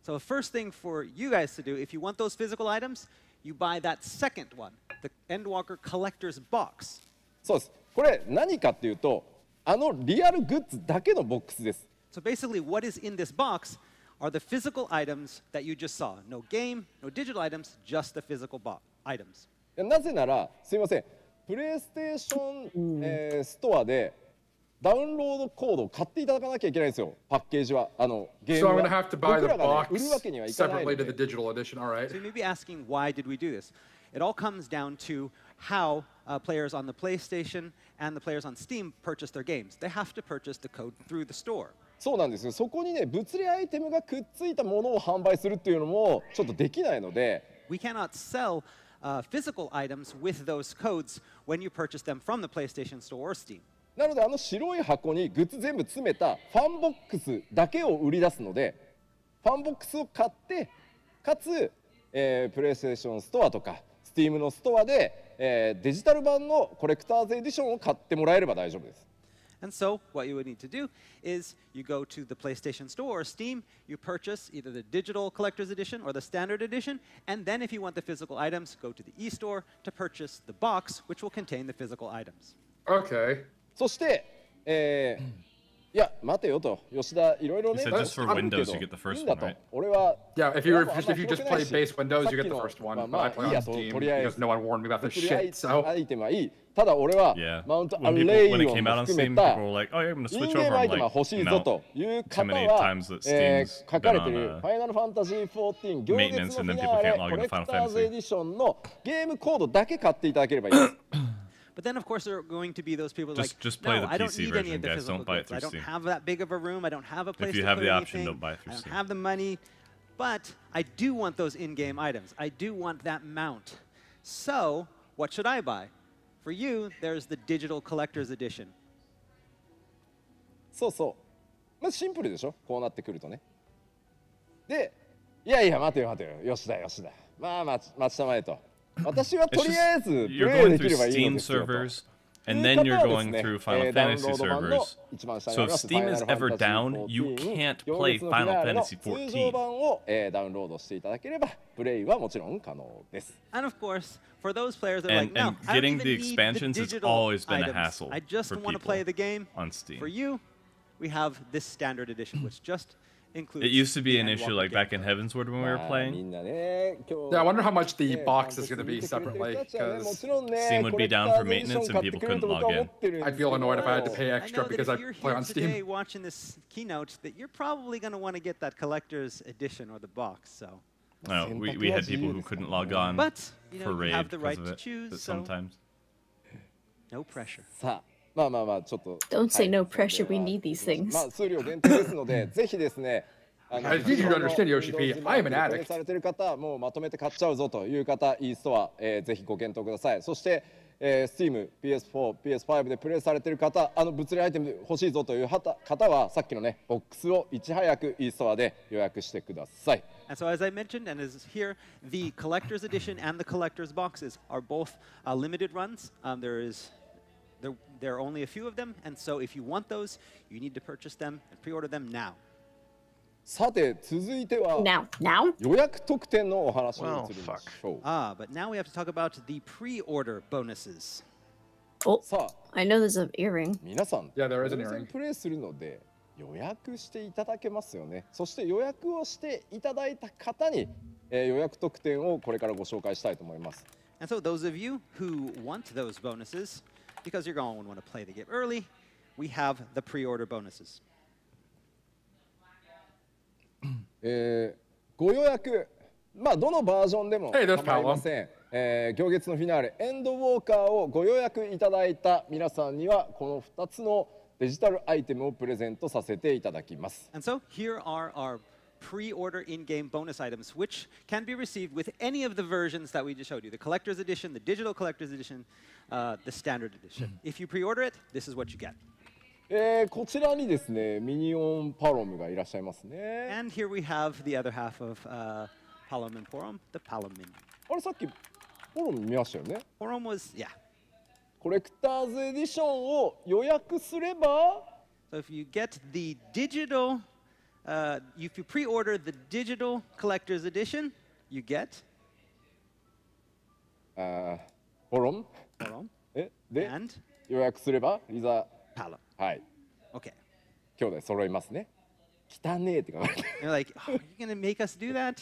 So the first thing for you guys to do, if you want those physical items, you buy that second one, the Endwalker Collector's Box. そうです。これ何かっていうと、あのリアルグッズだけのボックスです。 So basically, what is in this box are the physical items that you just saw. No game, no digital items, just the physical bo- items. なぜなら、すいません、プレイステーション、えー、ストアでダウンロードコードを買っていただかなきゃいけないんですよ、パッケージは。あのゲームは。 So I'm gonna have to buy the 僕らがね、 box 売るわけにはいかないの separately to the で。 digital edition. All right. So you may be asking, why did we do this? It all comes down to how uh, players on the PlayStation and the players on Steam purchase their games. They have to purchase the code through the store. そうなんですよ。そこにね、物理アイテムがくっついたものを販売するっていうのもちょっとできないので。 We cannot sell uh, physical items with those codes when you purchase them from the PlayStation Store or Steam. なのであの白い箱にグッズ全部詰めたファンボックスだけを売り出すので、ファンボックスを買ってかつ、えー、プレイステーションストアとか Steam のストアで、えー、デジタル版のコレクターズエディションを買ってもらえれば大丈夫です。 And so what you would need to do is you go to the PlayStation Store or Steam, you purchase either the digital collector's edition or the standard edition, and then if you want the physical items, go to the eStore to purchase the box, which will contain the physical items. Okay. そして、えー、いや待てよと吉田いろいろね。 You said just for Windows you get the first one, right? 俺は Yeah, if you were, if you just play base Windows, you get the first one. But I play on Steam because no one warned me about this shit. So. アイテムはいい。ただ俺は Yeah. マウントア When レイ people, when オ it came ン out も on 含め Steam, た people were like, "Oh, yeah, I'm gonna イ switch ンゲー over." ムア I'm イテムは like, 欲しいぞ "No." という方 Too many は times that え Steam's ー書かれ been て on る a ファイナルファンタジーじゅうよん行月の maintenance フ and ィ then ナ people ーレ can't コ log レ into ク Final ターズエ Fantasy. ディションのゲームコードだけ買っていただければいいです。 But then, of course, there are going to be those people Just- like, just play no, the I don't P C need any of version, the guys. physical Don't buy it goods. I through don't Steam. have that big of a room. I don't have a place If you to have put the option, anything. don't buy it through I don't Steam. have the money. But I do want those in-game items. I do want that mount. So what should I buy? For you, there's the digital collector's edition. そうそう。まずシンプルでしょこうなってくるとね。で、いやいや待てよ待てよ吉田吉田。まあ待ち待ちたまえと。私はと It's りあえ just ずプ you're レイ going でき through ればいいの Steam ですよと。 servers, and then you're going through Final Fantasy servers. So if Steam is ever down, you can't play Final Fantasy 通常 fourteen. 版を、えー、ダウンロードしていただければプレイはもちろん可能です。 And of course, for those players that are And, like, no, and I don't getting even the need the expansions has digital always been a items. hassle I just for want to people play the game. on Steam. For you, we have this standard edition, which just includes It used to be the an issue Endwalker like back game. in Heavensward when we were み playing. んなね、今日 Yeah, I wonder how much the ね box is going to 見 be てくれてる separately 人たちはねも because ちろんね Steam would コ be レクタ down ー for ズエディション maintenance 買 and って people くれる couldn't と僕 log は思 in. ってるんです I'd feel annoyed if I had to け pay I extra know that because if I you're play here on today Steam. watching this keynote, that you're probably going to want to get that collector's edition or the box. So, No, we, we had people who couldn't log on but you for know, you raid have the right because to of it. choose. But So, sometimes. no pressure. さあまあまあまあちょっと Don't say はい no pressure, それ we では need these things. まあ数量限定ですのでぜひですねあの I need you to understand, Yoshi P. I am an プレイ addict. されてる方もうまとめて買っちゃうぞという方 e ストア、えー、ぜひご検討ください。そしてえー、Steam、ピーエスフォー、ピーエスファイブ でプレイされている方、あの物理アイテム欲しいぞという方はさっきのねボックスをいち早く e ストアで予約してください。 And so, as I mentioned, and as here, the collector's edition and the collector's boxes are both uh, limited runs. Um, there is, there, there are only a few of them, and so if you want those, you need to purchase them and pre-order them now. さて続いては Now, now? 予約特典のお話に移りましょう。 Ah, but now we have to talk about the pre-order bonuses. Oh, さあ I know there's an earring. 皆さん Yeah, there is 当 an 然 earring. プレイするので予約していただけますよね。そして予約をしていただいた方に、えー、予約特典をこれからご紹介したいと思います。 And so, those of you who want those bonuses, because you're going to want to play the game early, we have the pre-order bonuses. えー、ご予約、まあどのバージョンでも Hey, there's 構いません。えー、行月のフィナーレエンドウォーカーをご予約いただいた皆さんにはこのふたつのデジタルアイテムをプレゼントさせていただきます。 And so, here are our pre-order in-game bonus items, which can be received with any of the versions that we just showed you, the collector's edition, the digital collector's edition, uh, the standard edition. If you pre-order it, this is what you get. えー、こちらにですねミニオンパロムがいらっしゃいますね。 And here we have the other half of uh, Palom and Porom, the Palomin. あれさっきパロム見ましたよね。 Porom was, yeah. コレクターズエディションを予約すれば So if you get the digital uh, if you pre-order the digital collector's edition, you get あーホロン Horon えで and 予約すればリザ Palo. はい Okay. 兄弟揃いますね汚ねえって書かれて They're like, oh, you're gonna make us do that?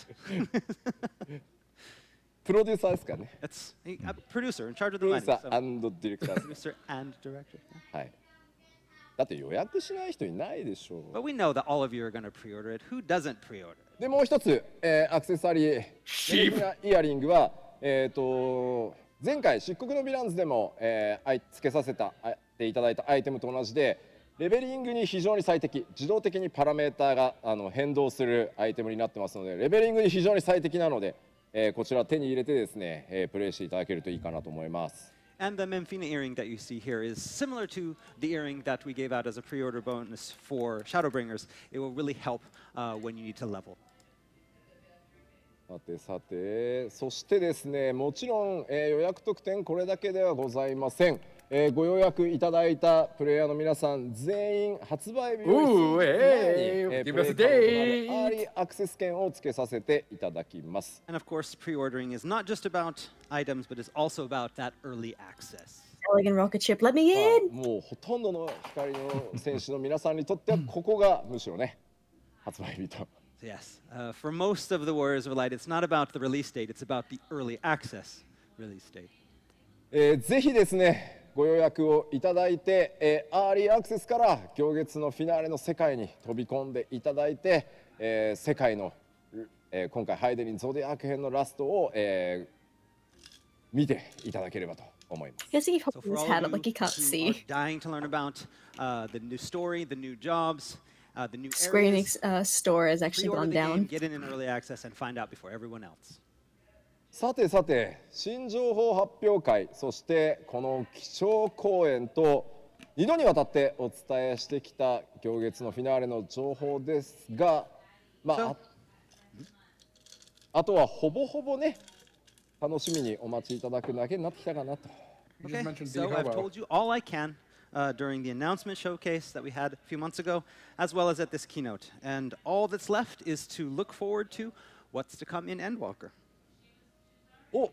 プロデューサーですからね That's a producer in charge of プ the ロデュー money. サ So ーディレクターです producer and director. はいだって予約しない人いないでしょ But we know that all of you are gonna pre-order it. Who doesn't pre-order it? でもう一つ、えーアクセサリーメルなイヤリングはえっ、と前回漆黒のヴィランズでも、えー、つけさせたあていただいたアイテムと同じでレベリングに非常に最適自動的にパラメーターがあの変動するアイテムになってますのでレベリングに非常に最適なので、えー、こちら手に入れてですね、えー、プレイしていただけるといいかなと思います。 And the Memphina earring that you see here is similar to the earring that we gave out as a pre-order bonus for Shadowbringers. It will really help uh, when you need to level. さてさてそしてですねもちろん、えー、予約特典これだけではございません、えー、ご予約いただいたプレイヤーの皆さん全員発売日より数日前に、えー、プレイ可能となるアーリーアクセス券をつけさせていただきます。 And of course, pre-ordering is not just about items, but is also about that early access. Elegant rocket ship, let me in! もうほとんどの光の選手の皆さんにとってはここがむしろね発売日と。 Yes, uh, for most of the Warriors of Light, it's not about the release date, it's about the early access release date. えー、ぜひですねご予約をいただいて、えー、アーリーアクセスから行月のフィナーレの世界に飛び込んでいただいて、えー、世界の、えー、今回ハイデリンゾディアーク編のラストを、えー、見ていただければと思います。 Guess he So holds for his all hat of up like he you can't who are see. dying to learn about uh, the new story, the new jobs, uh, the new Square areas, Enix uh, store has actually pre-order gone the game, down. get in an early access, and find out before everyone else. さてさて新情報発表会そしてこの基調講演とにどにわたってお伝えしてきた行月のフィナーレの情報ですがまあああとはほぼほぼね楽しみにお待ちいただくだけになってきたかなと。 Okay, so I've told you all I can uh, during the announcement showcase that we had a few months ago, as well as at this keynote. And all that's left is to look forward to what's to come in Endwalker. お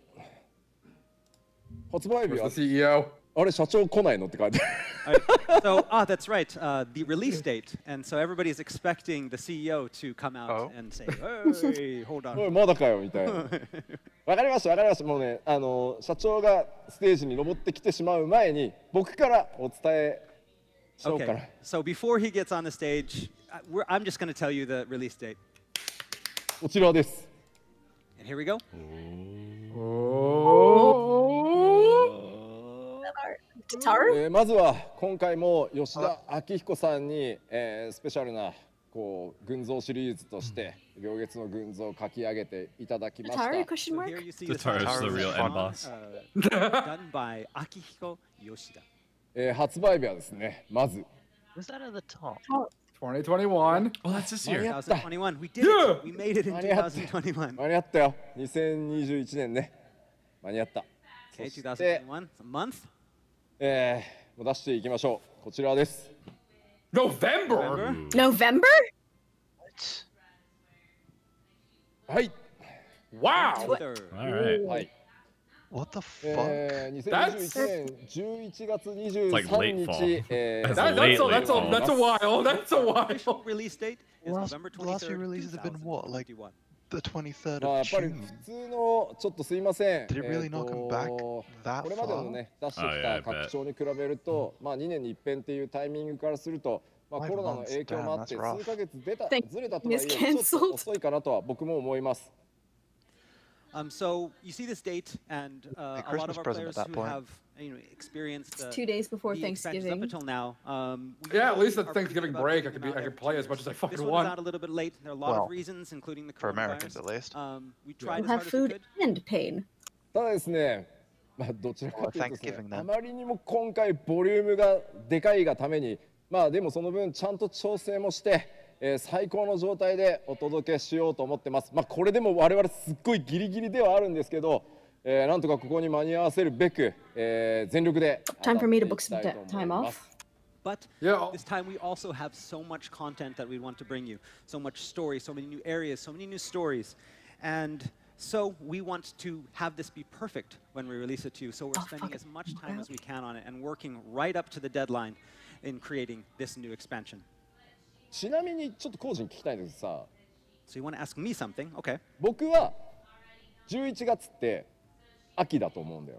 発売日 Where's は the C E O? あれ社長来ないのって書いてある Uh, so, ah, that's right, uh, the release date. And so everybody's expecting the C E O to come out Oh. and say, hey, hold おい on. まだかよみたいなわかりましたわかりましたもうねあの社長がステージに登ってきてしまう前に僕からお伝えしようかな Okay, so before he gets on the stage, I- we're, I'm just going to tell you the release date. こちらです And here we go. Tatar? えーまずは今回も吉田明彦さんに、えースペシャルなこう群像シリーズとして行月の群像を書き上げていただきました Tatar? Question So mark? here you see the Tatar is the sound real design, end boss. uh, done by Akihiko Yoshida. えー発売日はですねまず Was that at the top? twenty twenty-one. Oh, that's this year. twenty twenty-one. We did Yeah. it. We made it in 間に合った twenty twenty-one. 間に合ったよにせんにじゅういちねんね間に合った Okay, そして、 twenty twenty-one. It's a month. えーもう出していきましょうこちらです November. November. November? はい Wow. Third. All right. はい What the fuck? えー、にせんにじゅういちねんじゅういちがつにじゅうさん It's like late 日 fall. えー That's That, late, that's, a, late that's, a, fall. that's a while. That's a Official while. release date is Last- November the last few twenty-third, releases have been what, like- twenty twenty-one. The twenty-third まあや of っぱり June. 普通のちょっとすいません Did it really not come back こ that れまでの far? ね出してき Oh, yeah, た I bet. 拡張に比べると、まあにねんに一遍っていうタイミングからすると、まあ Five コロナの影響もあって months, damn, that's rough. 数ヶ月出た Thank ずれたとはいえ goodness ちょっと cancelled. 遅いかなとは僕も思います。 Um, so you see this date, and uh, A a lot of Christmas our present at players that who point. have you know experienced It's uh, two days before the expansions up Thanksgiving. until now. Um, we Yeah, at least are at Thanksgiving about break, I getting could be, them I out could every play two as much years. as I fucking This one want. was out a little bit late. There are a lot Well, of reasons, including the for Americans coronavirus. at least. Um, we tried We'll as have hard as we food could. and pain. ただですね、まあどちらかというとですね Well, Thanksgiving、then. あまりにも今回ボリュームがでかいがために、まあでもその分ちゃんと調整もして。えー最高の状態でお届けしようと思ってます。まあこれでも我々すっごいギリギリではあるんですけど、えーなんとかここに間に合わせるべく、えー全力で Time for me to 当た book ってい some きたい time と思いま off. す。 But yeah. this time we also have so much content that we want to bring you, so much story, so many new areas, so many new stories. And so we want to have this be perfect when we release it to you. So we're oh, spending as much time as we can on it and working right up to the deadline in creating this new expansion. ちなみにちょっとコージに聞きたいんですさ。 So you want to ask me something? Okay. 僕はじゅういちがつって秋だと思うんだよ。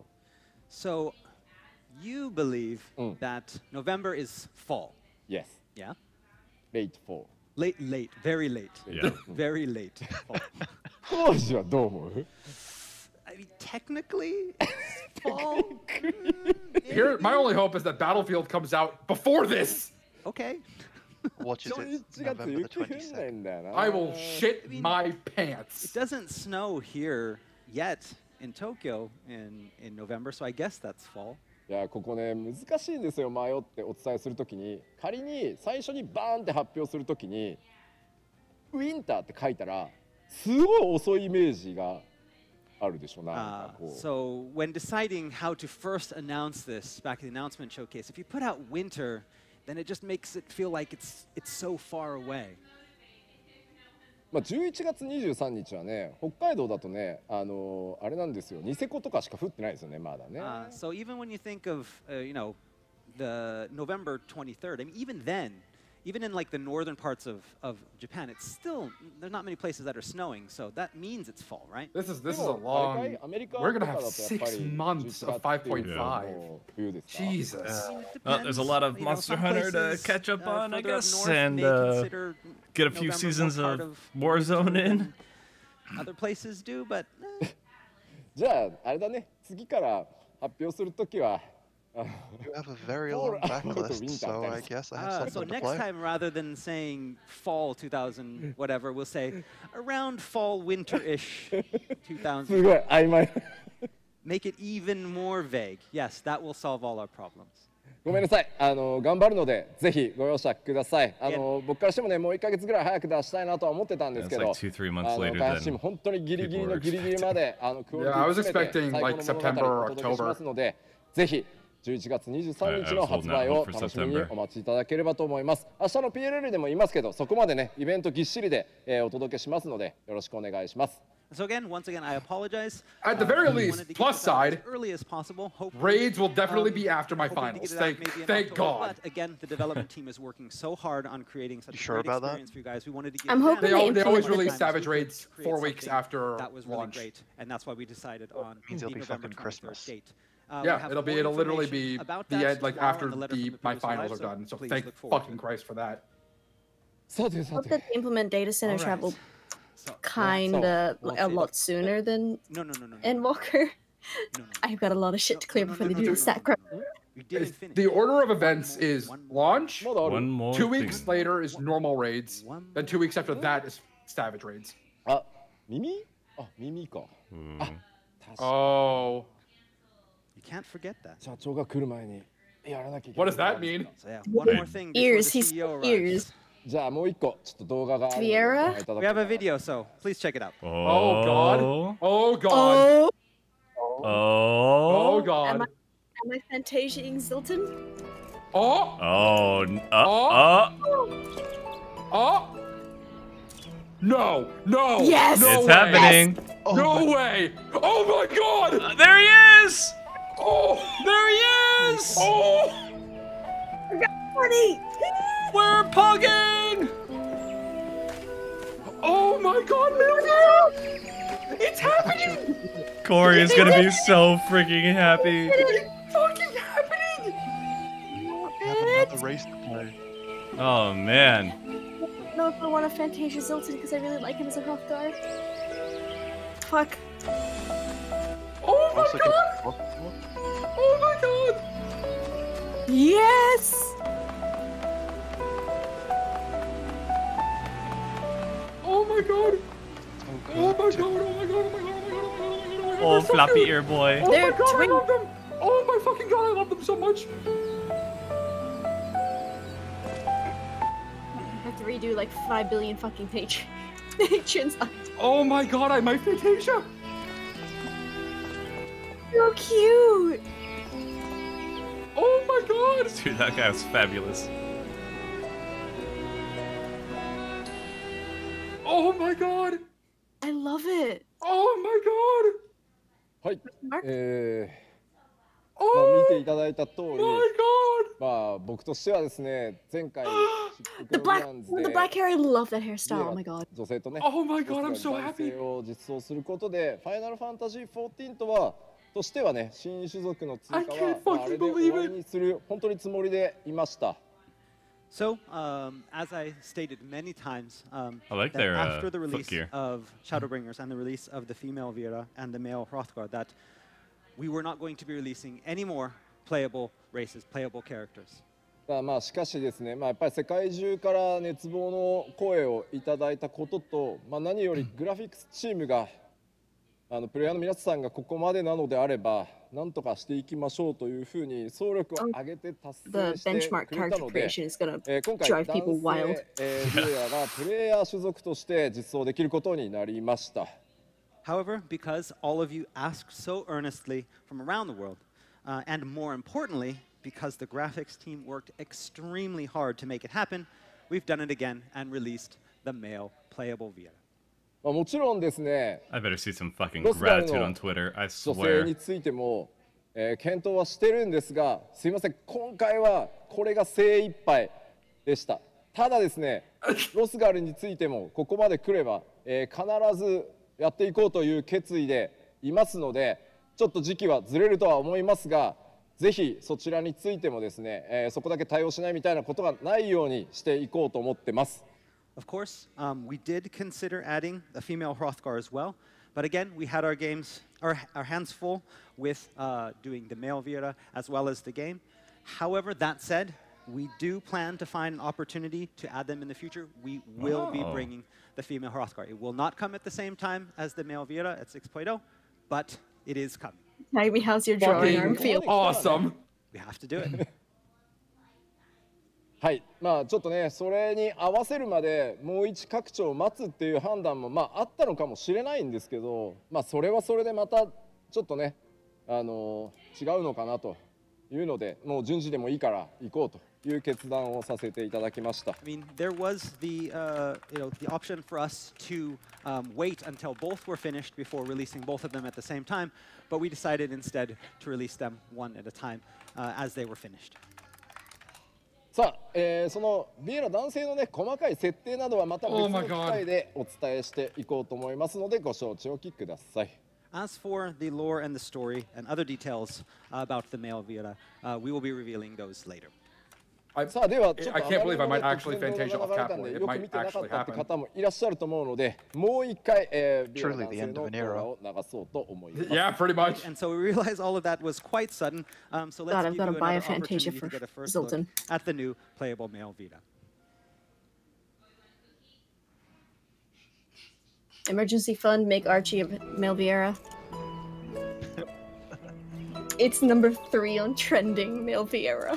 So you believe that November is fall. Yes. Yeah. Late fall. Late, late, very late. Yeah. Very late fall. コージはどう思う I mean, technically, it's fall. Here, my only hope is that Battlefield comes out before this. Okay. Watch it November the twenty-second. I will shit my pants. It doesn't snow here yet in Tokyo in, in November, so I guess that's fall. いやここね難しいんですよ迷ってお伝えするときに仮に最初にバーンって発表するときにウィンターって書いたらすごい遅いイメージがあるでしょなんかこう。 Uh, so when deciding how to first announce this back in the announcement showcase, if you put out winter, then it just makes it feel like it's it's so far away. まあじゅういちがつにじゅうさんにちはね北海道だとねあのー、あれなんですよニセコとかしか降ってないですよねまだね。 Uh, so even when you think of uh, you know the November twenty-third, I mean even then, even in like the northern parts of of Japan, it's still there's not many places that are snowing, so that means it's fall, right? This is this is a long. We're gonna have six months of five point five. Jesus. Well, there's a lot of Monster Hunter to catch up on, I guess, and uh, get a few seasons of Warzone in. Other places do, but. じゃああれだね次から発表するときは。 You have a very long backlist, so I guess I have uh, something so to next play. time, rather than saying fall two thousand whatever, we'll say around fall winter-ish two thousand. すごい曖昧。 Make it even more vague. Yes, that will solve all our problems. ごめんなさい。あの頑張るのでぜひご容赦ください。あの僕からしてもねもういっかげつぐらい早く出したいなとは思ってたんですけど、あの開始も本当にギリギリのギリギリまであのクオリティを詰めて最高の物語をお届けしますので、ぜひ。じゅういちがつにじゅうさんにちの発売を楽しみにお待ちいただければと思います。明日の ピーエルエル でも言いますけど、そこまでねイベントぎっしりで、えー、お届けしますのでよろしくお願いします。 So again, once again, I apologize. At the very least, plus side, early as possible. raids will definitely be after my finals. Thank, thank God. But again, the development team is working so hard on creating such a great experience for you guys. We wanted to give I'm hoping they, they always release Savage raids four weeks after that was really launch. Great, and that's why we decided on means the it'll be November fucking Christmas. Date. Uh, yeah, it'll be it'll literally be the end like after the my finals are done. So thank fucking Christ for that. I hope that they implement data center travel kinda a lot sooner than no no no no Endwalker. I've got a lot of shit to clear before they do the stat crap. The order of events is launch. One more two weeks thing. later is normal raids. Then two weeks after that is savage raids. あ、耳？あ、耳か。あ、確かに。 Oh. You can't forget that. 社長が来る前にやらなきゃいけない。 What does that mean? So yeah, one more thing before Ears, the he's C E O ears. arrives. じゃあもう一個ちょっと動画があるので Viera? ご覧いただこう We かな have a video, so please check it out. Oh God. Oh God. Oh, Oh Oh. God. am I, am I Fantasia-ing Zilton? Oh. Oh. n- Uh, uh. Oh. No. No. Yes! No It's way. happening. No way. Oh my God. Uh, there he is! Oh. There he is! Oh. Funny! We're pugging! Oh my God, Milton! It's happening! Corey is gonna be so freaking happy. It's fucking happening! Have another race to play. Oh man. I don't know if I want a Fantasia Zilton because I really like him as a Hrothgar. Fuck. Oh my Also, God! Oh my God! Yes! Oh my God! So Oh my good. God! Oh my God! Oh my God! Oh my God! Oh my God! Oh my God! Oh, They're so floppy cute. ear boy. Oh They're my God! I twin- love them! Oh my fucking God! I love them so much! I have to redo like five billion fucking page patrons. Oh my God! I might Fantasia! So cute! Oh my god! Dude, that guy was fabulous. Oh my god! I love it. Oh my god! はい。えー、 Oh まあ見ていただいた通り、 my god! まあ僕としてはですね、前回 The black, the black hair, I love that hairstyle. Oh my god. 女性とね、 Oh my god, I'm so 男 happy. 性を実装することで、ファイナルファンタジーじゅうよんとはとしてはね、新種族の追加 I は can't まああれ fucking で believe 終わり it. にする本当につもりでいました。 So, um, as I stated many times, um, I like that their, uh, after the release footgear. of Shadowbringers and the release of the female Vera and the male Hrothgar, that we were not going to be releasing any more playable races, playable characters. まあまあしかしですね、まあやっぱり世界中から熱望の声をいただいたことと、まあ何よりグラフィックスチームがあのプレイヤーの皆さんがここまでなのであれば、なんとかしていきましょうというふうに総力を上げて達成してくれたので、えー、今回男性、えー、プレイヤーがプレイヤー種族として実装できることになりました。 However, because all of you asked so earnestly from around the world, uh, and more importantly, because the graphics team worked extremely hard to make it happen, we've done it again and released the male playable Vera. まあもちろんですね、 I better see some fucking gratitude on Twitter, I 女性 swear. についても、えー、検討はしてるんですが、すいません、今回はこれが精一杯でした。ただですね、ロスガルについてもここまで来れば、えー、必ずやっていこうという決意でいますので、ちょっと時期はずれるとは思いますが、ぜひそちらについてもですね、えー、そこだけ対応しないみたいなことがないようにしていこうと思ってます。 Of course, um, we did consider adding a female Hrothgar as well, but again, we had our games, our, our hands full with uh, doing the male Vera as well as the game. However, that said, we do plan to find an opportunity to add them in the future. We will oh. be bringing the female Hrothgar. It will not come at the same time as the male Vera at six point oh, but it is coming. Naomi, how's your drawing arm feel? Awesome. We have to do it. はい、まあちょっとね、それに合わせるまでもう一拡張を待つっていう判断もまああったのかもしれないんですけど、まあそれはそれでまたちょっとね、あの違うのかなというので、もう順次でもいいから行こうという決断をさせていただきました。 I mean, there was the, uh, you know, the option for us to um, wait until both were finished before releasing both of them at the same time, but we decided instead to release them one at a time uh, as they were finished. さあ、えー、そのビエラ男性のね細かい設定などはまた別の機会でお伝えしていこうと思いますのでご承知おきください。 As for the lore and the story and other details about the male Vera, uh, we will be revealing those later. I, I can't believe I might actually Fantasia off Catboy. It might actually happen. 方もいらっしゃると思うので、もう一回、えー、ビエラ男性の動画を流そうと思います。 Yeah, pretty much. And so we realized all of that was quite sudden. Um, so let's God, give I've got you to buy a another Fantasia opportunity for to get a first Zoltan. look at the new playable male Vera. Emergency fund, make Archie a male Viera. It's number three on trending male Viera.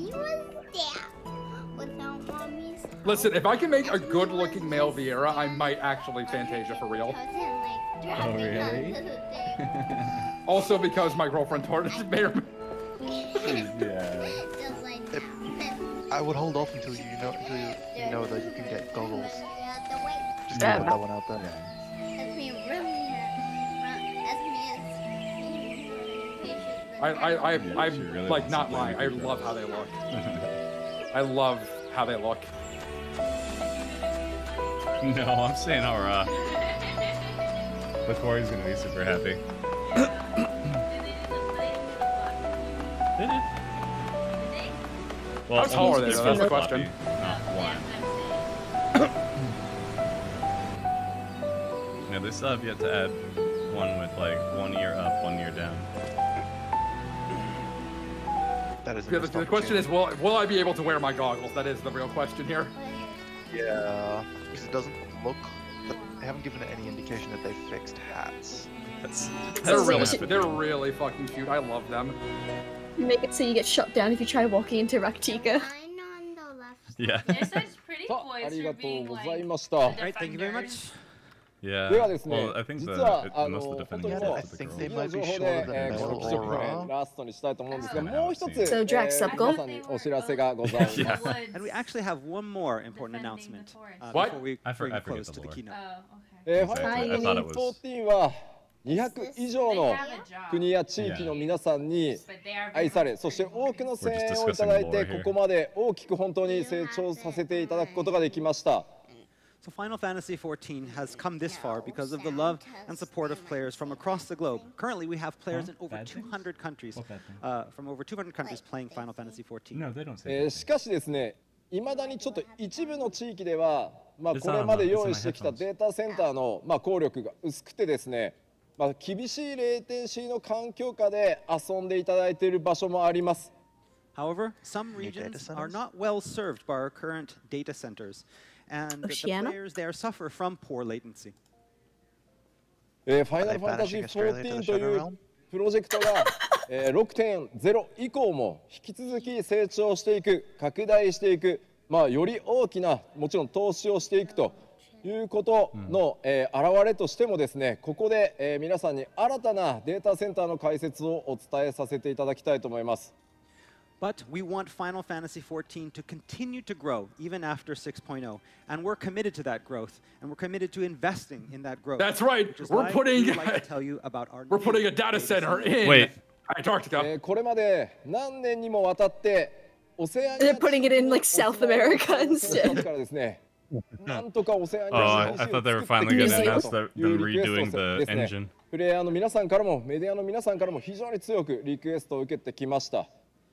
Listen, if I can make a good-looking male Viera, I might actually Fantasia for real. Oh, really? Also because my girlfriend told us may or yeah. It, I would hold off until you know until you, you know that you can get goggles. Just to put that one out there. I, I, I, I'm really like not lying. I love how they look. I love how they look. No, I'm saying alright. But Corey's gonna be super happy. Did it? Well, how tall are they? That's the question. Not one. No, they still have yet to add one with like one ear up, one ear down. That is yeah, the, the question is, will, will I be able to wear my goggles? That is the real question here. Yeah, because it doesn't look, they haven't given any indication that they fixed hats. That's, that's they're, really, they're really fucking cute. I love them. Make it so you get shut down if you try walking into Raktika. Yeah. They're such pretty boys for being like the Alright, thank you very much. Yeah. ではですね、 Well, I think 実 the, は it, あ most の of the 本当 defending にも goes う to the 次 girl. の情報で、えー、この記事をねラストにしたいと思うんですが、もう一つ、え So Drax ー up goal? 皆さんにお知らせがございます。 And we actually have one more important announcement uh, What? before we I for- bring I it close forget to the the lore. keynote. えー、フ Exactly. ァイ I ナル thought フ it ァンタジー was. じゅうよんはにひゃく以上の国や地域の皆さんに愛され、そして多くの声援をいただいて、ここまで大きく本当に成長させていただくことができました。 So Final Fantasy fourteen has come this far because of the love and support of players from across the globe. Currently, we have players in over two hundred countries, uh, from over two hundred countries playing Final Fantasy fourteen. No, they don't say えーしかしですね、いまだにちょっと一部の地域では、まあ、これまで用意してきたデータセンターの、まあ、効力が薄くてですね、まあ、厳しいレイテンシーの環境下で遊んでいただいている場所もあります。 However, some regions are not well served by our current data centers, and the Oceania? players there suffer from poor latency. えーファイナルファンタジーじゅうよんというプロジェクトが、えー ろくてんゼロ 以降も引き続き成長していく、拡大していく、まあ、より大きなもちろん投資をしていくということの、えー、表れとしてもですね、ここで、えー、皆さんに新たなデータセンターの開設をお伝えさせていただきたいと思います。 But we want Final Fantasy fourteen to continue to grow even after six point oh, and we're committed to that growth, and we're committed to investing in that growth. That's right. Which is We're why putting- we would like to tell you about our We're new putting a data center in Wait. Antarctica. えーこれまで何年にもわたってオセアニア They're putting it in, like, South America instead. からですね、なんとかオセアニ Oh, ア I, に I thought they were 作って finally く going れ to ないか announce と the, いう them リクエス redoing ト the ですね。 engine. プレイヤーの皆さんからもメディアの皆さんからも非常に強くリクエストを受けてきました。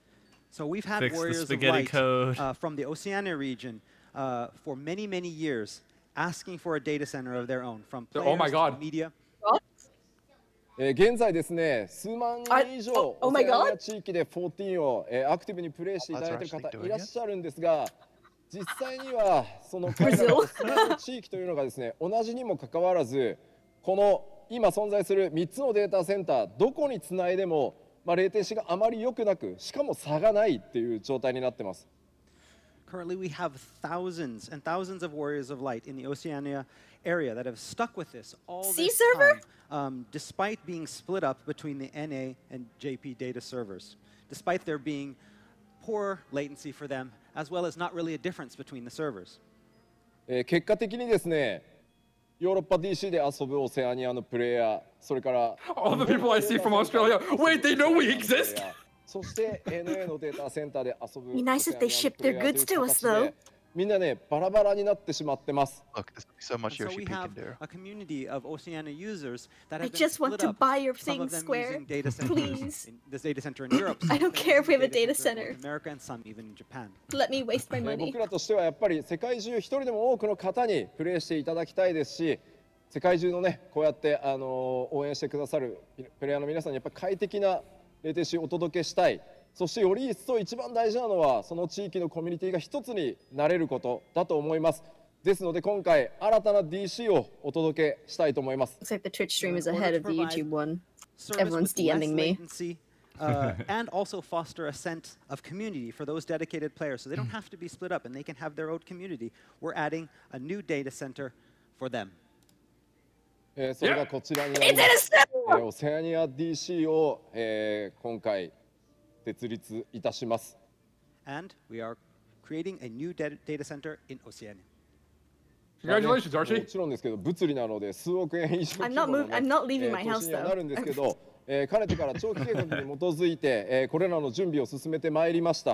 So we've had Fix the Warriors of spaghetti Light code. uh, from the Oceania region uh, for many, many years, asking for a data center of their own, from Oh players my God. to media. えー現在ですね、数万人以上 Oh, oh オ my セアニ God. ア地域でじゅうよんを、えーアクティブにプレイしていただいている方いらっしゃるんですが、実際にはその彼らのお住まいの地域というのがですね、同じにもかかわらず、この今存在するみっつのデータセンターどこにつないでも、まあ、レイテンシーがあまり良くなく、しかも差がないっていう状態になってます。 Currently, we have thousands and thousands of Warriors of Light in the Oceania area that have stuck with this all C this server? time, um, despite being split up between the N A and J P data servers, despite there being poor latency for them, as well as not really a difference between the servers. えー結果的にですね、ヨーロッパ ディーシー で遊ぶオセアニアのプレイヤー、それから All the people I see from Australia. Wait, they know we exist. そして エヌエー のデータセンターで遊ぶ Be nice if they shipped their goods to us, though. みんなね、バラバラになってしまってます。 Look, there's so And much so Yoshi we P have can do. a community of Oceania users that I have been just want split to up. buy your Some of thing, them Square. using data centers Please. in this data center in Europe. I don't some care if we have a using data centers in center. North America, and some even in Japan. Let me waste my えー money. 僕らとしてはやっぱり世界中一人でも多くの方にプレイしていただきたいですし、世界中のね、こうやってあのー応援してくださるプレイヤーの皆さんにやっぱり快適なレイテンシーをお届けしたい。そしてより一層一番大事なのはその地域のコミュニティが一つになれることだと思います。ですので今回新たな ディーシー をお届けしたいと思います。 Looks like the Twitch stream is In order ahead to of the provide YouTube one. Service Everyone's with less DMing me. latency, uh, and also foster a sense of community for those dedicated players, so they don't have to be split up and they can have their own community. We're adding a new data center for them. えーそれがこちらになります。えーオセアニア ディーシー を、えー今回設立いたします。 And we are creating a new data data center in Oceania. Congratulations, も Archie. ちろんですけど、物理なので数億円以上 I'm 規 not 模の move- ね I'm not leaving えー my 投 house 資には though. なるんですけど、えーかねてから長期計画に基づいて、えーこれらの準備を進めてまいりました。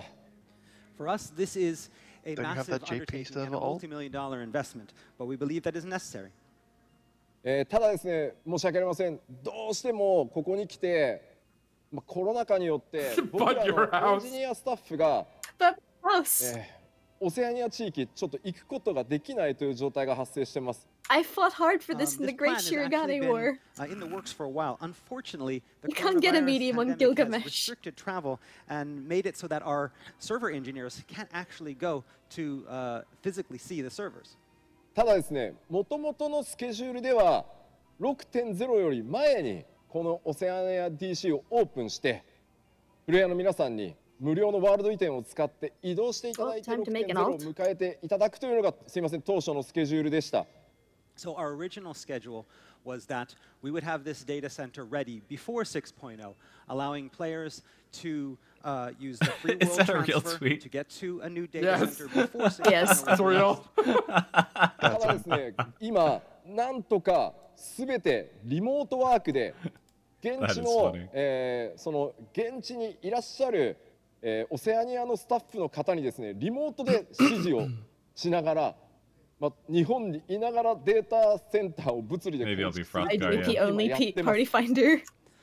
For us, this is a Don't you have massive that J P undertaking and a server all? multi-million dollar investment, but we believe that is necessary. えーただですね、申し訳ありません。どうしてもここに来て、まあ、コロナ禍によって僕ら But your のエン house. ジニアスタッフが、 But house. えーオセアニア地域ちょっと行くことができないという状態が発生しています。 I fought hard for Um, this in this the plan Great has actually Shirogane been War. uh, in the works for a while. Unfortunately, the You can't get a coronavirus medium on pandemic has Gilgamesh. restricted travel and made it so that our server engineers can't actually go to uh, physically see the servers. ただですね、もともとのスケジュールでは ろくてんゼロ より前にこのオセアニア ディーシー をオープンして、プレイヤーの皆さんに無料のワールド移転を使って移動していただいて Oh, time to ろくてん make ゼ an ロ を alt. 迎えていただくというのがすみません当初のスケジュールでした。 So our original schedule was that we would have this data center ready before six point oh, allowing players to uh, use the free world Is that a real transfer tweet? to get to a new data Yes. center before six point oh. Yes. That's real. ただですね、今なんとかすべてリモートワークで現地 That is の funny. えーその現地にいらっしゃる、えーオセアニアのスタッフの方にですね、リモートで指示をしながら、まあ日本にいながらデータセンターを物理で Maybe I'll 構築 be する Frostguard, I think the yeah. only 今やっ P てます party finder.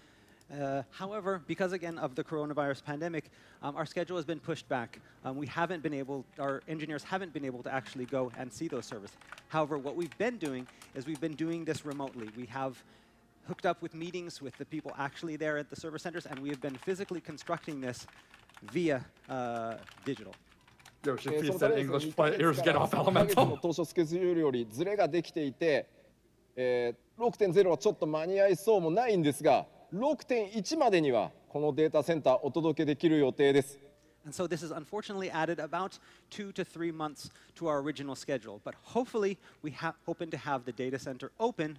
Uh, however, because again of the coronavirus pandemic, um, our schedule has been pushed back. Um, we haven't been able, our engineers haven't been able to actually go and see those servers. However, what we've been doing is we've been doing this remotely. We have hooked up with meetings with the people actually there at the server centers, and we have been physically constructing this via uh, digital. Yo, え she ーその said ために English にかげつ players か get ら off さんかげつの elemental. 当初スケジュールよりズレができていて、えー、ろくてんゼロ はちょっと間に合いそうもないんですが、ろくてんいち までにはこのデータセンターお届けできる予定です。 And so this has unfortunately added about two to three months to our original schedule. But hopefully, we ha hoping to have the data center open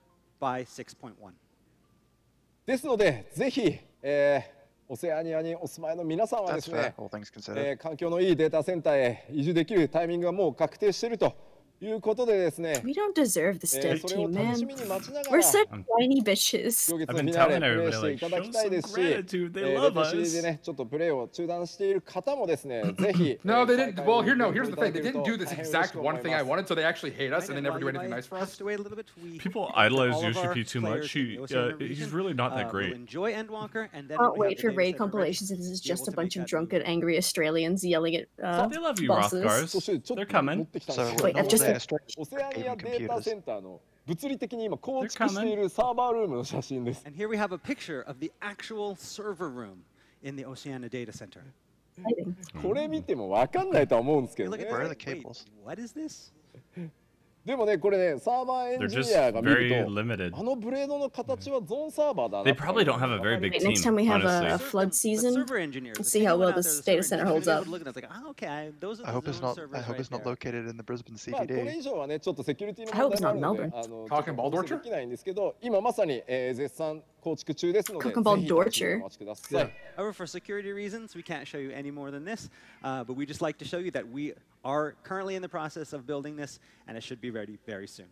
by six point one. ですので、ぜひ、えー、オセアニアにお住まいの皆さんはで That's す fair, ね、 all things considered. えー環境のいいデータセンターへ移住できるタイミングがもう確定しているということでですね、 We don't deserve this えー dev それを team, 楽 man. しみに待ちなが We're ら、 such whiny bitches. 今月 I've の been フィナーレ telling プレイ everybody, してい like, ただき show たい some ですし、 gratitude. They えー love レトシリ us. でね、ちょっとプレイを中断している方もですね、ぜひ。 No, they えー didn't. 再開 Well, を here, no. ご Here's 検 the 討い thing. た They だける didn't と do this 大変嬉し exact く one 思い thing ま I す。 wanted, so they actually hate us and they Right, never do and anything while nice for I us. passed away a little bit, we People hope that idolize all of our Yoshi P too players much. in He, the Oceania uh, he's region, really not uh, that will great. enjoy Endwalker, and then Can't when we wait have for the data raid center ready, compilations if this is be just able a to bunch make of that drunken, move. angry Australians yelling at uh, They love you, bosses. Rothgars. そしてちょっ They're と coming. 持ってきたん So です Wait, よ。 I've just- Data オセアニア Gaming データ computers. センターの物理的に今構 They're 築しているサーバールームの写真です。 And here we have a picture of the actual server room in the Oceania data center. Exciting. これ見ても分かんないとは思うんですけ You ど look ね at。 Where are this, the wait, cables? what is this? でもね、これね、サーバーエ They're ンジニ just アが見る very と、 limited. あのブレードの形はゾーンサーバーだな。 They probably don't have a very big Wait, next time team, we have honestly. a Ser- flood the- the season, server engineers, let's if see how anyone well out there, this the data server center engineers, holds they up. would look at it, it's like, oh, okay, those are I the hope it's zone not. servers I hope right it's not there. located in the Brisbane まあ、こ C B D. れ以上はね、ちょっとセキュリティの I hope 問 it's 題 not があるので、 Melbourne. あの、 Talking Ball ちょっとお見せ Torture? できないんですけど、今まさに、えー、絶賛構築中ですので、ぜ Talking about ひ楽しみに torture. お待ちください。 However, for security reasons, we can't show you any more than this, uh, but we just like to show you that we are currently in the process of building this, and it should be ready very soon.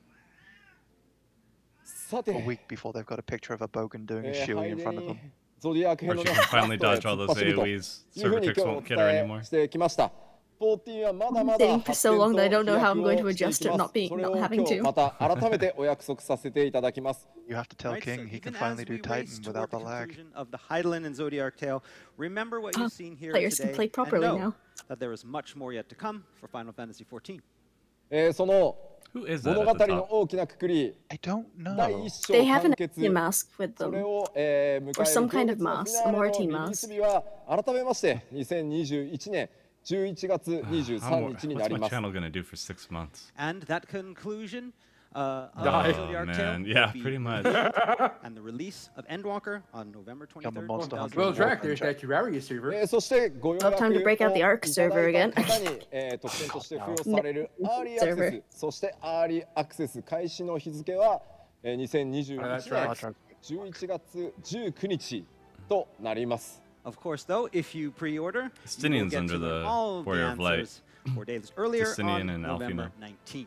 さ A て、 week before they've got a picture of a bogan doing a えー、 shoey ハイ in レ front of に them. ゾディアーク編 Or の she ね、 can finally ラス dodge ト all へ those 突っ走ると AoEs. いうふう Server に ticks 今日お won't get her 伝え anymore. してきました。じゅうよんはまだまだ I've been for so long that I don't know how I'm going to 発展 adjust と to 飛 not 躍 being をしていきます。それ not を having 今日 to. また改めてお約束させていただきます。 You have to tell Right, so King he even can as finally we do race Titan toward without the the lag. conclusion of the Hydaelyn and Zodiac tale, remember what Ah, you've seen here players can today, play and properly know now. that there is much more yet to come for Final Fantasy fourteen. えー、その Who is that 物 at 語 the の top? 大きなくくり、 I don't 第 know. 一章 They have 完 an 結。 alien mask with それ them. を、えー、迎 Or some え kind る of 行列の mask, フィナー a レ Morty のリリー mask. ス日は改めましてにせんにじゅういちねんじゅういちがつにじゅうさん How- 日にな What's り my ます channel gonna do for six months? And that conclusion uh, of Die. the Zodiac Oh, tale man. will Yeah, be pretty much. and the release of Endwalker on November twenty-third. Monster Hunter. Well, two thousand Jack, there's that Terraria server. えー、そしてご予約を Time to break out the Ark いただ server いた again. 方に、えー、特典として付与されるアーリーアクセス、そしてアーリーアクセス開始の日付は、えー、にせんにじゅういちねん That's じゅういちがつじゅうくにちとなります。 Of course, though, if you pre-order, you will Justinian's get under to learn the all of the Warrior of Light. answers four days earlier Justinian on and November Alfina. nineteenth.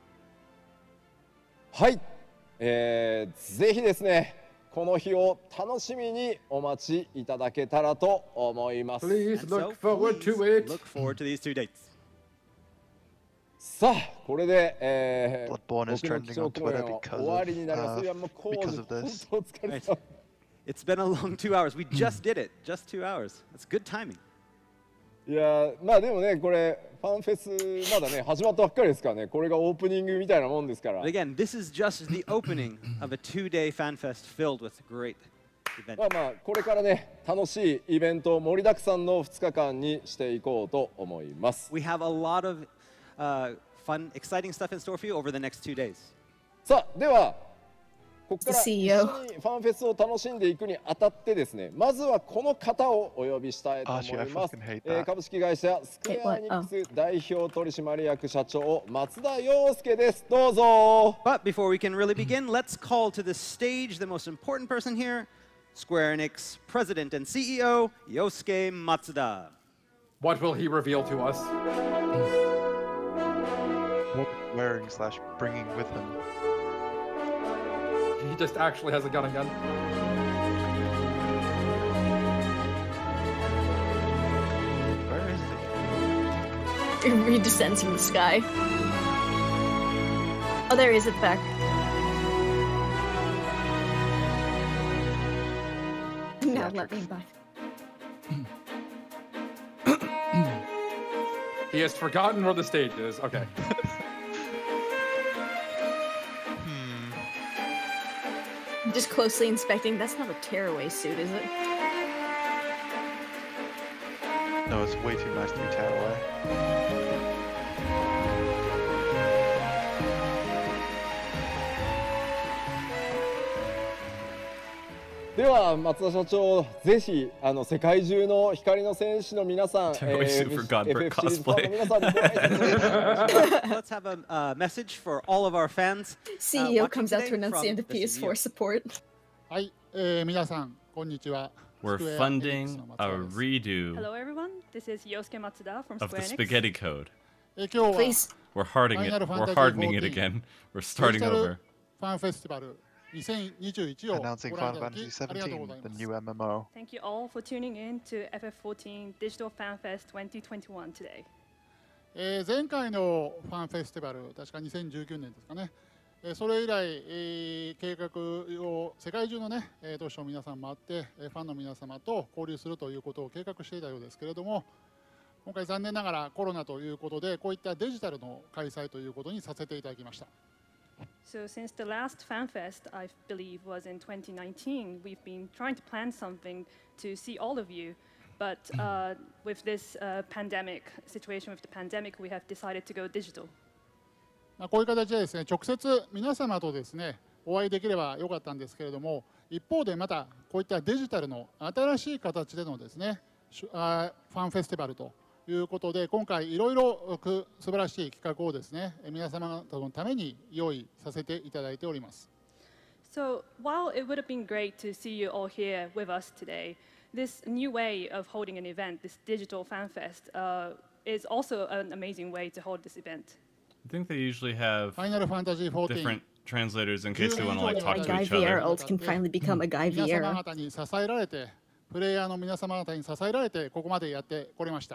はい、えー、ぜひですね、この日を楽しみにお待ちいただけたらと思います。 Please And so, look forward please to it. look forward to these two dates. さあ、これで、えー、 Bloodborne is 僕の trending 基調 on 公演 Twitter は because 終わりになりま of, す。いや、もう工事 because of this. 本当お疲れ様。 It's been a long two hours. We just did it. Just two hours. That's good timing. いや、まあでもね、これファンフェスまだね始まったばっかりですからね。これがオープニングみたいなもんですから。 But again, this is just the opening of a two-day fan fest filled with great events. まあまあこれからね楽しいイベント盛りだくさんのふつかかんにしていこうと思います。 We have a lot of uh, fun, exciting stuff in store for you over the next two days. さあではここから一緒にファンフェスを楽しんでいくにあたってですね、まずはこの方をお呼びしたいと思います。えー、株式会社スクエアエニックス代表取締役社長松田洋介です。どうぞ。 But before we can really begin, let's call to the stage the most important person here, Square Enix President and C E O Yosuke Matsuda. What will he reveal to us? What wearing slash bringing with him? He just actually has a gun again. Where is he? It redescends from the sky. Oh, there he is at the back. Now let me by. He has forgotten where the stage is. Okay. Just closely inspecting. That's not a tearaway suit, is it? No, it's way too nice to be tearaway. では松田社長、ぜひあの世界中の光の戦士の皆さん、 えー、エフエフシリーズファンの皆さんにご挨拶。Let's have a uh, message for all of our fans. C E O comes out to announce the end of P S four support. はい、えー、皆さんこんにちは。 We're funding a redo Hello everyone, this is Yosuke Matsuda from of the Square Enix. Spaghetti Code. Please. We're hardening it. We're hardening it again. We're starting over. ファンフェスティバル Announcing Final Fantasy seventeen, the new M M O. Thank you all for tuning in to F F fourteen Digital Fan Fest twenty twenty-one today. えー、前回のファンフェスティバル、確かにせんじゅうきゅうねんですかね。えー、それ以来、えー、計画を世界中のね、えー、都市の皆さんもあって、ファンの皆様と交流するということを計画していたようですけれども、今回残念ながらコロナということで、こういったデジタルの開催ということにさせていただきました。 So since the last FanFest, I believe, was in twenty nineteen, we've been trying to plan something to see all of you. But uh, with this uh, pandemic situation, with the pandemic, we have decided to go digital. こういう形でですね、直接皆様とですね、お会いできればよかったんですけれども、一方でまたこういったデジタルの新しい形でのですね、ファンフェスティバルということで、今回いろいろ素晴らしい企画をですね、皆様方のために用意させていただいております。 So while it would have been great to see you all here with us today, this new way of holding an event, this digital fan fest, uh, is also an amazing way to hold this event. I think they usually have Final Fantasy fourteen different translators in case they want to like talk a to Guy each other. Fieri can finally become a Guy 皆 Fieri. 様方に支えられて、プレイヤーの皆様方に支えられてここまでやってこれました。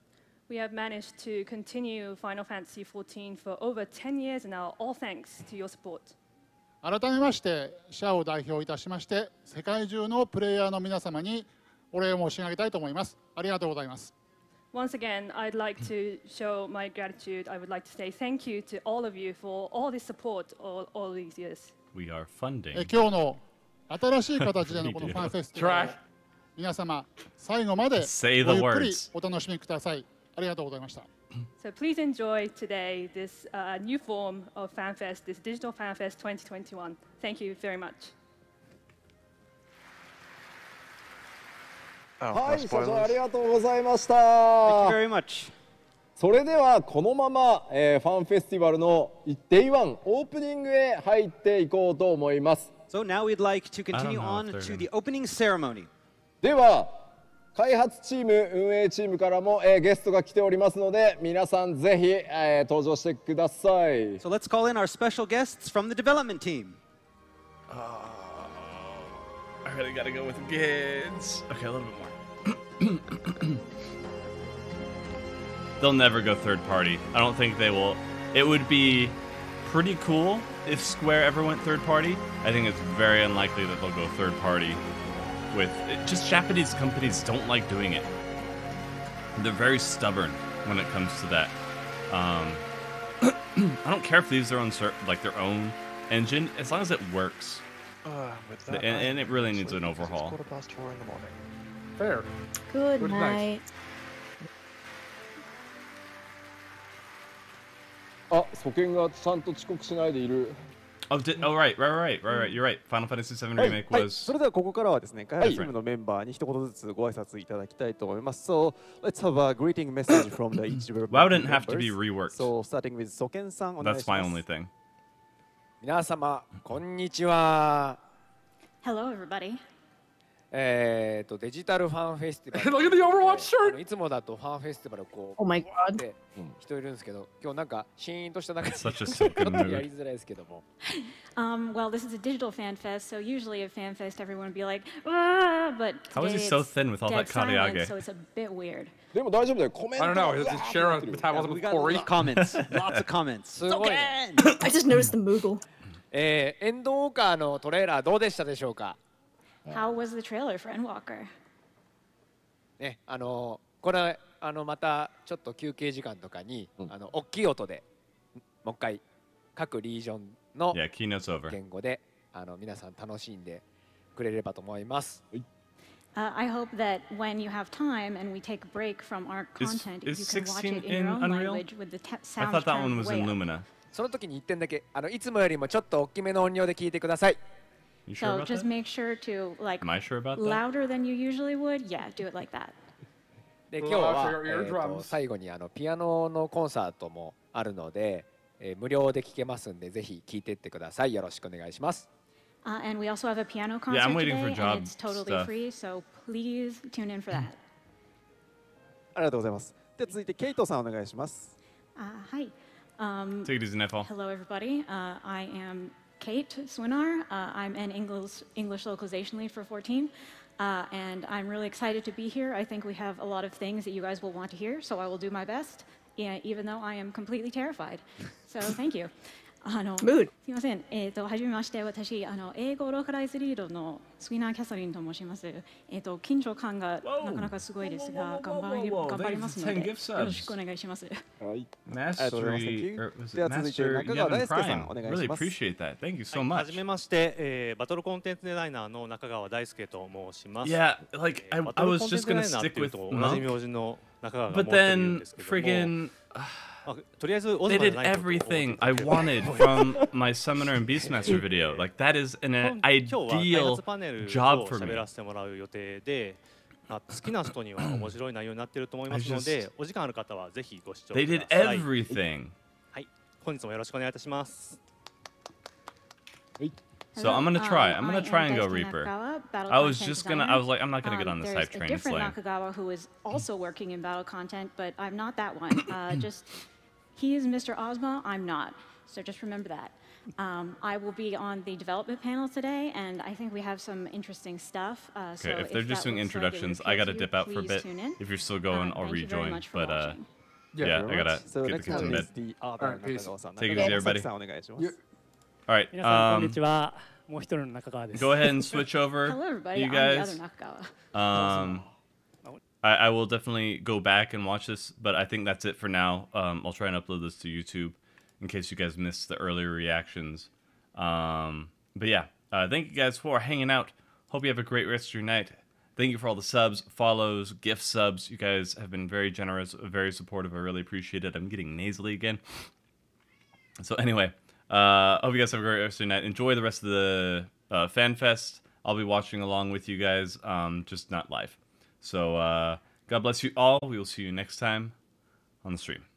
We have managed to continue Final Fantasy fourteen for over ten years now, all thanks to your support. 改めまして、社を代表いたしまして、世界中のプレイヤーの皆様にお礼を申し上げたいと思います。ありがとうございます。 Once again, I'd like to show my gratitude. I would like to say thank you to all of you for all this support all, all these years. We are funding. 今日の新しい形でのこのファンフェスティバル、皆様最後までごゆっくりお楽しみください。ありがとうございました。 So please enjoy today this uh, new form of FanFest, this digital FanFest twenty twenty-one. Thank you very much. はい、社長ありがとうございました。 Thank you very much. それではこのまま、えー、ファンフェスティバルのデイワンオープニングへ入っていこうと思います。 So now we'd like to continue on to the opening ceremony. では開発チーム運営チームからも、えー、ゲストが来ておりますので皆さんぜひ、えー、登場してください。 So let's call in our special guests from the development team. Uh, I really gotta go with the kids. Okay, a little bit more. They'll never go third party. I don't think they will. It would be pretty cool if Square ever went third party. I think it's very unlikely that they'll go third party. With it, just Japanese companies don't like doing it. They're very stubborn when it comes to that. Um, I don't care if they use their own like their own engine as long as it works. Uh, with that, and, and it really needs an overhaul. Quarter past four in the morning. Fair. Good, Good night. あ、ソケンがちゃんと遅刻しないでいる。 Oh, did, oh right, right, right, right, right. You're right. Final Fantasy seven Remake はい、 was. それではここからはですね、開発チームのメンバーに一言ずつご挨拶いただきたいと思います。So let's have a greeting message from the each developer. Wow didn't have to be reworked. So starting with Soken さんお願い That's しま my す。 only thing. 皆様こんにちは。 Hello, everybody. えっとデジタルファンフェスティバル。 Look at the Overwatch shirt. いつもだとファンフェスティバルをこう。 Oh my god. で人いるんですけど、今日なんかシーンとした中で Such a ちょっ Soken と mood. やりづらいですけども。 Um, well, this is a digital fan fest, so usually at fan fest everyone would be like, ah, but How is he today so it's thin with all dead that Kariage? silent, so it's a bit weird. でも大丈夫だよ。コメント I don't know. It's, it's share a metabolism We with got Corey. comments. Lots of comments. すごいね。 I just noticed the Moogle. えーエンドウォーカーのトレーラーどうでしたでしょうか。 How was the trailer for Endwalker? ね、あのこれあのまたちょっと休憩時間とかに、あの大きい音でもう一回各リージョンの Yeah, keynote's over. 言語であの皆さん楽しんでくれればと思います。 Uh, I hope that when you have time and we take a break from our Is- content, is you can watch sixteen it in your in own Unreal? language with the te- I sound thought that one turned was way in up. Lumina. その時に一点だけあのいつもよりもちょっと大きめの音量で聞いてください。 You sure So about just that? make sure to like Am I sure about that? louder than you usually would. Yeah, do it like that. で今日は、 Well, for え your ーと eardrums. 最後にあのピアノのコンサートもあるので、えー無料で聴けますんでぜひ聴いてってください。よろしくお願いします。 Uh, and we also have a piano concert Yeah, I'm waiting today, for job and it's totally stuff. free. So please tune in for that. ありがとうございます。では続いてケイトさんお願いします。 Uh, hi. Um, Take it easy, Nefal. hello, everybody. Uh, I am Kate Swinar. Uh, I'm an English English localization lead for fourteen, uh, and I'm really excited to be here. I think we have a lot of things that you guys will want to hear, so I will do my best, yeah, even though I am completely terrified. So thank you. あの Mood. すみません。えっ、とはじめまして。私あの英語ローカライズリードのスウィナーキャサリンと申します。えっ、と緊張感がなかなかすごいですが、頑張り頑張りますのでよろしくお願いします。 はい。 Mastery, or was で it は続いて Master 中川大 Yevon 輔さん Prime? お願い Really します。 appreciate that. Thank you so は much. じめまして、えー、バトルコンテンツデザイナーの中川大輔と申します。 Yeah, like I, バ I トル was コンテン just ツデ gonna ザイナーっ stick ていう with と同じ Monk, 名字の中川が but 持ってるん then ですけども、 friggin' まあとりあえずオズ they マじゃ did ないと思ってい everything た I だければ wanted from my Summoner and Beastmaster video. Like that is an 今日は開 ideal 発パネルを job for 喋 me. らせてもらう予定で、あ好きな人には面白い内容になっていると思いますの I で just-、 お時間ある方はぜひご視聴 They く did ださい。 everything. はい、本日もよろしくお願いいたします。 So I'm gonna try. I'm Um, gonna I try am and go Daisuke Reaper. Nakagawa, battle I was content just gonna. I designer. was like, I'm not gonna get on Um, this there's hype a train and different slay. Nakagawa who is also working in battle content, but I'm not that one. Uh, just he is Mister Ozma. I'm not. So just remember that. Um, I will be on the development panel today, and I think we have some interesting stuff. Uh, so Okay, if they're that just doing looks like it introductions, appeals I gotta to you, dip out for a please bit. tune in. If you're still going, Uh, I'll thank you very rejoin. much for But uh, watching. Yeah, yeah, Thank I you very gotta much. So get the next kids one in bed. is the other Alright, peace. 中川さん。 Take it 中 easy, 川 everybody. さんお願いします。 All right. 皆さんこん Um, にちは。もう一人の中川です。 go ahead and switch over, Hello, everybody. you I'm the guys. other Nakagawa. Um, I, I will definitely go back and watch this, but I think that's it for now. Um, I'll try and upload this to YouTube in case you guys missed the earlier reactions. Um, but yeah, uh, thank you guys for hanging out. Hope you have a great rest of your night. Thank you for all the subs, follows, gift subs. You guys have been very generous, very supportive. I really appreciate it. I'm getting nasally again. So anyway, uh, hope you guys have a great rest of your night. Enjoy the rest of the uh, fan fest. I'll be watching along with you guys, um, just not live. So uh, God bless you all. We will see you next time on the stream.